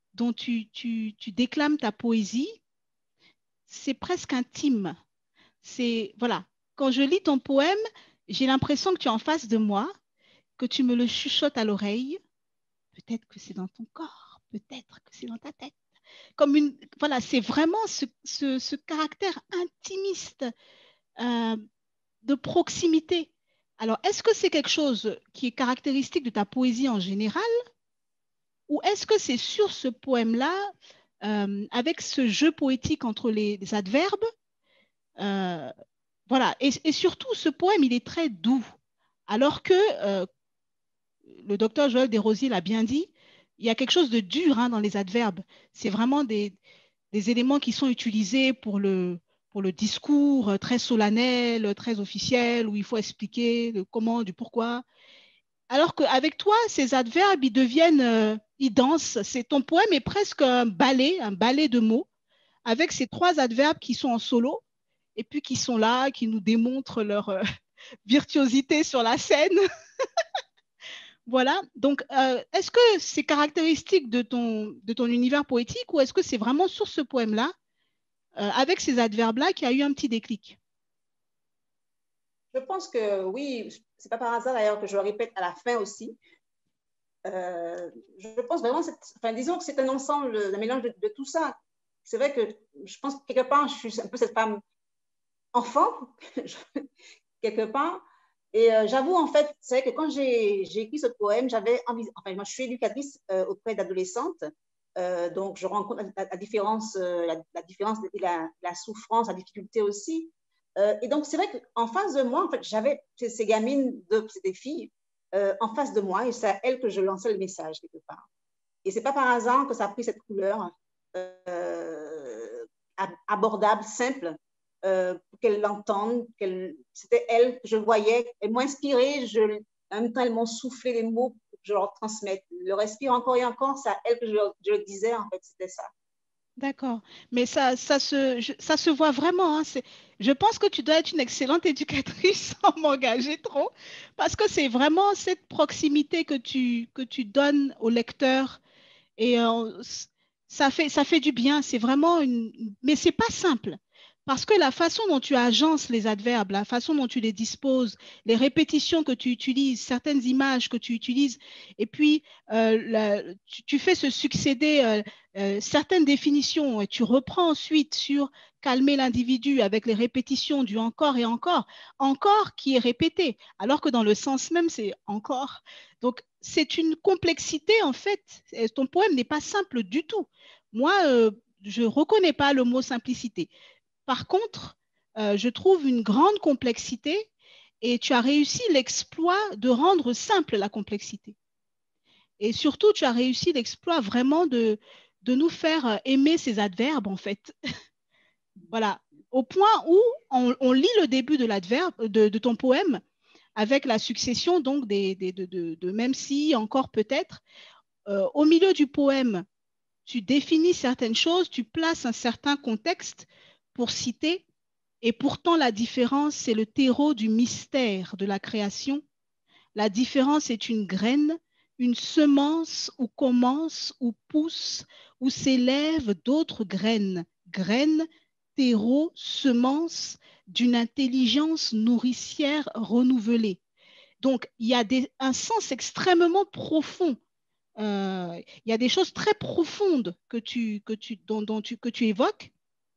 dont tu, tu, tu déclames ta poésie, c'est presque intime. C'est, voilà, quand je lis ton poème, j'ai l'impression que tu es en face de moi, que tu me le chuchotes à l'oreille. Peut-être que c'est dans ton corps, peut-être que c'est dans ta tête. Comme une, voilà, c'est vraiment ce, ce, ce caractère intimiste euh, de proximité. Alors, est-ce que c'est quelque chose qui est caractéristique de ta poésie en général, ou est-ce que c'est sur ce poème-là, euh, avec ce jeu poétique entre les, les adverbes, euh, voilà, et, et surtout ce poème, il est très doux, alors que euh, le docteur Joël Desrosiers l'a bien dit, il y a quelque chose de dur hein, dans les adverbes. C'est vraiment des, des éléments qui sont utilisés pour le, pour le discours très solennel, très officiel, où il faut expliquer le comment, du pourquoi. Alors qu'avec toi, ces adverbes, ils deviennent, euh, ils dansent. C'est, ton poème est presque un ballet, un ballet de mots, avec ces trois adverbes qui sont en solo, et puis qui sont là, qui nous démontrent leur euh, virtuosité sur la scène. Voilà, donc euh, est-ce que c'est caractéristique de ton, de ton univers poétique ou est-ce que c'est vraiment sur ce poème-là, euh, avec ces adverbes-là, qu'il y a eu un petit déclic? Je pense que oui, c'est pas par hasard d'ailleurs que je le répète à la fin aussi. Euh, je pense vraiment, enfin, disons que c'est un ensemble, un mélange de, de tout ça. C'est vrai que je pense que quelque part, je suis un peu cette femme enfant, quelque part. Et euh, j'avoue, en fait, c'est vrai que quand j'ai écrit ce poème, j'avais envie, enfin, moi, je suis éducatrice euh, auprès d'adolescentes, euh, donc je rencontre la, la différence, euh, la, la différence et la, la souffrance, la difficulté aussi. Euh, et donc, c'est vrai qu'en face de moi, en fait, j'avais ces gamines, de, ces filles, euh, en face de moi, et c'est à elles que je lançais le message, quelque part. Et c'est pas par hasard que ça a pris cette couleur euh, abordable, simple, euh, pour qu'elles l'entendent. Qu'elle, c'était elles que je voyais. Elles m'ont inspirée. Je, en même temps, elles m'ont soufflé les mots pour que je leur transmette. Le respire encore et encore, c'est à elles que je, je le disais. En fait, c'était ça. D'accord. Mais ça, ça, se, je, ça se voit vraiment. Hein. C'est, je pense que tu dois être une excellente éducatrice sans m'engager trop, parce que c'est vraiment cette proximité que tu, que tu donnes au lecteur. Et euh, ça fait, ça fait du bien. C'est vraiment une... Mais ce n'est pas simple. Parce que la façon dont tu agences les adverbes, la façon dont tu les disposes, les répétitions que tu utilises, certaines images que tu utilises, et puis euh, la, tu, tu fais se succéder euh, euh, certaines définitions et tu reprends ensuite sur calmer l'individu avec les répétitions du encore et encore, encore qui est répété, alors que dans le sens même, c'est encore. Donc, c'est une complexité, en fait. Ton poème n'est pas simple du tout. Moi, euh, je ne reconnais pas le mot simplicité. Par contre, euh, je trouve une grande complexité et tu as réussi l'exploit de rendre simple la complexité. Et surtout, tu as réussi l'exploit vraiment de, de nous faire aimer ces adverbes, en fait. Voilà. Au point où on, on lit le début de l'adverbe, de, de ton poème, avec la succession donc des, des, de, de, de même si, encore peut-être. Euh, au milieu du poème, tu définis certaines choses, tu places un certain contexte pour citer, et pourtant la différence, c'est le terreau du mystère de la création. La différence est une graine, une semence où commencent, où poussent, où s'élèvent d'autres graines. Graines, terreau, semence d'une intelligence nourricière renouvelée. Donc, il y a des, un sens extrêmement profond. Euh, il y a des choses très profondes que tu, que tu, dont, dont tu, que tu évoques,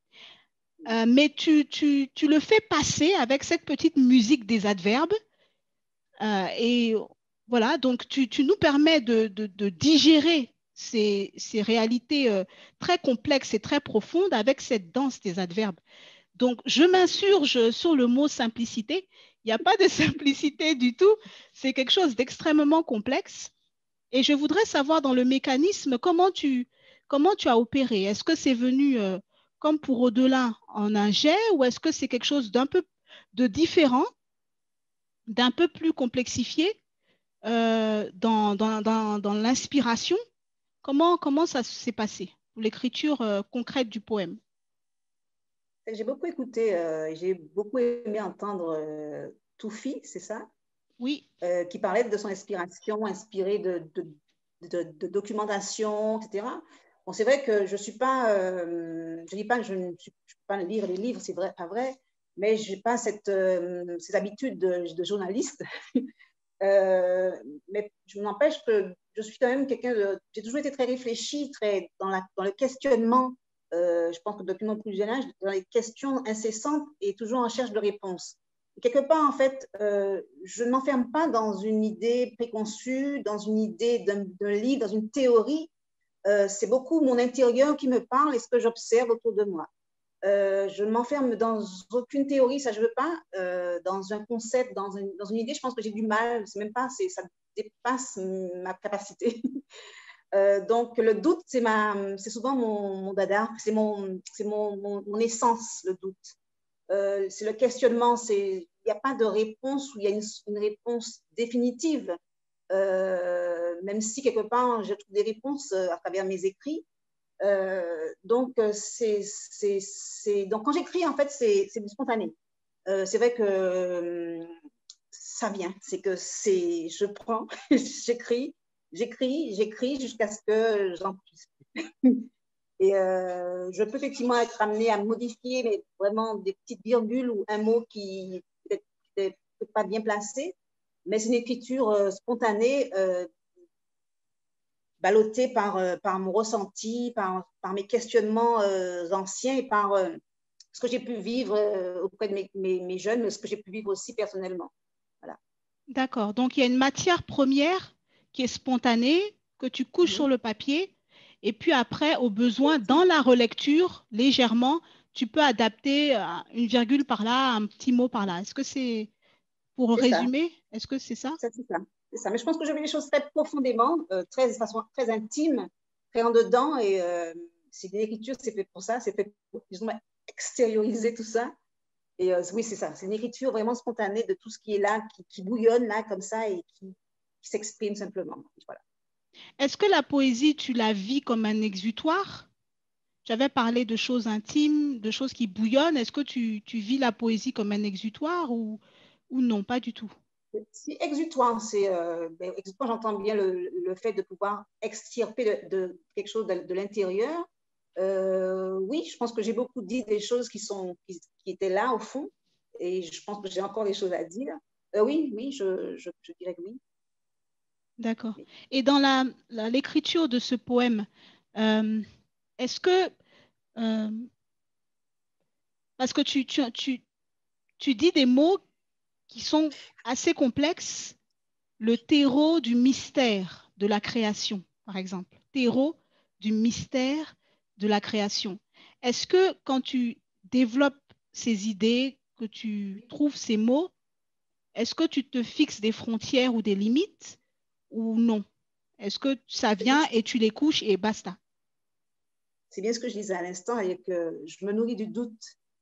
euh, mais tu, tu, tu le fais passer avec cette petite musique des adverbes. Euh, et voilà, donc tu, tu nous permets de, de, de digérer ces, ces réalités euh, très complexes et très profondes avec cette danse des adverbes. Donc, je m'insurge sur le mot simplicité. Il n'y a pas de simplicité du tout. C'est quelque chose d'extrêmement complexe. Et je voudrais savoir dans le mécanisme, comment tu, comment tu as opéré. Est-ce que c'est venu euh, comme pour au-delà en un jet ou est-ce que c'est quelque chose d'un peu de différent, d'un peu plus complexifié euh, dans, dans, dans, dans l'inspiration? Comment, comment ça s'est passé, l'écriture euh, concrète du poème? J'ai beaucoup écouté, euh, j'ai beaucoup aimé entendre euh, Toufi, c'est ça? Oui. Euh, qui parlait de son inspiration, inspirée de, de, de, de documentation, et cetera. Bon, c'est vrai que je ne suis pas, euh, je dis pas que je ne suis, je peux pas lire les livres, c'est vrai, pas vrai, mais je n'ai pas cette, euh, cette habitude de, de journaliste. euh, mais je n'empêche que je suis quand même quelqu'un de, j'ai toujours été très réfléchie, très dans, la, dans le questionnement. Euh, je pense que depuis mon plus jeune âge, dans les questions incessantes et toujours en recherche de réponses. Et quelque part, en fait, euh, je ne m'enferme pas dans une idée préconçue, dans une idée d'un livre, dans une théorie. Euh, c'est beaucoup mon intérieur qui me parle et ce que j'observe autour de moi. Euh, je ne m'enferme dans aucune théorie, ça je ne veux pas, euh, dans un concept, dans une, dans une idée, je pense que j'ai du mal, c'est même pas, c'est, ça dépasse ma capacité. euh, donc le doute, c'est, ma, c'est souvent mon, mon dada, c'est, mon, c'est mon, mon, mon essence, le doute. Euh, c'est le questionnement, il n'y a pas de réponse où il y a une, une réponse définitive. Euh, même si quelque part je trouve des réponses à travers mes écrits. Euh, donc, c'est, c'est, c'est, donc, quand j'écris, en fait, c'est, c'est du spontané. Euh, c'est vrai que euh, ça vient, c'est que c'est, je prends, j'écris, j'écris, j'écris jusqu'à ce que j'en puisse plus. Et euh, je peux effectivement être amenée à modifier, mais vraiment des petites virgules ou un mot qui n'est peut-être pas bien placé. Mais c'est une écriture euh, spontanée, euh, ballottée par, euh, par mon ressenti, par, par mes questionnements euh, anciens et par euh, ce que j'ai pu vivre euh, auprès de mes, mes, mes jeunes, mais ce que j'ai pu vivre aussi personnellement. Voilà. D'accord. Donc, il y a une matière première qui est spontanée, que tu couches mmh. sur le papier, et puis après, au besoin, dans la relecture, légèrement, tu peux adapter une virgule par là, un petit mot par là. Est-ce que c'est... Pour c'est résumer, ça. Est-ce que c'est ça? C'est ça, c'est ça. Mais je pense que je vis les choses très profondément, euh, très, de façon très intime, très en dedans. Et euh, c'est une écriture, c'est fait pour ça, c'est fait pour disons, extérioriser tout ça. Et euh, oui, c'est ça. C'est une écriture vraiment spontanée de tout ce qui est là, qui, qui bouillonne là, comme ça, et qui, qui s'exprime simplement. Voilà. Est-ce que la poésie, tu la vis comme un exutoire? J'avais parlé de choses intimes, de choses qui bouillonnent. Est-ce que tu, tu vis la poésie comme un exutoire ou, ou non, pas du tout? Si exutoire, c'est euh, ben, exutoire, j'entends bien le, le fait de pouvoir extirper de, de quelque chose de, de l'intérieur. Euh, oui, je pense que j'ai beaucoup dit des choses qui, sont, qui, qui étaient là au fond, et je pense que j'ai encore des choses à dire. Euh, oui, oui, je, je, je dirais que oui. D'accord. Oui. Et dans la, la, l'écriture de ce poème, euh, est-ce que, euh, parce que tu, tu, tu, tu dis des mots qui sont assez complexes, le terreau du mystère de la création, par exemple. Terreau du mystère de la création. Est-ce que quand tu développes ces idées, que tu trouves ces mots, est-ce que tu te fixes des frontières ou des limites ou non? Est-ce que ça vient et tu les couches et basta? C'est bien ce que je disais à l'instant, et que je me nourris du doute.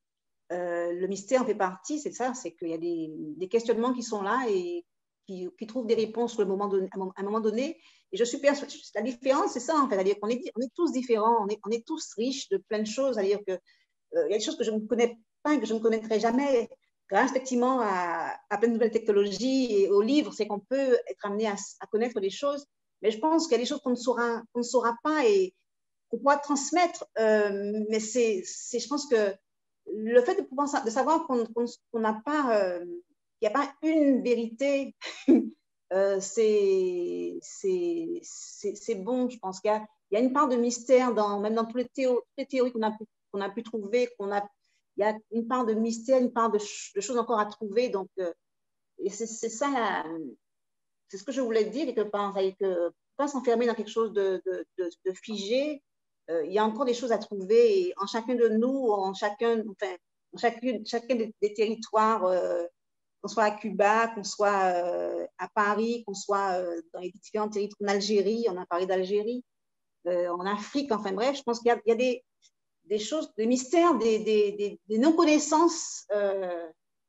Euh, le mystère en fait partie, c'est ça, c'est qu'il y a des, des questionnements qui sont là et qui, qui trouvent des réponses au moment donné, à un moment donné. Et je suis persuadée, la différence, c'est ça en fait, c'est-à-dire qu'on est, on est tous différents, on est, on est tous riches de plein de choses, c'est-à-dire qu'il euh, y a des choses que je ne connais pas, que je ne connaîtrai jamais, grâce effectivement à, à plein de nouvelles technologies et aux livres, c'est qu'on peut être amené à, à connaître des choses, mais je pense qu'il y a des choses qu'on ne saura, qu'on ne saura pas et qu'on pourra transmettre, euh, mais c'est, c'est, je pense que le fait de, pouvoir, de savoir qu'on n'a pas, euh, il n'y a pas une vérité, euh, c'est, c'est, c'est, c'est bon, je pense qu'il y a, il y a une part de mystère, dans, même dans toutes les, théo, toutes les théories qu'on a, qu'on a pu trouver, qu'on a, il y a une part de mystère, une part de, de choses encore à trouver, donc euh, et c'est, c'est ça, la, c'est ce que je voulais dire quelque part, c'est que pas s'enfermer dans quelque chose de, de, de, de figé. Euh, il y a encore des choses à trouver et en chacun de nous, en chacun, enfin, en chacune, chacun des, des territoires, euh, qu'on soit à Cuba, qu'on soit euh, à Paris, qu'on soit euh, dans les différents territoires, en Algérie, on a parlé d'Algérie, euh, en Afrique, enfin bref, je pense qu'il y a, il y a des, des choses, des mystères, des, des, des, des non-connaissances euh,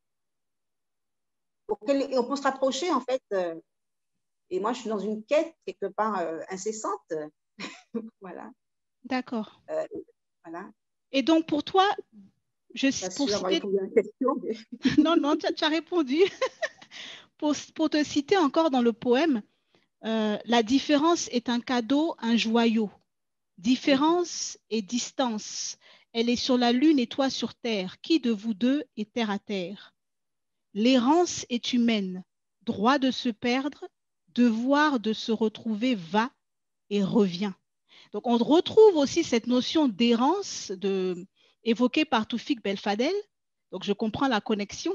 auxquelles on peut se rapprocher en fait. Euh, et moi, je suis dans une quête quelque part euh, incessante. Voilà. D'accord. Euh, voilà. Et donc, pour toi, je pour citer... répondu à la question, mais... non, non, tu as, tu as répondu. pour, pour te citer encore dans le poème, euh, la différence est un cadeau, un joyau. Différence et distance. Elle est sur la lune et toi sur terre. Qui de vous deux est terre à terre? L'errance est humaine. Droit de se perdre, devoir de se retrouver va et revient. Donc, on retrouve aussi cette notion d'errance de, évoquée par Toufik Belfadel. Donc, je comprends la connexion.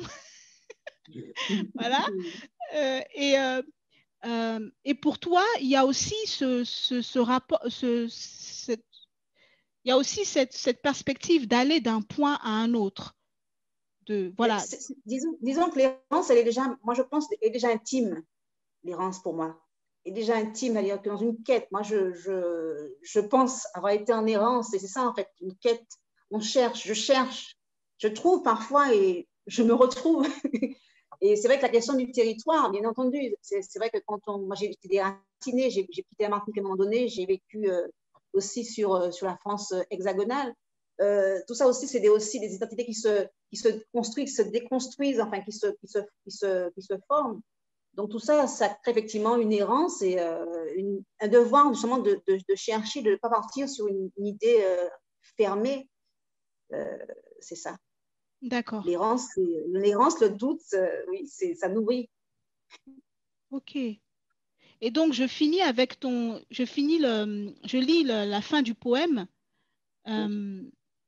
Voilà. Euh, et, euh, euh, et pour toi, il y a aussi ce, ce, ce rapport, ce, cette, il y a aussi cette, cette perspective d'aller d'un point à un autre. De, voilà. C'est, c'est, disons, disons que l'errance, elle est déjà, moi je pense, elle est déjà intime, l'errance pour moi. Elle est déjà intime, c'est-à-dire que dans une quête, moi je, je, je pense avoir été en errance, et c'est ça en fait, une quête, on cherche, je cherche, je trouve parfois et je me retrouve. Et c'est vrai que la question du territoire, bien entendu, c'est, c'est vrai que quand on, moi j'ai été déracinée, j'ai, j'ai quitté la Martinique à un moment donné, j'ai vécu euh, aussi sur, euh, sur la France hexagonale. Euh, tout ça aussi, c'est des, aussi des identités qui se, qui se construisent, qui se déconstruisent, enfin, qui se, qui se, qui se, qui se forment. Donc, tout ça, ça crée effectivement une errance et euh, une, un devoir, justement, de, de, de chercher, de ne pas partir sur une, une idée euh, fermée. Euh, c'est ça. D'accord. L'errance, l'errance, le doute, euh, oui, c'est, ça nourrit. Ok. Et donc, je finis avec ton... Je finis le... Je lis le, la fin du poème. Euh,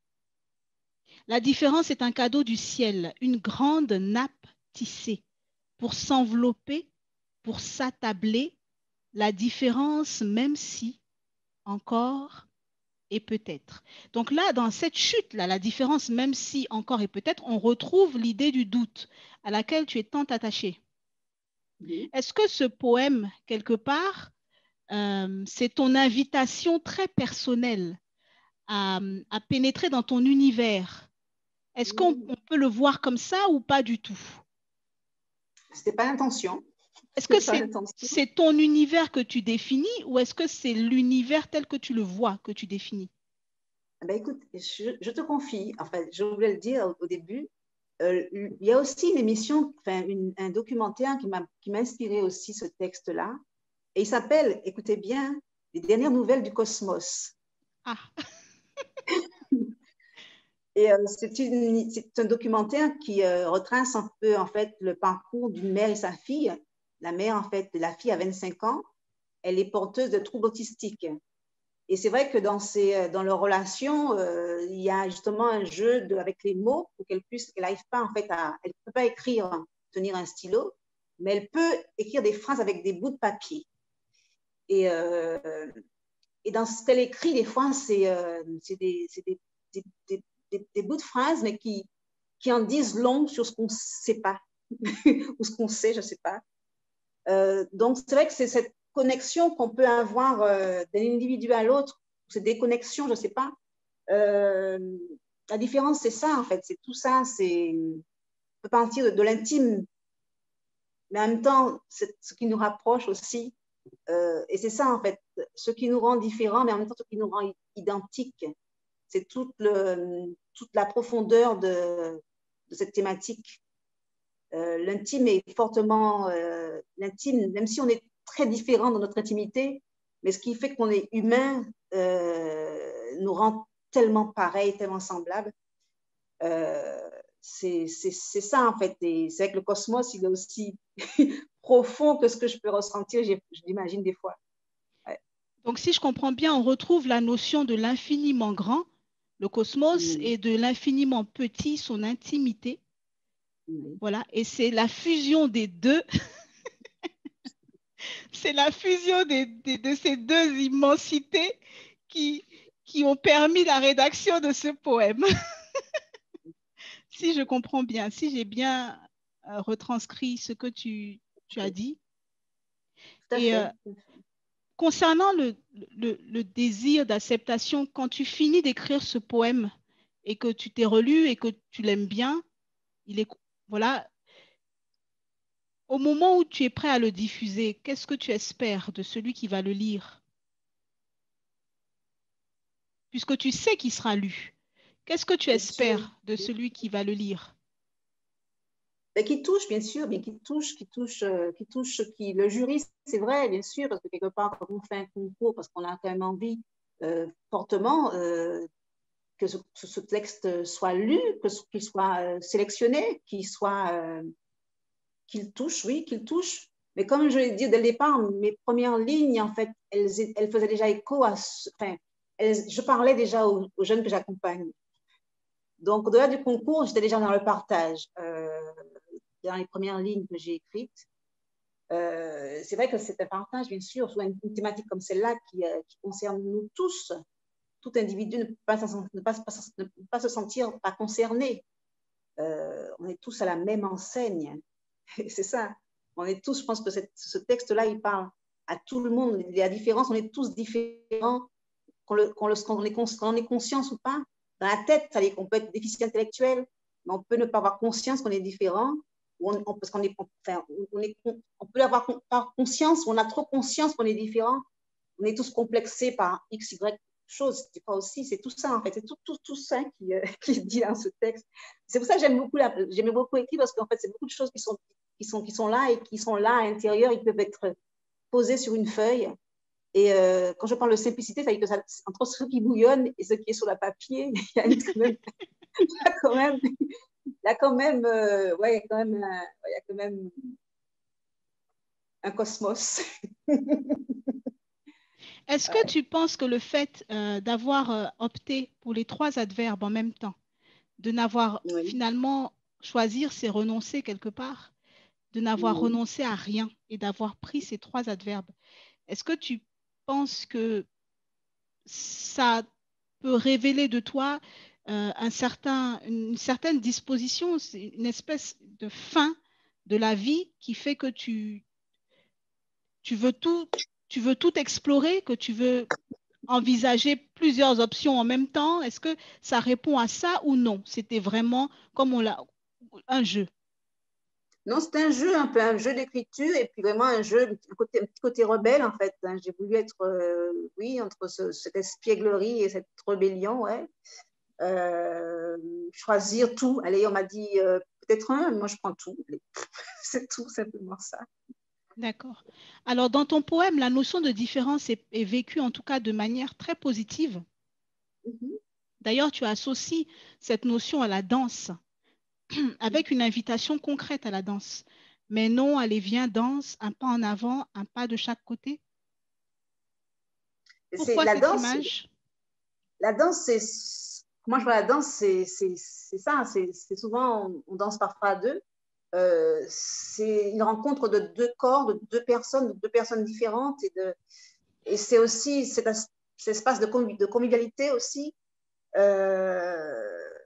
La différence est un cadeau du ciel, une grande nappe tissée pour s'envelopper, pour s'attabler, la différence même si, encore et peut-être. Donc là, dans cette chute-là, la différence même si, encore et peut-être, on retrouve l'idée du doute à laquelle tu es tant attaché. Oui. Est-ce que ce poème, quelque part, euh, c'est ton invitation très personnelle à, à pénétrer dans ton univers? Est-ce qu'on Oui. on peut le voir comme ça ou pas du tout? C'était pas l'intention. Est-ce que c'est, c'est ton univers que tu définis ou est-ce que c'est l'univers tel que tu le vois que tu définis? Ben écoute, je, je te confie, enfin, je voulais le dire au, au début, euh, il y a aussi une émission, enfin, une, un documentaire qui m'a, qui m'a inspiré aussi ce texte-là, et il s'appelle, écoutez bien, Les dernières nouvelles du cosmos. Ah. Et euh, c'est, une, c'est un documentaire qui euh, retrace un peu en fait le parcours d'une mère et sa fille. La mère, en fait, la fille a vingt-cinq ans, elle est porteuse de troubles autistiques. Et c'est vrai que dans, ces, dans leur relation, euh, il y a justement un jeu de, avec les mots pour qu'elle puisse, qu'elle n'arrive pas en fait à, elle ne peut pas écrire, tenir un stylo, mais elle peut écrire des phrases avec des bouts de papier. Et, euh, et dans ce qu'elle écrit, des fois, c'est, euh, c'est, des, c'est des, des, des, des, des bouts de phrases, mais qui, qui en disent long sur ce qu'on ne sait pas, ou ce qu'on sait, je ne sais pas. Euh, donc, c'est vrai que c'est cette connexion qu'on peut avoir euh, d'un individu à l'autre, ces déconnexions, je ne sais pas. Euh, la différence, c'est ça, en fait, c'est tout ça, c'est on peut partir de, de l'intime, mais en même temps, c'est ce qui nous rapproche aussi. Euh, et c'est ça, en fait, ce qui nous rend différents, mais en même temps, ce qui nous rend identiques. C'est toute, le, toute la profondeur de, de cette thématique. Euh, l'intime est fortement... Euh, l'intime, même si on est très différents dans notre intimité, mais ce qui fait qu'on est humain euh, nous rend tellement pareils, tellement semblables. Euh, c'est, c'est, c'est ça, en fait. Et c'est vrai que le cosmos, il est aussi profond que ce que je peux ressentir, je l'imagine des fois. Ouais. Donc, si je comprends bien, on retrouve la notion de l'infiniment grand, le cosmos, mmh. et de l'infiniment petit, son intimité. Mmh. Voilà, et c'est la fusion des deux. C'est la fusion des, des, de ces deux immensités qui, qui ont permis la rédaction de ce poème. Si je comprends bien, si j'ai bien euh, retranscrit ce que tu, tu as dit. Tout à et fait. Euh, concernant le, le, le désir d'acceptation, quand tu finis d'écrire ce poème et que tu t'es relu et que tu l'aimes bien, il est, voilà, au moment où tu es prêt à le diffuser, qu'est-ce que tu espères de celui qui va le lire? Puisque tu sais qu'il sera lu, qu'est-ce que tu espères de celui qui va le lire? Et qui touche, bien sûr, mais qui touche, qui touche, euh, qui touche qui, le jury, c'est vrai, bien sûr, parce que quelque part, quand on fait un concours, parce qu'on a quand même envie euh, fortement euh, que ce, ce, texte soit lu, qu'il soit euh, sélectionné, qu'il soit, euh, qu'il touche, oui, qu'il touche. Mais comme je l'ai dit dès le départ, mes premières lignes, en fait, elles, elles faisaient déjà écho à, enfin, elles, je parlais déjà aux, aux jeunes que j'accompagne. Donc, au-delà du concours, j'étais déjà dans le partage, euh, dans les premières lignes que j'ai écrites. Euh, c'est vrai que c'est un partage, bien sûr, sur une, une thématique comme celle-là qui, euh, qui concerne nous tous. Tout individu ne peut pas, ne pas, ne peut pas se sentir pas concerné. Euh, on est tous à la même enseigne. C'est ça. On est tous, je pense que cette, ce texte-là, il parle à tout le monde. Il y a différence, on est tous différents, qu'on le, qu'on le, qu'on ait, qu'on en ait conscience ou pas. Dans la tête, ça on peut être déficient intellectuel, mais on peut ne pas avoir conscience qu'on est différent. On, on, parce qu'on est, enfin, on, est, on peut avoir conscience, on a trop conscience qu'on est différent. On est tous complexés par X, Y chose. C'est pas aussi, c'est tout ça en fait. C'est tout, tout, tout ça qui, euh, qui est dit dans ce texte. C'est pour ça que j'aime beaucoup, j'aime beaucoup écrire parce qu'en fait, c'est beaucoup de choses qui sont, qui, sont, qui sont là et qui sont là à l'intérieur. Ils peuvent être posés sur une feuille. Et euh, quand je parle de simplicité, ça veut dire que ça, entre ce qui bouillonne et ce qui est sur le papier, il y a quand même, il y a quand même, il y a quand même, euh, ouais, il y a quand même, un, il y a quand même un cosmos. Est-ce que tu penses que le fait euh, d'avoir euh, opté pour les trois adverbes en même temps, de n'avoir oui. finalement choisir, c'est renoncer quelque part, de n'avoir oui. renoncé à rien et d'avoir pris ces trois adverbes, est-ce que tu penses que ça peut révéler de toi euh, un certain, une certaine disposition, une espèce de fin de la vie qui fait que tu, tu veux tout, tu veux tout explorer, que tu veux envisager plusieurs options en même temps? Est-ce que ça répond à ça ou non? C'était vraiment comme on l'a, un jeu. Non, c'est un jeu, un peu un jeu d'écriture et puis vraiment un jeu, un, côté, un petit côté rebelle en fait. Hein. J'ai voulu être, euh, oui, entre ce, cette espièglerie et cette rébellion, ouais. Euh, choisir tout. Allez, on m'a dit euh, peut-être un, moi je prends tout. C'est tout simplement ça. D'accord. Alors, dans ton poème, la notion de différence est, est vécue en tout cas de manière très positive. Mm-hmm. D'ailleurs, tu associes cette notion à la danse, avec une invitation concrète à la danse. Mais non, allez, viens, danse, un pas en avant, un pas de chaque côté. Pourquoi la cette danse, image? La danse, c'est... Moi, je vois la danse, c'est ça. C'est souvent, on, on danse parfois à deux. Euh, c'est une rencontre de deux corps, de deux personnes, de deux personnes différentes. Et, de, et c'est aussi cet, cet espace de, de convivialité aussi. Euh,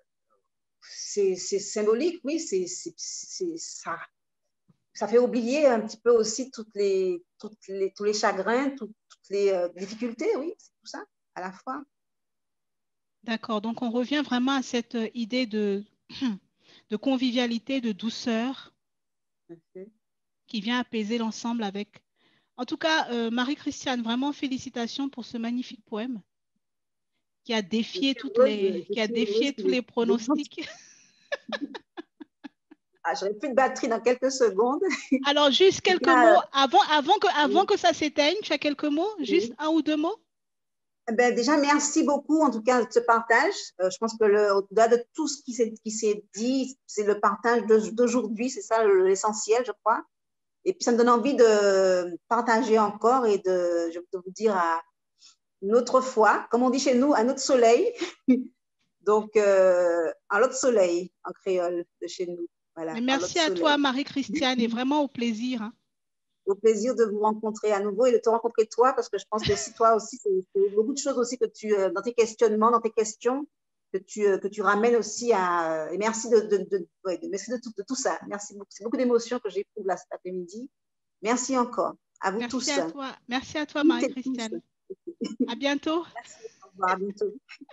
c'est symbolique, oui. C'est ça. Ça fait oublier un petit peu aussi toutes les, toutes les, tous les chagrins, toutes, toutes les euh, difficultés, oui. C'est tout ça, à la fois. D'accord. Donc, on revient vraiment à cette idée de... de convivialité, de douceur, okay. qui vient apaiser l'ensemble avec... En tout cas, euh, Marie-Christiane, vraiment félicitations pour ce magnifique poème qui a défié, toutes heureuse, les, qui a défié tous les pronostics. Ah, j'aurai plus de batterie dans quelques secondes. Alors, juste quelques ah, mots, avant, avant, que, avant oui. que ça s'éteigne, tu as quelques mots, oui. juste un ou deux mots? Ben, déjà, merci beaucoup en tout cas de ce partage. Euh, je pense que au-delà de tout ce qui s'est dit, c'est le partage d'aujourd'hui, c'est ça l'essentiel, je crois. Et puis, ça me donne envie de partager encore et de, je peux vous dire, à une autre fois, comme on dit chez nous, à notre soleil. Donc, euh, à l'autre soleil en créole de chez nous. Voilà, Mais merci à, à toi, Marie-Christiane, et vraiment au plaisir. Hein. Au plaisir de vous rencontrer à nouveau et de te rencontrer toi, parce que je pense que si toi aussi, c'est beaucoup de choses aussi que tu, dans tes questionnements, dans tes questions, que tu, que tu ramènes aussi à... Et merci de, de, de, ouais, de, merci de, tout, de tout ça. Merci beaucoup. C'est beaucoup d'émotions que j'éprouve là cet après-midi. Merci encore. À vous merci tous. À toi. Merci à toi, Marie-Christiane. À bientôt. Merci. Au revoir. À bientôt.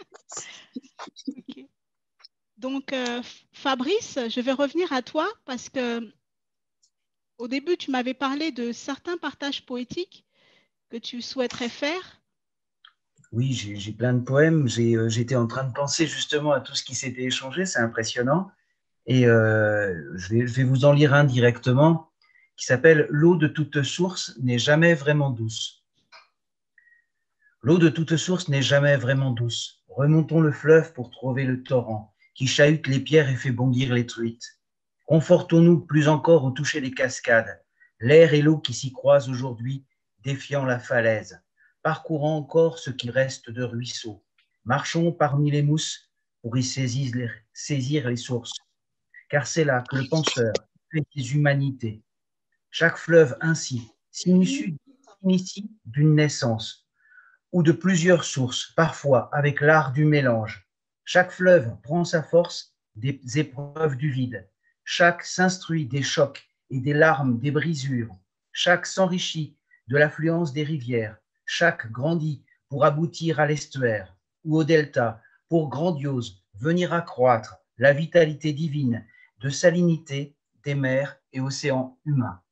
Okay. Donc, euh, Fabrice, je vais revenir à toi parce que au début, tu m'avais parlé de certains partages poétiques que tu souhaiterais faire. Oui, j'ai plein de poèmes. J'étais euh, en train de penser justement à tout ce qui s'était échangé. C'est impressionnant. Et euh, je, vais, je vais vous en lire un directement qui s'appelle « L'eau de toute source n'est jamais vraiment douce ». L'eau de toute source n'est jamais vraiment douce. Remontons le fleuve pour trouver le torrent qui chahute les pierres et fait bondir les truites. Confortons-nous plus encore au toucher des cascades, l'air et l'eau qui s'y croisent aujourd'hui, défiant la falaise. Parcourons encore ce qui reste de ruisseaux. Marchons parmi les mousses pour y saisir les, saisir les sources. Car c'est là que le penseur fait des humanités. Chaque fleuve ainsi s'initie d'une naissance ou de plusieurs sources, parfois avec l'art du mélange. Chaque fleuve prend sa force des épreuves du vide. Chaque s'instruit des chocs et des larmes des brisures. Chaque s'enrichit de l'affluence des rivières. Chaque grandit pour aboutir à l'estuaire ou au delta, pour grandiose venir accroître la vitalité divine de salinité des mers et océans humains.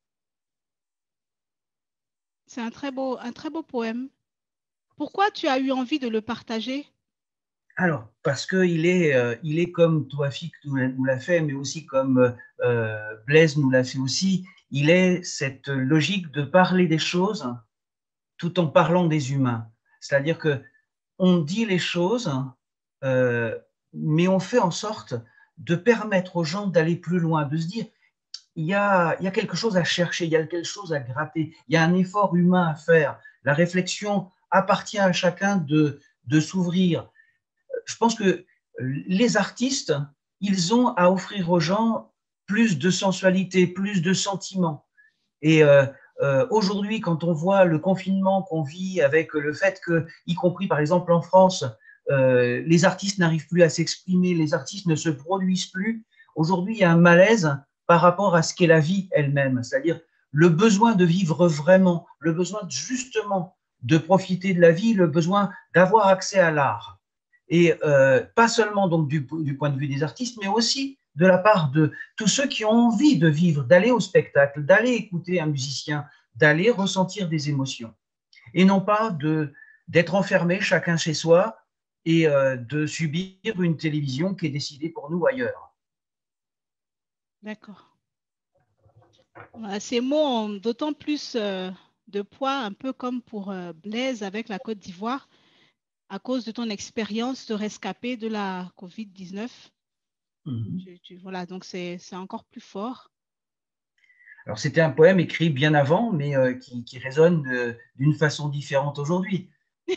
C'est un très beau, un très beau poème. Pourquoi tu as eu envie de le partager? Alors, parce qu'il est, euh, il est comme Touafik nous l'a fait, mais aussi comme euh, Blaise nous l'a fait aussi, il est cette logique de parler des choses tout en parlant des humains. C'est-à-dire qu'on dit les choses, euh, mais on fait en sorte de permettre aux gens d'aller plus loin, de se dire, il y a, il y a quelque chose à chercher, il y a quelque chose à gratter, il y a un effort humain à faire. La réflexion appartient à chacun de, de s'ouvrir. Je pense que les artistes, ils ont à offrir aux gens plus de sensualité, plus de sentiments. Et euh, euh, aujourd'hui, quand on voit le confinement qu'on vit avec le fait que, y compris par exemple en France, euh, les artistes n'arrivent plus à s'exprimer, les artistes ne se produisent plus, aujourd'hui, il y a un malaise par rapport à ce qu'est la vie elle-même, c'est-à-dire le besoin de vivre vraiment, le besoin justement de profiter de la vie, le besoin d'avoir accès à l'art. Et euh, pas seulement donc du, du point de vue des artistes, mais aussi de la part de tous ceux qui ont envie de vivre, d'aller au spectacle, d'aller écouter un musicien, d'aller ressentir des émotions. Et non pas de, d'être enfermé chacun chez soi et euh, de subir une télévision qui est décidée pour nous ailleurs. D'accord. Ces mots ont d'autant plus euh, de poids, un peu comme pour euh, Blaise avec la Côte d'Ivoire, à cause de ton expérience de rescapé de la covid dix-neuf. Mm-hmm. tu, tu, voilà, donc c'est encore plus fort. Alors, c'était un poème écrit bien avant, mais euh, qui, qui résonne d'une façon différente aujourd'hui.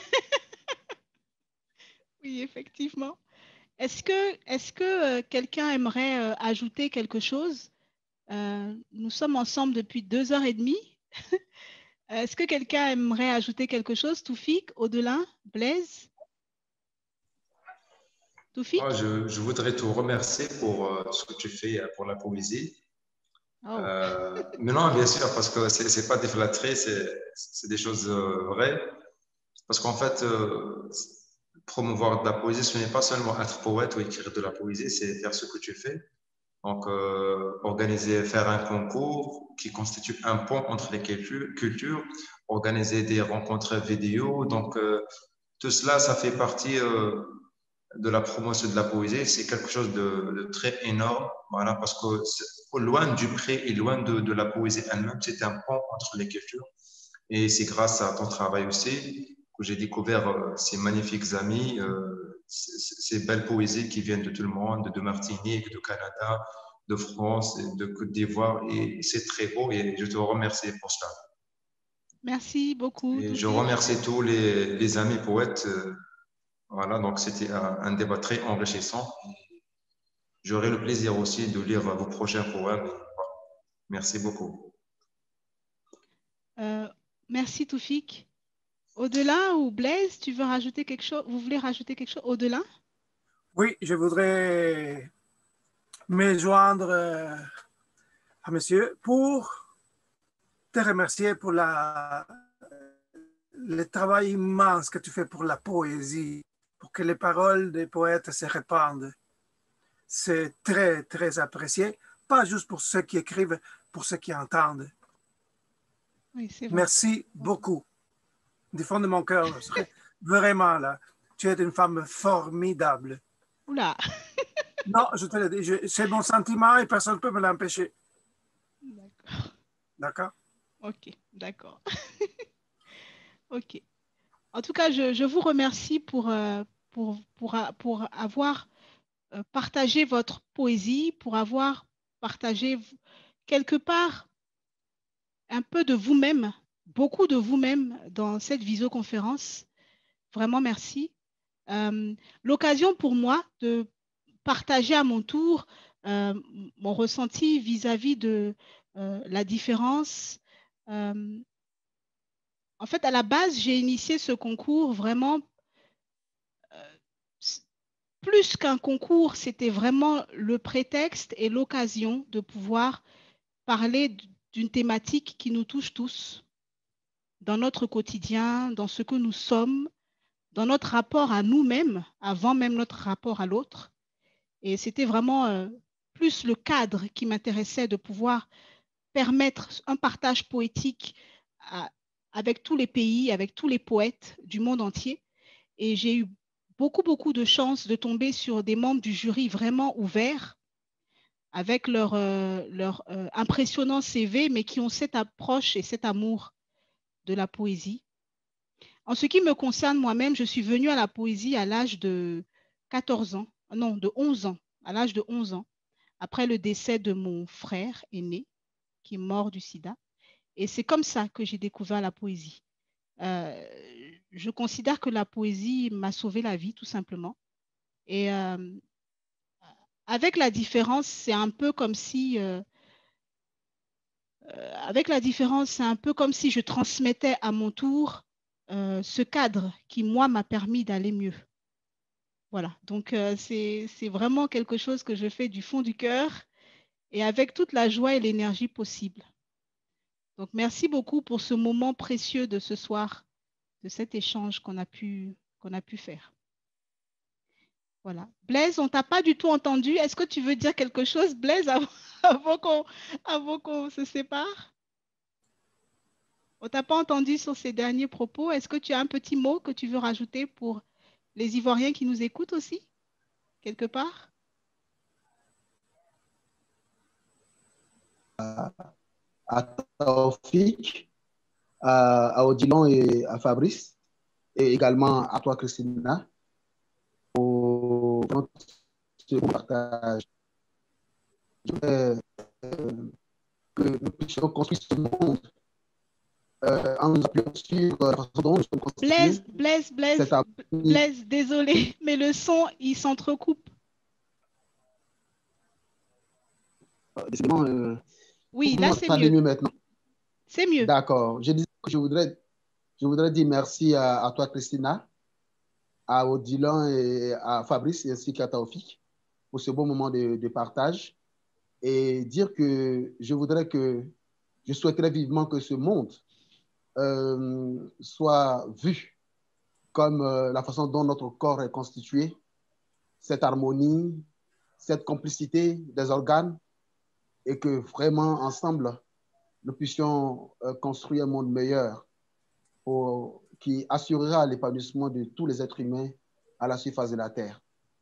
Oui, effectivement. Est-ce que, est-ce que euh, quelqu'un aimerait euh, ajouter quelque chose? euh, Nous sommes ensemble depuis deux heures et demie. Est-ce que quelqu'un aimerait ajouter quelque chose? Toufik, Au-delà, Blaise? Toufik? Moi, je, je voudrais te remercier pour euh, ce que tu fais pour la poésie. Oh. Euh, mais non, bien sûr, parce que ce n'est pas des flatteries, c'est des choses euh, vraies. Parce qu'en fait, euh, promouvoir de la poésie, ce n'est pas seulement être poète ou écrire de la poésie, c'est faire ce que tu fais. Donc, euh, organiser, faire un concours qui constitue un pont entre les cultures, organiser des rencontres vidéo. Donc, euh, tout cela, ça fait partie euh, de la promotion de la poésie. C'est quelque chose de, de très énorme, voilà, parce que loin du prix et loin de, de la poésie elle-même, c'est un pont entre les cultures. Et c'est grâce à ton travail aussi que j'ai découvert euh, ces magnifiques amis, euh, ces belles poésies qui viennent de tout le monde, de Martinique, de Canada, de France, de Côte d'Ivoire. Et c'est très beau et je te remercie pour cela. Merci beaucoup. Et je remercie tous les, les amis poètes. Euh, voilà, donc c'était un, un débat très enrichissant. J'aurai le plaisir aussi de lire vos prochains poèmes. Merci beaucoup. Euh, merci Toufik. Au-delà ou Blaise, tu veux rajouter quelque chose? Vous voulez rajouter quelque chose? Au-delà? Oui, je voudrais me joindre à monsieur pour te remercier pour la, le travail immense que tu fais pour la poésie, pour que les paroles des poètes se répandent. C'est très, très apprécié, pas juste pour ceux qui écrivent, pour ceux qui entendent. Oui, c'est vrai. Merci beaucoup. Du fond de mon cœur, vraiment là, tu es une femme formidable. Oula. Non, je te le dis, c'est mon sentiment et personne ne peut me l'empêcher. D'accord. D'accord? Ok, d'accord. Ok. En tout cas, je, je vous remercie pour, euh, pour, pour, pour avoir euh, partagé votre poésie, pour avoir partagé quelque part un peu de vous-même, beaucoup de vous-même dans cette visioconférence. Vraiment, merci. Euh, L'occasion pour moi de partager à mon tour euh, mon ressenti vis-à-vis de euh, la différence. Euh, en fait, à la base, j'ai initié ce concours vraiment, euh, plus qu'un concours, c'était vraiment le prétexte et l'occasion de pouvoir parler d'une thématique qui nous touche tous dans notre quotidien, dans ce que nous sommes, dans notre rapport à nous-mêmes, avant même notre rapport à l'autre. Et c'était vraiment euh, plus le cadre qui m'intéressait, de pouvoir permettre un partage poétique à, avec tous les pays, avec tous les poètes du monde entier. Et j'ai eu beaucoup, beaucoup de chance de tomber sur des membres du jury vraiment ouverts, avec leur, euh, leur euh, impressionnant C V, mais qui ont cette approche et cet amour de la poésie. En ce qui me concerne moi-même, je suis venue à la poésie à l'âge de quatorze ans, non, de onze ans, à l'âge de onze ans, après le décès de mon frère aîné, qui est mort du sida. Et c'est comme ça que j'ai découvert la poésie. Euh, je considère que la poésie m'a sauvé la vie, tout simplement. Et euh, avec la différence, c'est un peu comme si, euh, euh, avec la différence, c'est un peu comme si je transmettais à mon tour euh, ce cadre qui, moi, m'a permis d'aller mieux. Voilà, donc euh, c'est, c'est vraiment quelque chose que je fais du fond du cœur et avec toute la joie et l'énergie possible. Donc, merci beaucoup pour ce moment précieux de ce soir, de cet échange qu'on a pu, qu'on a pu faire. Voilà. Blaise, on ne t'a pas du tout entendu. Est-ce que tu veux dire quelque chose, Blaise, avant, avant qu'on, avant qu'on se sépare? On ne t'a pas entendu sur ces derniers propos. Est-ce que tu as un petit mot que tu veux rajouter pour les Ivoiriens qui nous écoutent aussi, quelque part? À, à Taoufik, à, à Odilon et à Fabrice, et également à toi, Christina, pour ce partage. Je voudrais euh, que nous puissions construire ce monde euh, en nous appuyant sur euh, la façon dont nous sommes constitués. Blaise, Blaise, Blaise, Cette harmonie. Blaise, désolé, mais le son, il s'entrecoupe. Euh, décidément, euh, Oui, vous là, c'est m'entendez mieux. mieux maintenant. C'est mieux. D'accord. Je disais que je voudrais, je voudrais dire merci à, à toi, Christina, à Odilon et à Fabrice, ainsi qu'à Taoufik, pour ce beau moment de, de partage. Et dire que je voudrais que, je souhaiterais vivement que ce monde euh, soit vu comme euh, la façon dont notre corps est constitué, cette harmonie, cette complicité des organes, et que vraiment, ensemble, nous puissions euh, construire un monde meilleur pour, qui assurera l'épanouissement de tous les êtres humains à la surface de la Terre.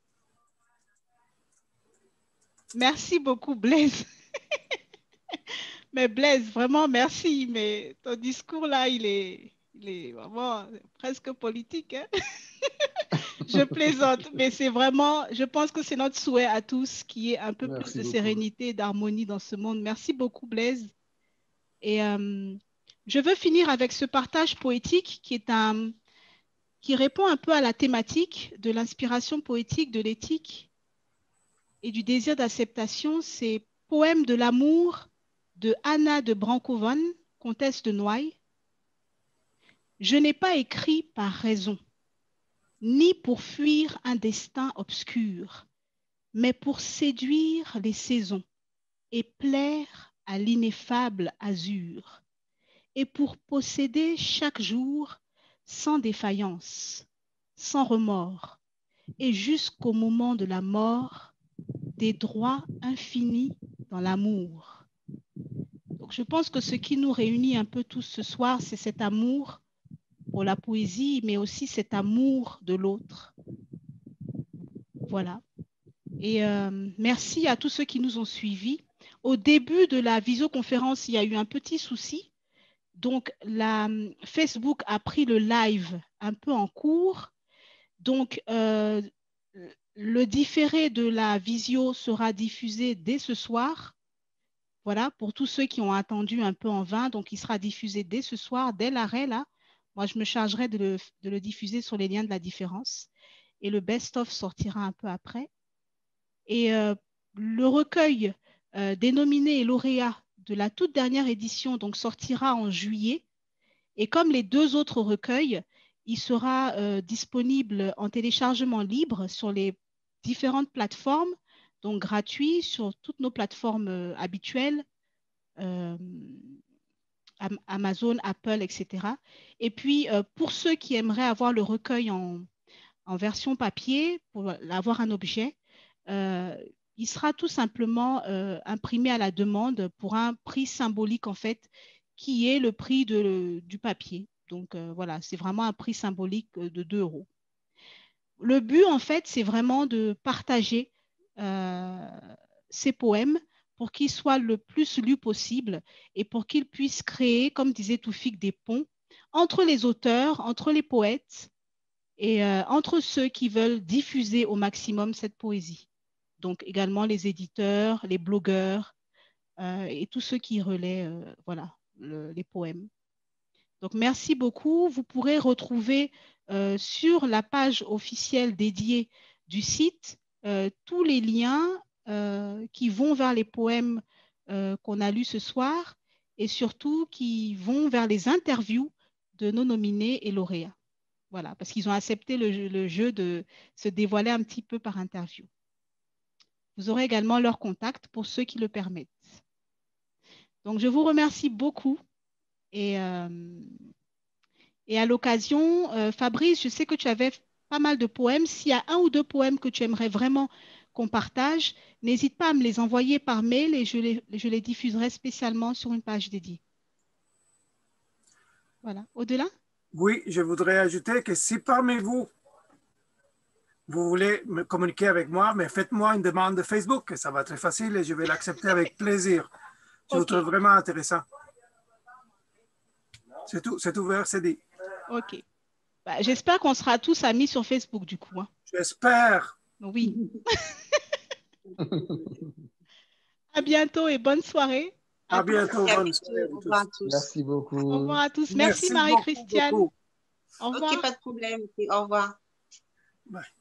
Merci beaucoup, Blaise. Mais Blaise, vraiment, merci. Mais ton discours là, il est, il est vraiment presque politique, hein? Je plaisante, mais c'est vraiment, je pense que c'est notre souhait à tous qu'il y ait un peu Merci plus de beaucoup. sérénité et d'harmonie dans ce monde. Merci beaucoup, Blaise. Et euh, je veux finir avec ce partage poétique qui est un, qui répond un peu à la thématique de l'inspiration poétique, de l'éthique et du désir d'acceptation. C'est Poème de l'amour de Anna de Brancovon, comtesse de Noailles. Je n'ai pas écrit par raison, ni pour fuir un destin obscur, mais pour séduire les saisons et plaire à l'ineffable azur, et pour posséder chaque jour sans défaillance, sans remords, et jusqu'au moment de la mort, des droits infinis dans l'amour. Donc je pense que ce qui nous réunit un peu tous ce soir, c'est cet amour pour la poésie, mais aussi cet amour de l'autre. Voilà. Et euh, merci à tous ceux qui nous ont suivis. Au début de la visioconférence, il y a eu un petit souci Donc, la, Facebook a pris le live un peu en cours. Donc, euh, le différé de la visio sera diffusé dès ce soir. Voilà, pour tous ceux qui ont attendu un peu en vain. Donc, il sera diffusé dès ce soir, dès l'arrêt, là. Moi, je me chargerai de le, de le diffuser sur les liens de la différence. Et le best-of sortira un peu après. Et euh, le recueil euh, des nominés et lauréats de la toute dernière édition donc, sortira en juillet. Et comme les deux autres recueils, il sera euh, disponible en téléchargement libre sur les différentes plateformes, donc gratuit sur toutes nos plateformes euh, habituelles, euh, Amazon, Apple, et cetera. Et puis, euh, pour ceux qui aimeraient avoir le recueil en, en version papier, pour avoir un objet, euh, il sera tout simplement euh, imprimé à la demande pour un prix symbolique, en fait, qui est le prix de, du papier. Donc, euh, voilà, c'est vraiment un prix symbolique de deux euros. Le but, en fait, c'est vraiment de partager euh, ces poèmes pour qu'ils soient le plus lus possible et pour qu'ils puissent créer, comme disait Toufik, des ponts entre les auteurs, entre les poètes et euh, entre ceux qui veulent diffuser au maximum cette poésie. Donc également les éditeurs, les blogueurs euh, et tous ceux qui relaient euh, voilà, le, les poèmes. Donc merci beaucoup. Vous pourrez retrouver euh, sur la page officielle dédiée du site euh, tous les liens euh, qui vont vers les poèmes euh, qu'on a lus ce soir et surtout qui vont vers les interviews de nos nominés et lauréats. Voilà, parce qu'ils ont accepté le, le jeu de se dévoiler un petit peu par interview. Vous aurez également leur contact pour ceux qui le permettent. Donc, je vous remercie beaucoup. Et, euh, et à l'occasion, euh, Fabrice, je sais que tu avais pas mal de poèmes. S'il y a un ou deux poèmes que tu aimerais vraiment qu'on partage, n'hésite pas à me les envoyer par mail et je les, je les diffuserai spécialement sur une page dédiée. Voilà. Au-delà? Oui, je voudrais ajouter que si parmi vous, vous voulez me communiquer avec moi, mais faites-moi une demande de Facebook, ça va être très facile et je vais l'accepter avec plaisir. Je okay. vous trouve vraiment intéressant. C'est tout, c'est ouvert, c'est dit. Ok. Bah, j'espère qu'on sera tous amis sur Facebook du coup. Hein. J'espère. Oui. À bientôt et bonne soirée. À, à bientôt, tous. bonne soirée. Au revoir à tous. Merci beaucoup. Au revoir à tous. Merci, Merci Marie-Christiane. Au revoir. Ok, pas de problème. Au revoir. Bye.